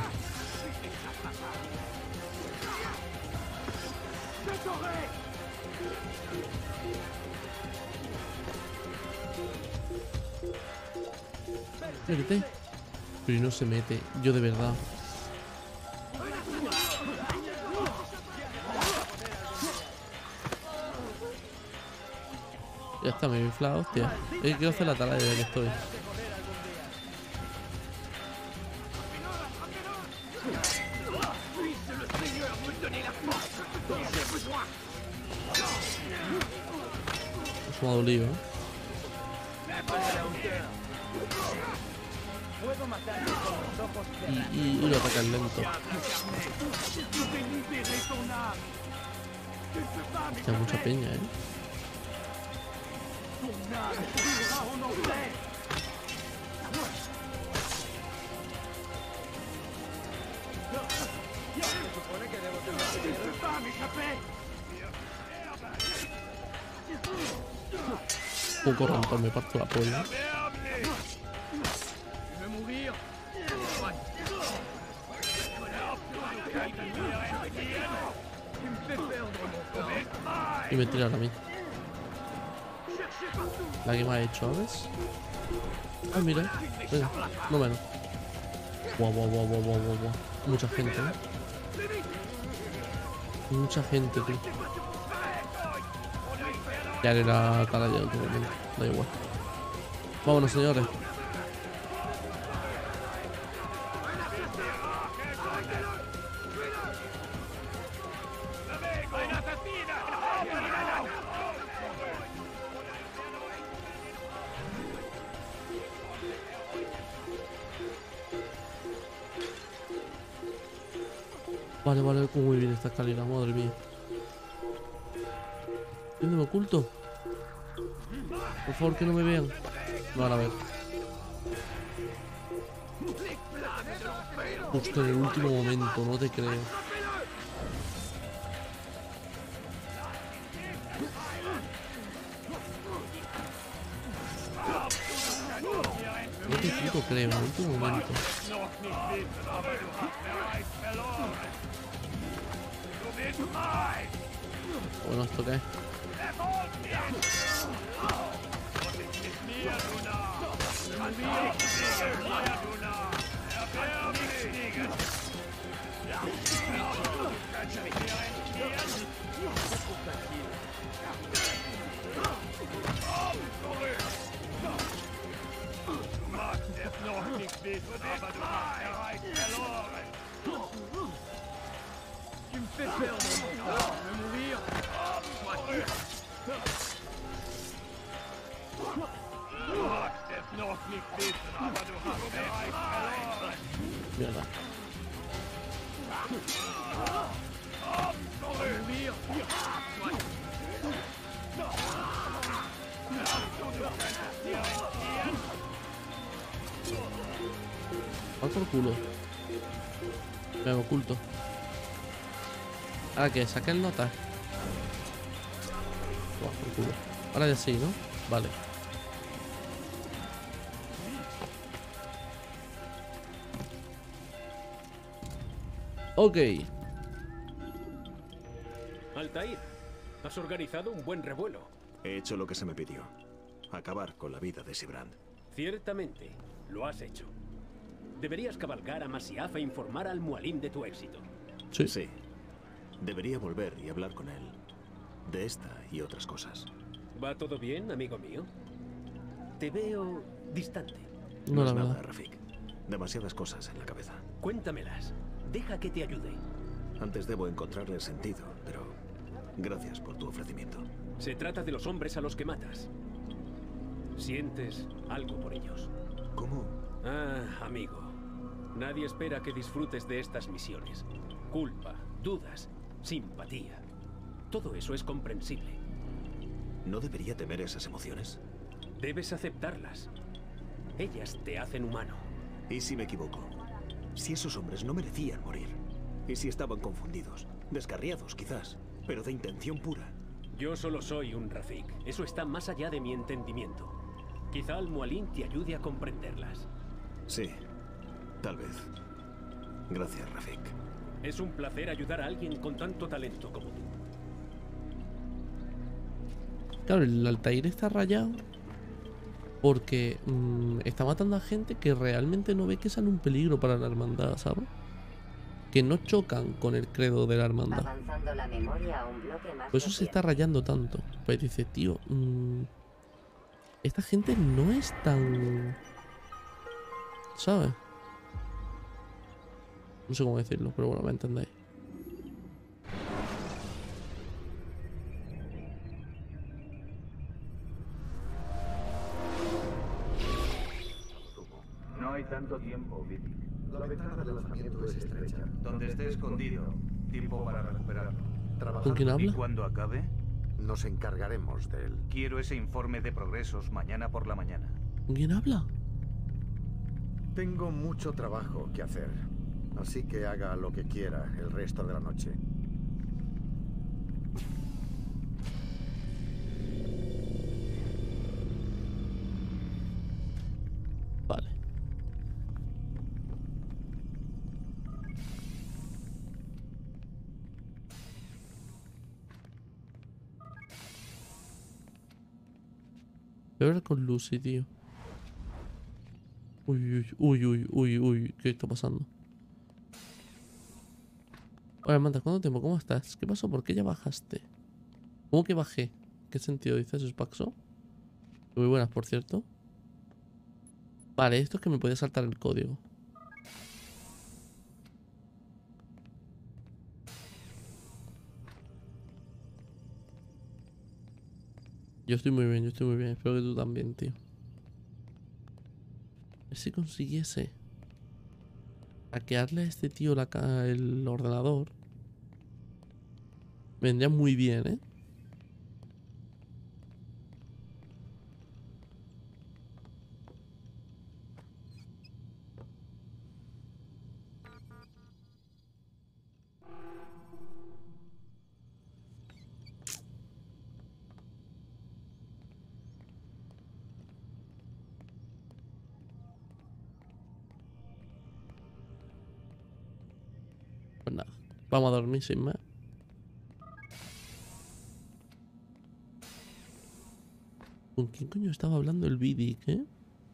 Mete. Pero no se mete. Yo de verdad. Ya está, me he inflado, hostia. Quiero hacer la atalaya ya que estoy. Eso me ha dolido, ¿eh? Y lo atacan lento. Hay mucha peña, ¿eh? Un corrompo, me parto la polla. Y me tiran a mí. La que me ha hecho, ¿ves? Ah, mira. Venga, no menos. Guau. Mucha gente, ¿eh? Mucha gente, tío. Ya haré la atalaya de último momento. Da igual. Vámonos, señores. Vale, muy bien esta escalera, madre mía. ¿Dónde me oculto? Por favor, que no me vean. No van a ver. Justo en el último momento, no te creo. No te puto creo, en el último momento. Bueno, ¿esto qué es? Mierda. Va por culo. Me oculto. Ahora que saquen notas. Buah, por culo. Ahora ya sí, ¿no? Vale. Ok. Altair, has organizado un buen revuelo. He hecho lo que se me pidió. Acabar con la vida de Sibrand. Ciertamente, lo has hecho. Deberías cabalgar a Masyaf e informar al Mualim de tu éxito. Sí. Sí. Debería volver y hablar con él. De esta y otras cosas. ¿Va todo bien, amigo mío? Te veo distante. No es nada, Rafik. Demasiadas cosas en la cabeza. Cuéntamelas. Deja que te ayude. Antes debo encontrarle sentido, pero gracias por tu ofrecimiento. Se trata de los hombres a los que matas. ¿Sientes algo por ellos? ¿Cómo? Ah, amigo. Nadie espera que disfrutes de estas misiones. Culpa, dudas, simpatía. Todo eso es comprensible. ¿No debería temer esas emociones? Debes aceptarlas. Ellas te hacen humano. ¿Y si me equivoco? Si esos hombres no merecían morir. ¿Y si estaban confundidos? Descarriados, quizás, pero de intención pura. Yo solo soy un Rafik. Eso está más allá de mi entendimiento. Quizá el Mualim te ayude a comprenderlas. Sí, tal vez. Gracias, Rafik. Es un placer ayudar a alguien con tanto talento como tú. Claro, el Altair está rayado porque está matando a gente que realmente no ve que sean un peligro para la hermandad, ¿sabes? Que no chocan con el credo de la hermandad. Avanzando la memoria a un bloque más. Por eso se está rayando tanto. Pues dice, tío, esta gente no es tan... ¿sabes? No sé cómo decirlo, pero bueno, me entendéis. No hay tanto tiempo, Vicky. La ventana del lanzamiento es estrecha. Donde esté escondido, tiempo para recuperarlo. ¿Con quién habla? Y cuando acabe, nos encargaremos de él. Quiero ese informe de progresos mañana por la mañana. ¿Con quién habla? Tengo mucho trabajo que hacer, así que haga lo que quiera el resto de la noche. Vale. Voy a hablar con Lucy, tío. Uy, ¿qué está pasando? Hola, Amanda, ¿cuánto tiempo? ¿Cómo estás? ¿Qué pasó? ¿Por qué ya bajaste? ¿Cómo que bajé? ¿Qué sentido dices, Spaxo? Muy buenas, por cierto. Vale, esto es que me podía saltar el código. Yo estoy muy bien, Espero que tú también, tío. A ver si consiguiese hackearle a este tío el ordenador. Vendría muy bien, ¿eh? Pues nada, vamos a dormir sin más. ¿Con quién coño estaba hablando el Vidic, eh?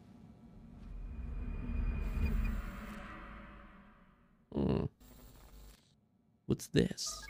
What's this?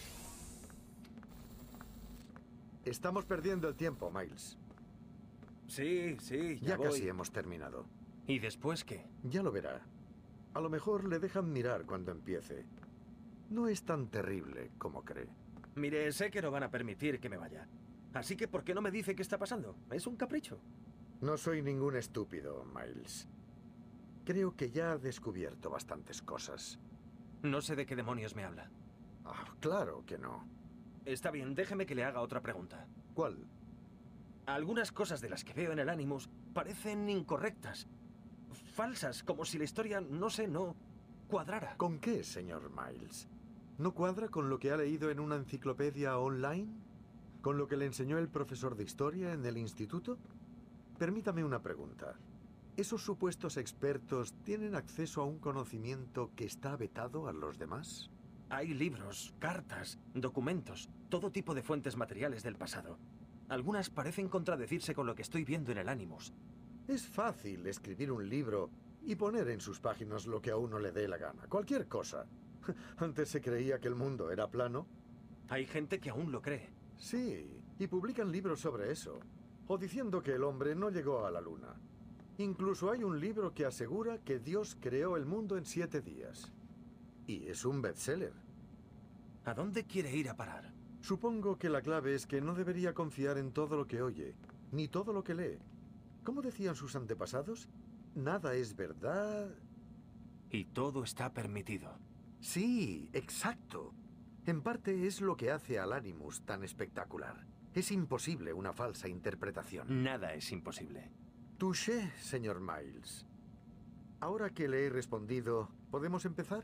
Estamos perdiendo el tiempo, Miles. Sí, Ya casi hemos terminado. ¿Y después qué? Ya lo verá. A lo mejor le dejan mirar cuando empiece. No es tan terrible como cree. Mire, sé que no van a permitir que me vaya. Así que, ¿por qué no me dice qué está pasando? Es un capricho. No soy ningún estúpido, Miles. Creo que ya ha descubierto bastantes cosas. No sé de qué demonios me habla. Ah, claro que no. Está bien, déjeme que le haga otra pregunta. ¿Cuál? Algunas cosas de las que veo en el Animus parecen incorrectas. Falsas, como si la historia, no cuadrara. ¿Con qué, señor Miles? ¿No cuadra con lo que ha leído en una enciclopedia online? ¿Con lo que le enseñó el profesor de historia en el instituto? Permítame una pregunta. ¿Esos supuestos expertos tienen acceso a un conocimiento que está vetado a los demás? Hay libros, cartas, documentos, todo tipo de fuentes materiales del pasado. Algunas parecen contradecirse con lo que estoy viendo en el Animus. Es fácil escribir un libro y poner en sus páginas lo que a uno le dé la gana. Cualquier cosa. Antes se creía que el mundo era plano. Hay gente que aún lo cree. Sí, y publican libros sobre eso. O diciendo que el hombre no llegó a la luna. Incluso hay un libro que asegura que Dios creó el mundo en 7 días. Y es un bestseller. ¿A dónde quiere ir a parar? Supongo que la clave es que no debería confiar en todo lo que oye, ni todo lo que lee. ¿Cómo decían sus antepasados? Nada es verdad. Y todo está permitido. Sí, exacto. En parte es lo que hace al Animus tan espectacular. Es imposible una falsa interpretación. Nada es imposible. Touché, señor Miles. Ahora que le he respondido, ¿podemos empezar?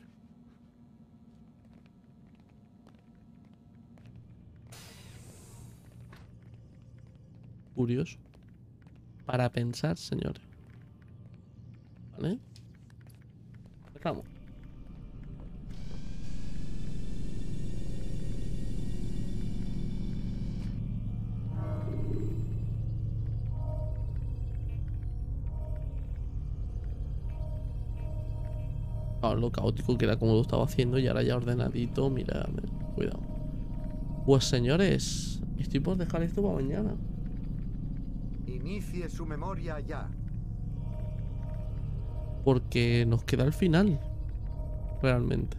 Curioso. Para pensar, señores. ¿Vale? Empezamos. Lo caótico que era como lo estaba haciendo y ahora ya ordenadito. Mira, cuidado. Pues señores, estoy por dejar esto para mañana. Inicie su memoria ya. Porque nos queda el final. Realmente.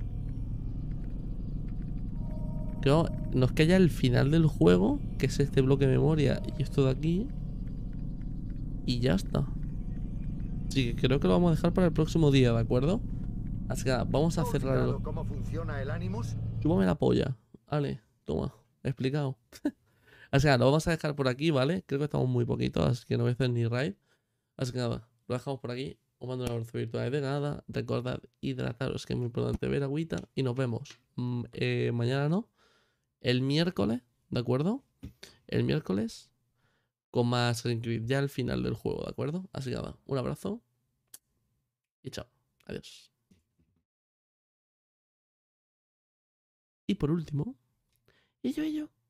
Creo, nos queda el final del juego, que es este bloque de memoria y esto de aquí. Y ya está. Así que creo que lo vamos a dejar para el próximo día, ¿de acuerdo? Así que vamos a cerrarlo. ¿Cómo funciona el Animus? Chúpame la polla. Vale, toma, explicado. Así que lo vamos a dejar por aquí, ¿vale? Creo que estamos muy poquitos, así que no voy a hacer ni raid. Así que nada, lo dejamos por aquí. Os mando un abrazo virtual de nada. Recordad hidrataros, que es muy importante, ver agüita. Y nos vemos mañana, ¿no? El miércoles, ¿de acuerdo? El miércoles con más Assassin's ya al final del juego, ¿de acuerdo? Así que nada, un abrazo y chao. Adiós. Y por último, ello.